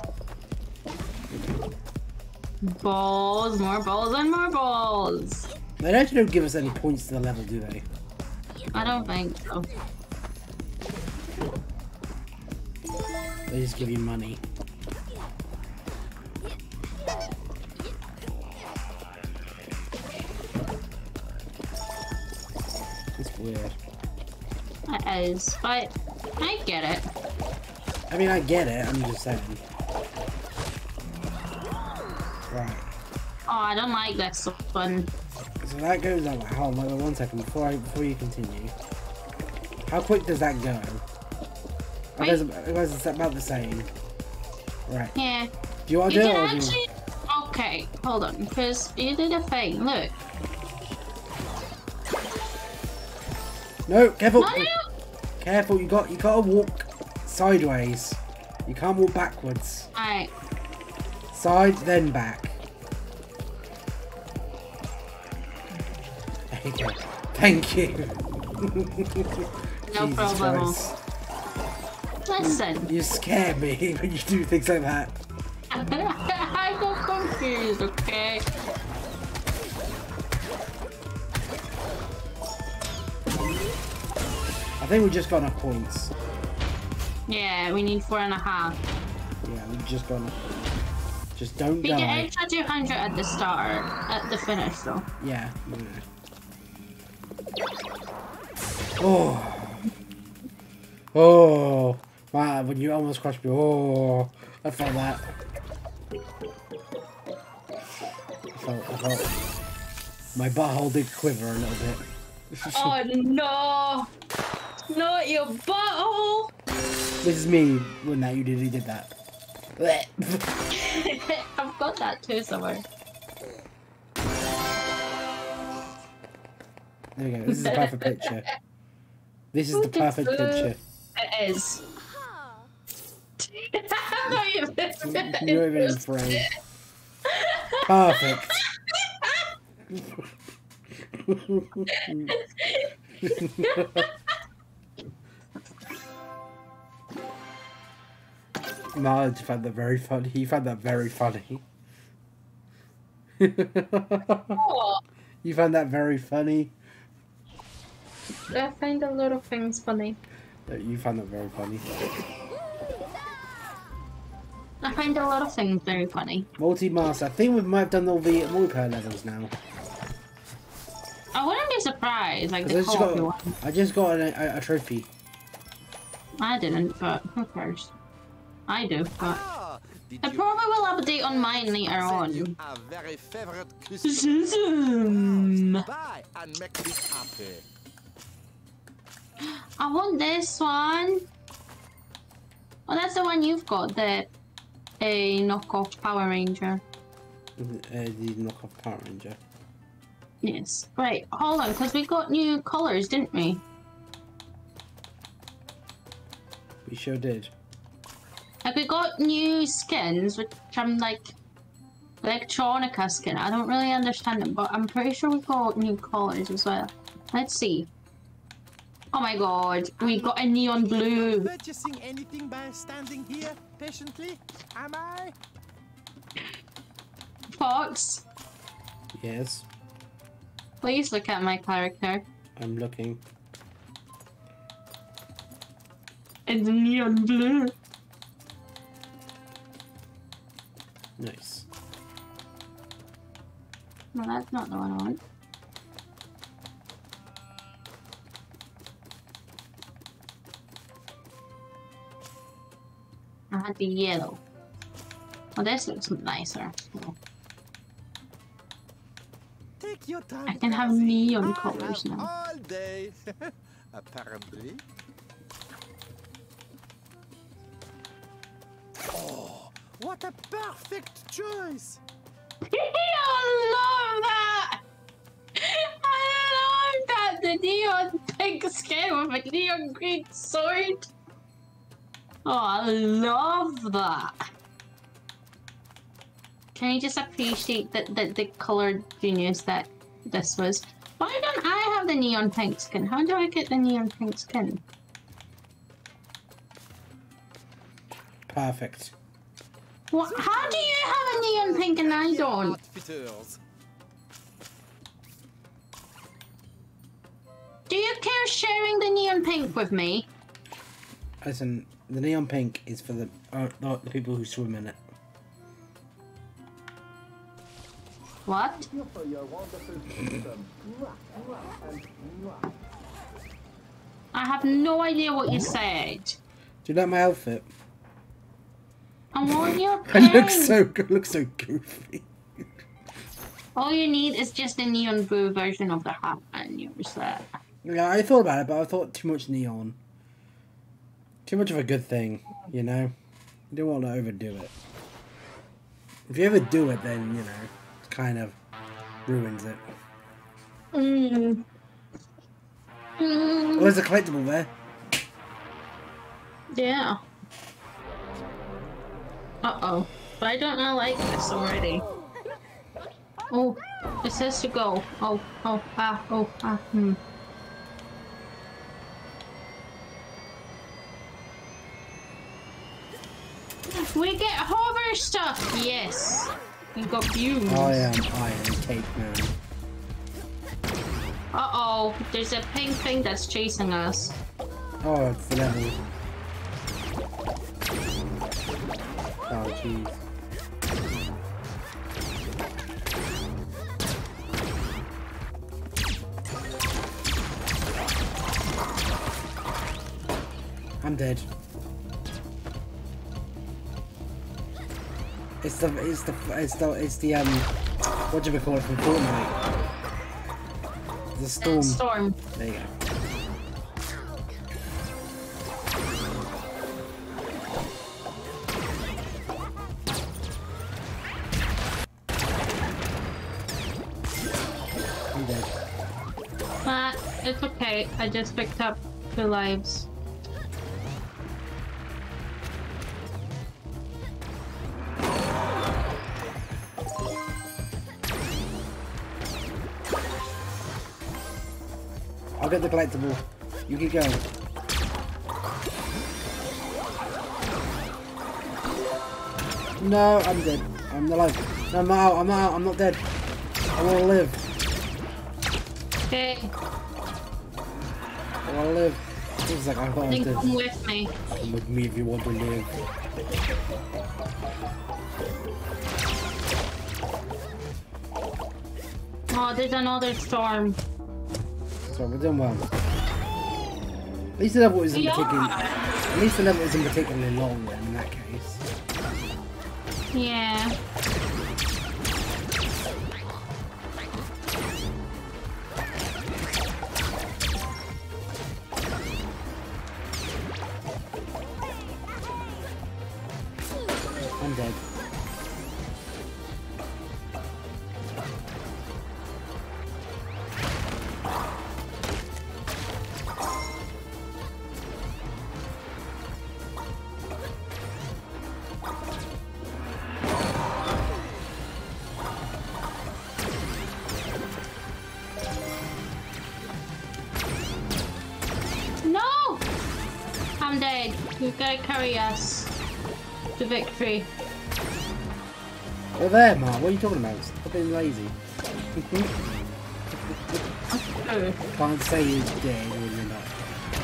Balls, more balls, and more balls. They actually don't give us any points to the level, do they? I don't think so. They just give you money. It's weird. It is, but I get it. I mean, I get it. I'm just saying. Right. Oh, I don't like this one. So that goes on. Hold on, 1 second before you continue. How quick does that go? I guess it's about the same. Right. Yeah. Do you want to You do it? can Or do you... actually. Okay, hold on, because you did a thing. Look. No, careful. No, no. Careful. You gotta walk sideways. You can't walk backwards. Alright. Side, then back. There you go. Thank you. No Jesus problem. Christ. Listen. You scare me when you do things like that. I got confused, okay? I think we just got enough points. Yeah, we need 4.5. Yeah, we just got enough. Just don't We get die. extra 200 at the start, at the finish though. Yeah. Oh. Oh. Wow, when you almost crushed me. Oh. I felt that. I felt my butthole did quiver a little bit. Oh no! Not your butthole! This is me when you did that. I've got that too somewhere. There we go. This is the perfect picture. This is the perfect picture. It is. I'm not even You're even in frame. Perfect. Marge found that very funny. He found that very funny. Oh, You found that very funny. I find a lot of things funny. You found that very funny. I find a lot of things very funny. Multi-master. I think we might have done all the multiplayer levels now. I wouldn't be surprised, like 'Cause the I just co-op got, one. I just got a trophy. I didn't, but who cares? I do, but Ah, did I you probably will update on mine later send you on. a very favorite Christmas buy and make me happy? I want this one. Oh, that's the one you've got, the knockoff Power Ranger. The knockoff Power Ranger. Yes. Right, hold on, because we got new colours, didn't we? We sure did. Like, we got new skins, which I'm like, Electronica skin. I don't really understand them, but I'm pretty sure we got new colours as well. Let's see. Oh my god, we got a neon blue. Purchasing anything by standing here patiently, am I? Fox, Yes, please look at my character. I'm looking. It's neon blue. Nice. No, that's not the one I want. I had the yellow. Oh, this looks nicer. Oh, Take your time. I can have Elsie. neon I colors have now. all day. Apparently. Oh, what a perfect choice! I love that! I love that! The neon pink skin with a neon green sword. Oh, I love that. Can you just appreciate the colored genius that this was? Why don't I have the neon pink skin? How do I get the neon pink skin? Perfect. What? How do you have a neon pink and I don't? Outfitters. Do you care sharing the neon pink with me? Listen, the neon pink is for the people who swim in it. What? I have no idea what you said. Do you like my outfit? I want your I pink. look so goofy. All you need is just a neon blue version of the hat and you're set. Yeah, I thought about it, but I thought too much neon. Too much of a good thing, you know? You don't want to overdo it. If you overdo it, then, you know, it kind of ruins it. Mm. Oh, there's a collectible there. Yeah. Uh-oh. Why don't I like this already? Oh, it says to go. We get hover stuff! Yes! We got views. I am Iron Cake Man. Uh-oh, there's a pink thing that's chasing us. Oh, it's the level. Oh, jeez. I'm dead. It's the what do we call it from Fortnite? The storm. Storm. There you go. I'm dead. It's okay. I just picked up 2 lives. I'll get the collectible. You keep going. No, I'm dead. I'm alive. No, I'm not out. I'm not out. I'm not dead. I want to live. Okay, I want to live. Seems like I thought I was then dead. come with me. Come with me if you want to live. Oh, there's another storm. So we're doing well. At least the level isn't Yeah. particularly. At least the level isn't particularly long then, in that case. Yeah. I'm dead. I'm dead. You gotta carry us to victory. You're there, Mark. What are you talking about? Stop being lazy. Oh. Can't say you're dead when you're not.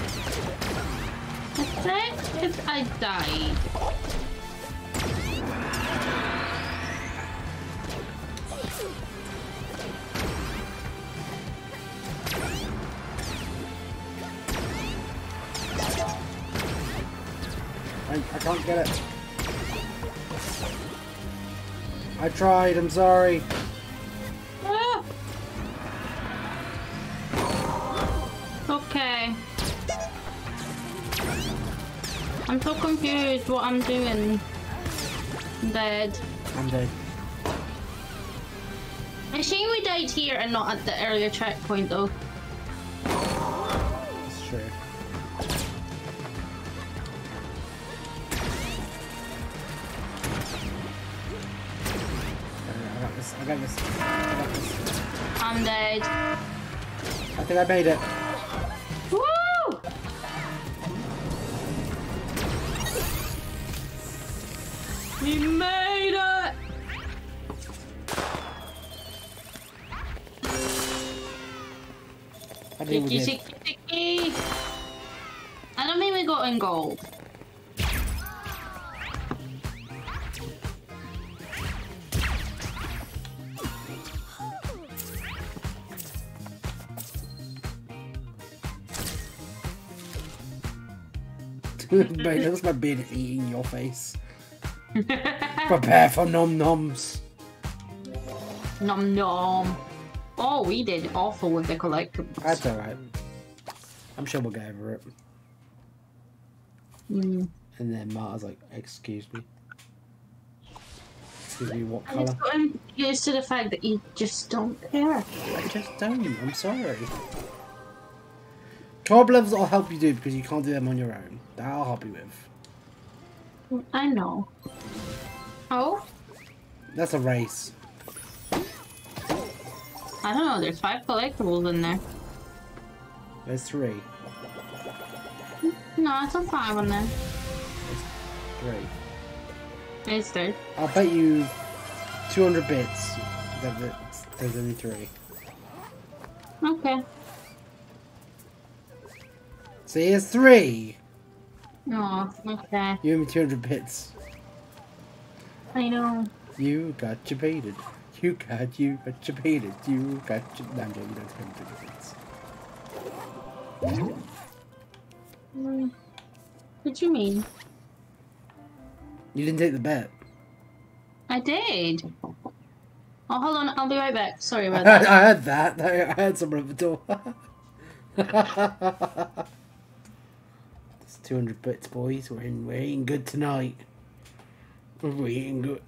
I said if I died. I can't get it. I tried, I'm sorry. Ah. Okay. I'm so confused what I'm doing. I'm dead. I'm dead. A shame we died here and not at the earlier checkpoint though. That's true. I got this. I'm dead. I think I made it. Woo! We made it! I think we Ticky, did. ticky, ticky. I don't think we got in gold. Mate, that was my beard eating your face. Prepare for nom noms. Nom nom. Oh, we did awful with the collectibles. That's alright. I'm sure we'll get over it. Mm. And then Marta's like, excuse me. Excuse me, what I just colour? got used to the fact that you just don't care. I just don't. I'm sorry. Co-op levels I'll help you do because you can't do them on your own. That I'll help you with. I know. Oh? That's a race. I don't know, there's 5 collectibles in there. There's 3. No, it's a 5 on there. 3. It's there. I'll bet you 200 bits that there's only 3. Okay. So here's 3. Oh, okay. You owe me 200 bits. I know. You got your baited. You got your baited. You got your... No, I'm joking, you don't pay me 200 bits. What do you mean? You didn't take the bet. I did. Oh, hold on. I'll be right back. Sorry about I that. heard that. I heard someone at the door. It's 200 bits, boys. We're eating good tonight. We're eating good.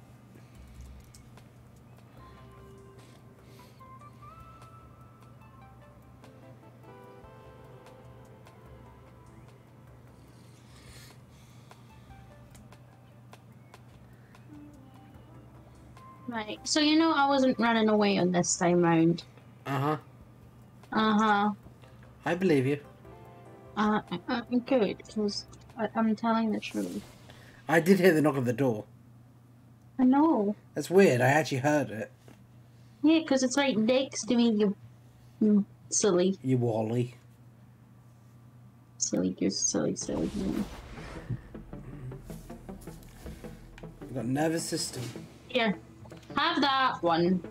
Right. So you know I wasn't running away on this time round. Uh-huh. Uh-huh. I believe you. Good, because I'm telling the truth. I did hear the knock on the door. I know. That's weird. I actually heard it. Yeah, because it's right next to me, you silly. You Wally. Silly goose, silly. I've got a nervous system. Here. Have that one.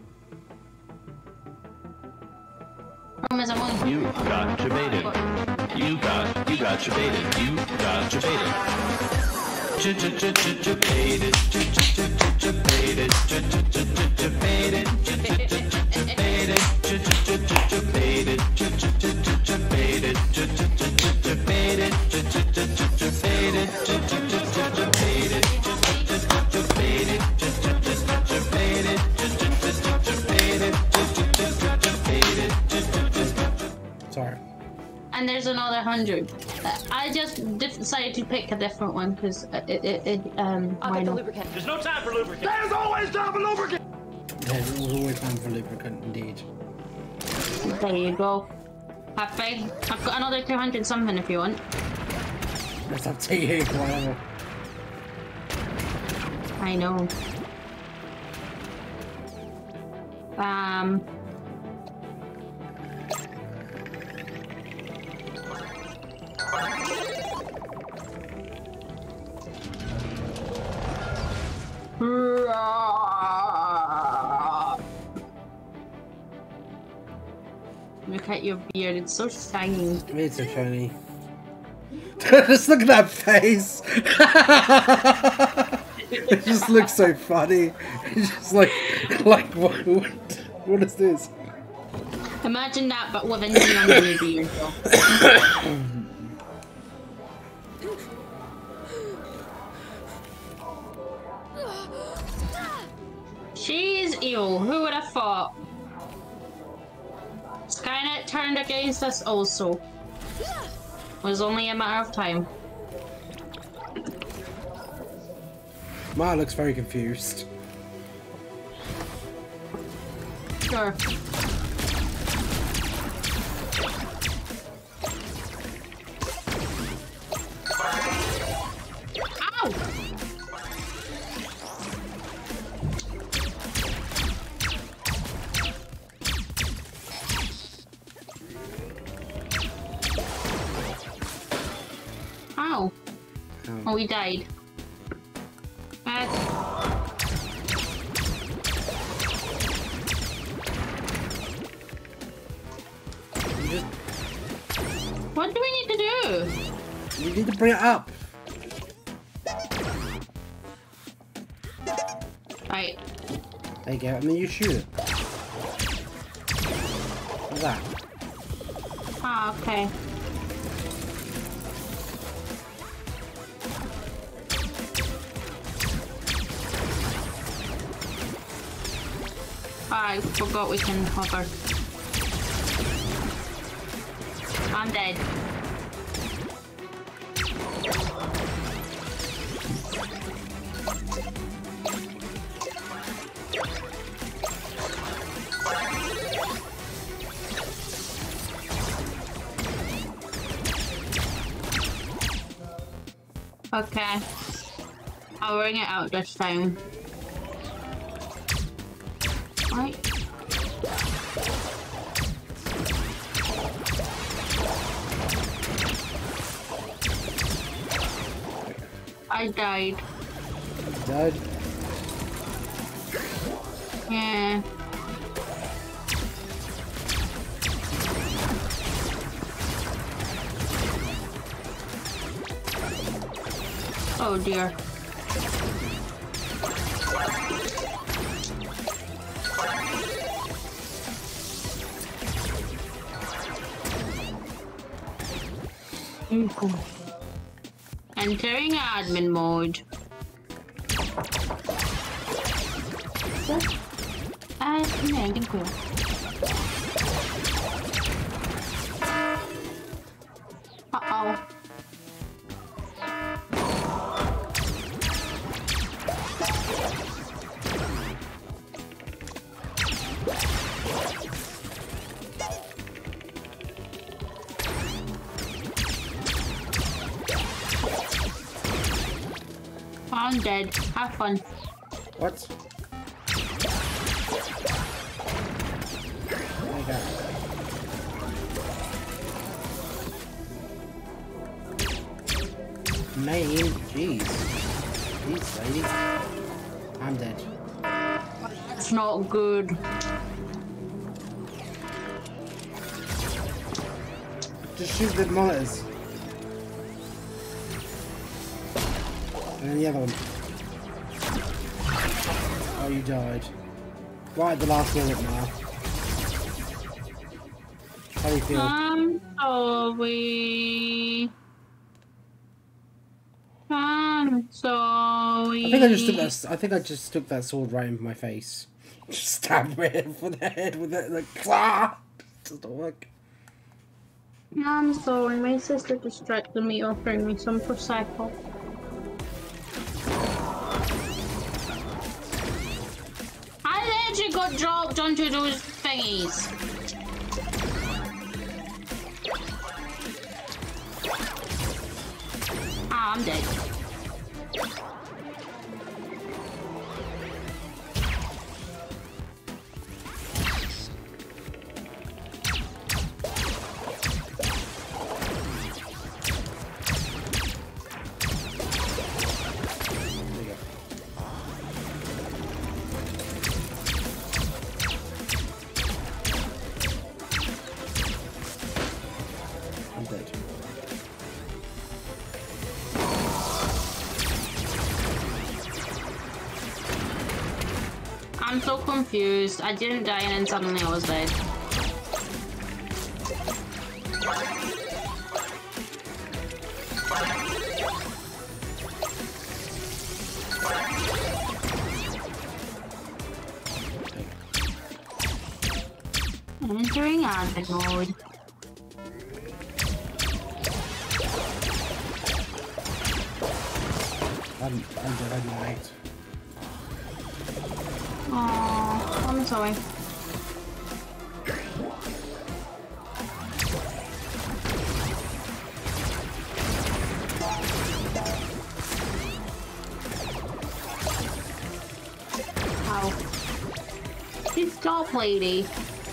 Problem is, I'm only... You got debated. You got debated. You got debated. Debated. Sorry. And there's another 100. I just decided to pick a different one because I'll why get the not? lubricant. There's no time for lubricant. There's always time for lubricant! There's always time for lubricant, indeed. There you go. Have faith. I've got another 200 something if you want. It's up to you, whatever. I know. Look at your beard, it's so shiny. It's so shiny. Just look at that face! It just looks so funny. It's just like what is this? Imagine that, but with a knee under your beard. She's evil. Who would have thought? Skynet turned against us also. It was only a matter of time. Ma looks very confused. Sure. Ow! Ow. Oh, he died. What do we need to do? You need to bring it up. Right. There you go, and then you shoot it. Like that. Ah, okay. I forgot we can hover. I'm dead. Okay. I'll bring it out this time. Right. I died. Died? Yeah. Oh dear. Entering admin mode. Nej, den går. Uh-oh. I'm dead. Have fun. What? Oh my god. Name, jeez. Jeez, lady. I'm dead. It's not good. Just shoot the monitors. And then the other one. Oh, you died. Right at the last minute now. How do you feel? Sorry. I'm sorry. I think I just took that sword right into my face. Just stabbed me for the head with it, like, ah! Doesn't work. I'm sorry. My sister distracted me offering me some Prosecco. I literally got dropped onto those thingies. I'm dead. I'm dead. I'm so confused. I didn't die and then suddenly I was dead. Entering admin mode. I'm dead anyway. Oh, I'm sorry. Ow. Stop, lady.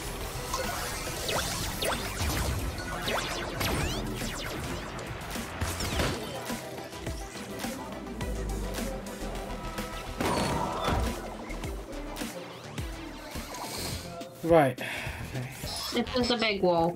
Right. Okay. This is a big wall.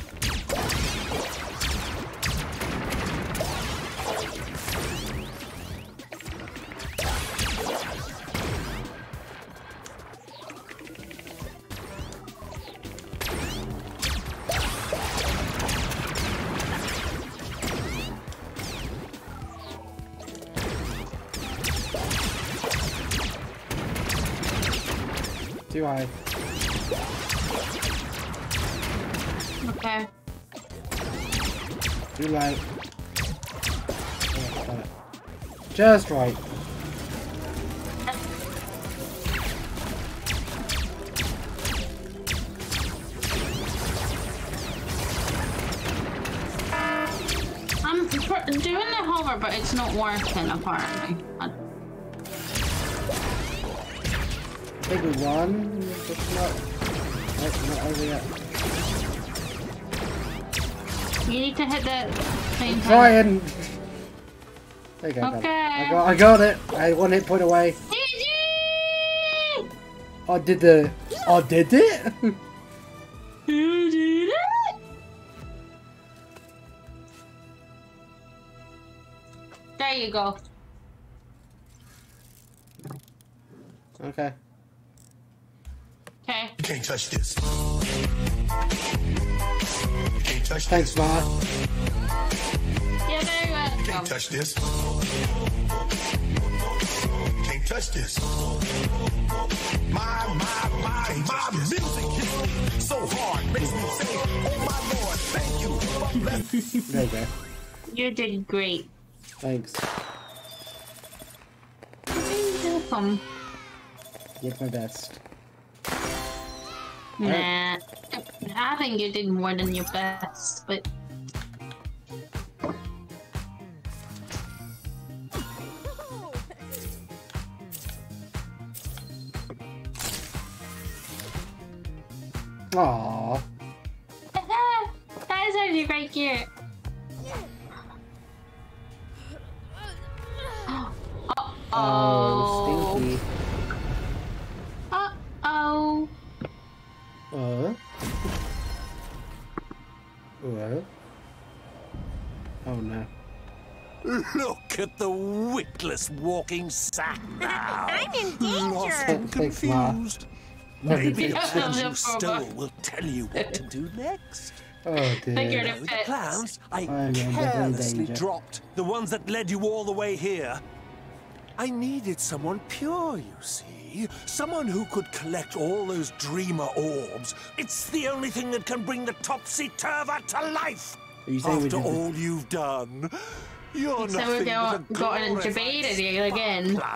Do I? Okay. Too late. Oh, got it. Just right. I'm doing the hover, but it's not working apparently. Maybe one. Just not. Nope, not over yet. You need to hit the same thing. Trying. There you go. Okay. I got it. I 1 hit point away. GG! I did the. I did it. You did it! There you go. Okay. Okay. You can't touch this. You can't touch Thanks, this. Ma. Yeah, there you You go. can't touch this. You can't touch this. My music hits me so hard, makes me say, oh my Lord, thank you. There you go. You did great. Thanks. Welcome. Did my best. Nah. I think you did more than your best, but... Aww. That is actually quite cute. Oh, stinky. Uh-oh. Well. Oh no. Look at the witless walking sack now. I'm in danger. Lost and Thanks, Ma. confused. Maybe the Yeah, plans no you stole problem. will tell you what to do next. Oh Figured dear. it The fits. plans I I'm in carelessly danger. dropped, the ones that led you all the way here. I needed someone pure, you see. Someone who could collect all those dreamer orbs. It's the only thing that can bring the topsy-turver to life. Are you saying we After did the- all you've done, you're So nothing we're but a gotten glorified debated here again. blood.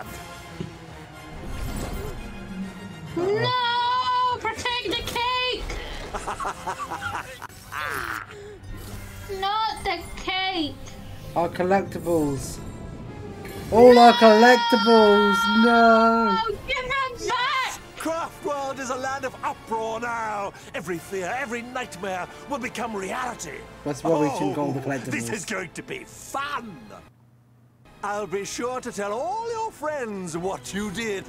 No! Protect the cake! Not the cake! Our collectibles. All our collectibles. No. Oh, give it back! Craftworld is a land of uproar now. Every fear, every nightmare will become reality. That's why we shouldn't go all the collectibles. This is going to be fun. I'll be sure to tell all your friends what you did.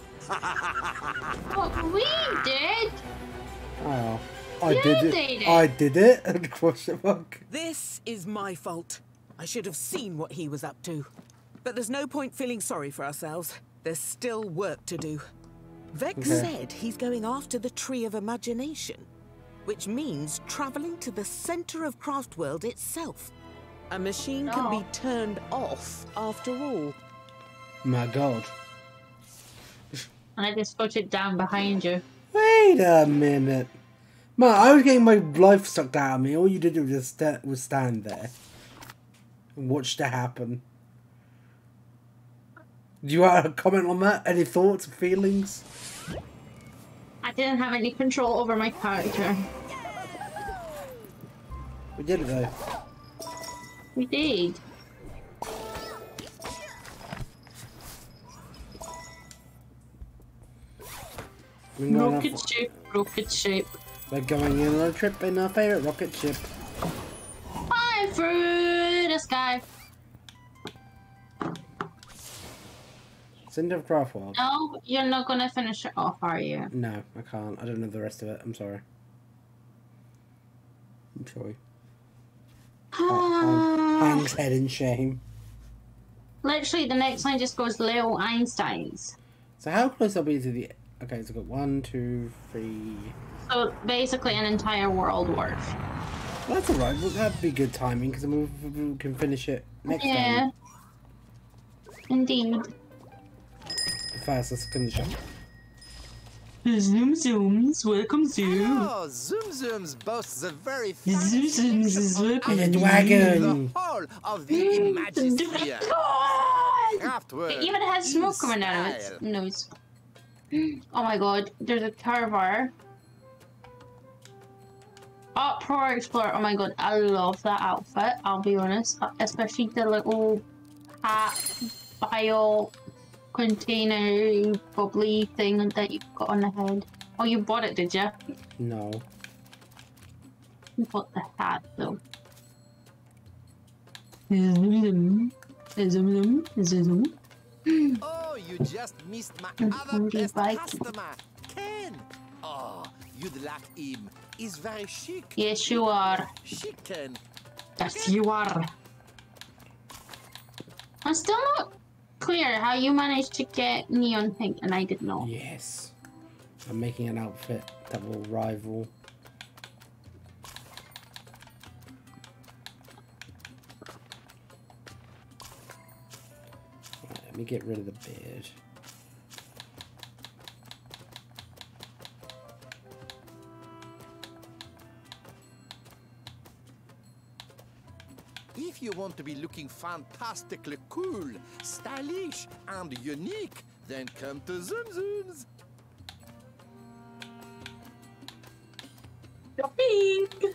What we did? Oh, I You did it. did it. I did it. Question mark. This is my fault. I should have seen what he was up to. But there's no point feeling sorry for ourselves. There's still work to do. Vex said he's going after the Tree of Imagination, which means traveling to the center of Craftworld itself. A machine can be turned off after all. My God. And I just put it down behind you. Wait a minute. Man, I was getting my life sucked out of me. All you did was just stand there and watch it happen. Do you want to comment on that? Any thoughts, feelings? I didn't have any control over my character. We did it though. We did. Rocket ship, rocket ship. We're going on a trip in our favourite rocket ship. Fly through the sky. Cinder of Craftworld. No, you're not gonna finish it off, are you? No, I can't. I don't know the rest of it. I'm sorry. I'm sorry. Hangs head in shame. Literally, the next line just goes Leo Einstein's. So how close are we to the... Okay, so we've got 1, 2, 3... So basically an entire world worth. Well, that's alright. Well, that'd be good timing because then we can finish it next time. Indeed. First, let's finish it. Zoom Zooms, welcome Zoom. Oh, Zoom Zooms boasts a very Zoom Zooms is welcome. The dragon. the whole of the Imagisphere. Craftworld It even has smoke in coming out of its style. nose. Oh my god, there's a Tarvar. Uproar Explorer. Oh my god, I love that outfit, I'll be honest. Especially the little hat, bio container, bubbly thing that you got on the head. Oh, you bought it, did you? No. You bought the hat, though. Oh, you just missed my other best customer, Ken. Oh, you'd like him. He's very chic. Yes, you are. Chic, Ken. Yes, you are. I'm still not clear how you managed to get neon pink, and I did not. Yes. I'm making an outfit that will rival. Right, let me get rid of the beard. If you want to be looking fantastically cool, stylish, and unique, then come to Zoom Zooms. Pink.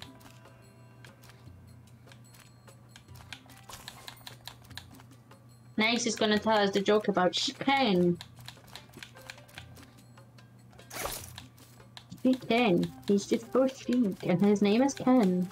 Nice is gonna tell us the joke about Ken. He's Ken. He's just so chic, and his name is Ken.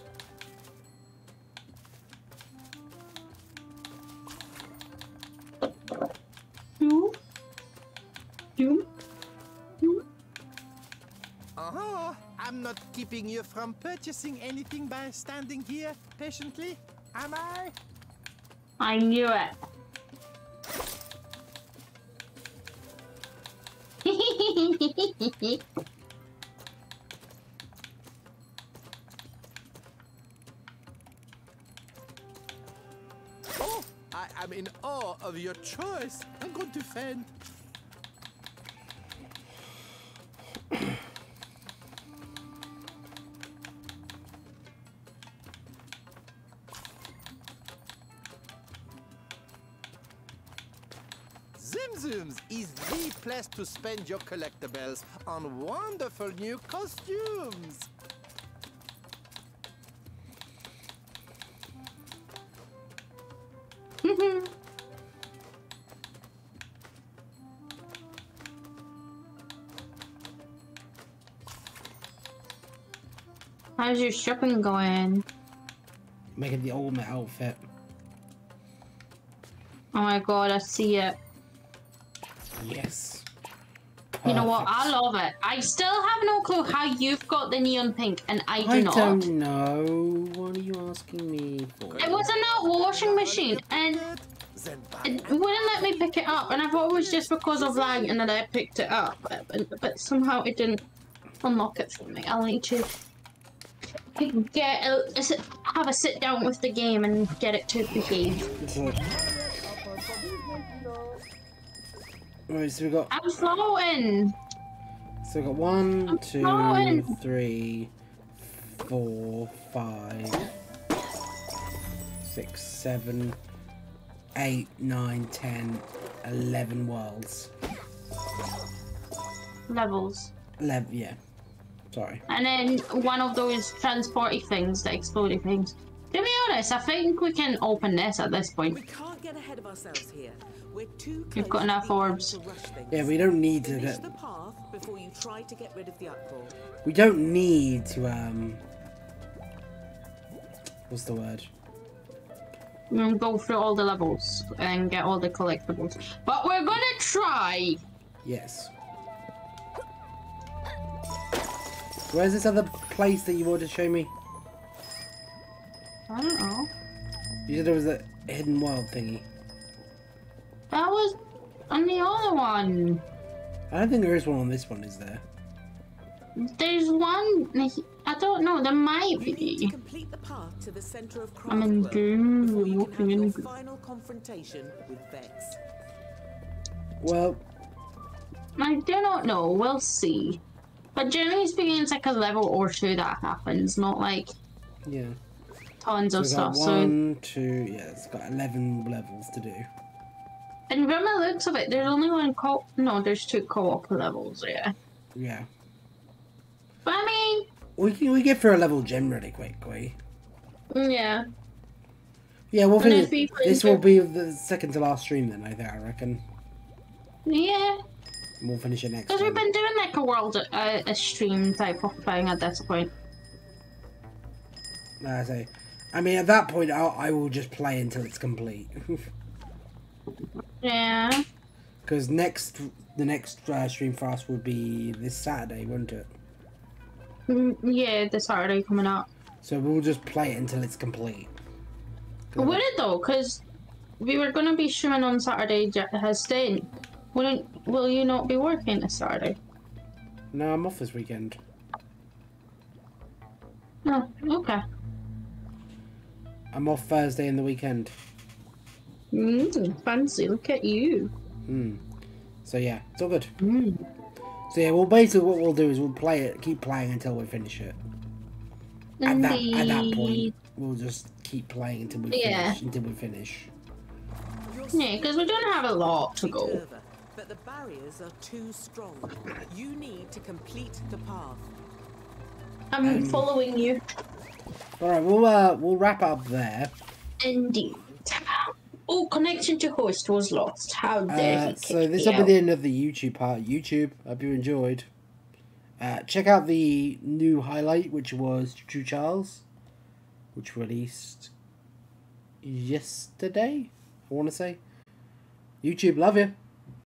I'm not keeping you from purchasing anything by standing here patiently, am I? I knew it. Oh, I am in awe of your choice. I'm going to faint. Zooms is the place to spend your collectibles on wonderful new costumes. How's your shopping going? Making the ultimate outfit. Oh my god, I see it. Yes. You know what? I Perfect. love it. I still have no clue how you've got the neon pink and I do not. don't know. What are you asking me for? It was in that washing machine and it wouldn't let me pick it up, and I thought it was just because of lag, and then I picked it up, but somehow it didn't unlock it for me. I'll need to have a sit down with the game and get it to behave. Right, so we got. I'm floating. So we got 1, 2, flowing. 3, 4, 5, 6, 7, 8, 9, 10, 11 worlds. Levels. 11, yeah. Sorry. And then one of those transporty things, the exploding things. To be honest, I think we can open this at this point. We can't get ahead of ourselves here. We're too close. You've got enough to the end orbs. to rush things. Yeah, we don't need to Finish get. the path before you try to get rid of the uproar. We don't need to, what's the word? Go through all the levels and get all the collectibles. But we're gonna try! Yes. Where's this other place that you wanted to show me? I don't know. You said there was a hidden world thingy. That was on the other one. I don't think there is one on this one, is there? There's one. I don't know. There might You need to be. complete the path to the center of I'm in Craftworld Doom, before you can walking have in. your final confrontation with Vex. Well, I do not know. We'll see. But generally speaking, it's like a level or two that happens, not like yeah. tons So of we've got stuff. 1, 2, yeah, it's got 11 levels to do. And from the looks of it, there's only one no, there's 2 co-op levels, yeah. Yeah. But I mean, We get through a level generally quickly. yeah. Yeah, we'll And finish. if we This will be the second to last stream then, I reckon. Yeah. And we'll finish it next Because we've time. been doing like a world, a stream type of thing at this point. Like I say, I mean, at that point, I will just play until it's complete. Yeah. Because the next stream for us would be this Saturday, wouldn't it? Yeah, this Saturday coming up. So we'll just play it until it's complete. Would it though? Because we were going to be streaming on Saturday, has stayed. Will you not be working this Saturday? No, I'm off this weekend. Oh, okay. I'm off Thursday in the weekend. Fancy, look at you. So yeah, it's all good. Mm. So yeah, well, basically what we'll do is we'll play it, keep playing until we finish it. At that point, we'll just keep playing until we finish. Yeah, because we don't have a lot to go. But the barriers are too strong. You need to complete the path. I'm following you. All right, we'll wrap up there. Indeed. Oh, connection to host was lost. How dare he So kick this me will be out. the end of the YouTube part. YouTube, hope you enjoyed. Check out the new highlight, which was True Charles, which released yesterday, I want to say. YouTube, love you.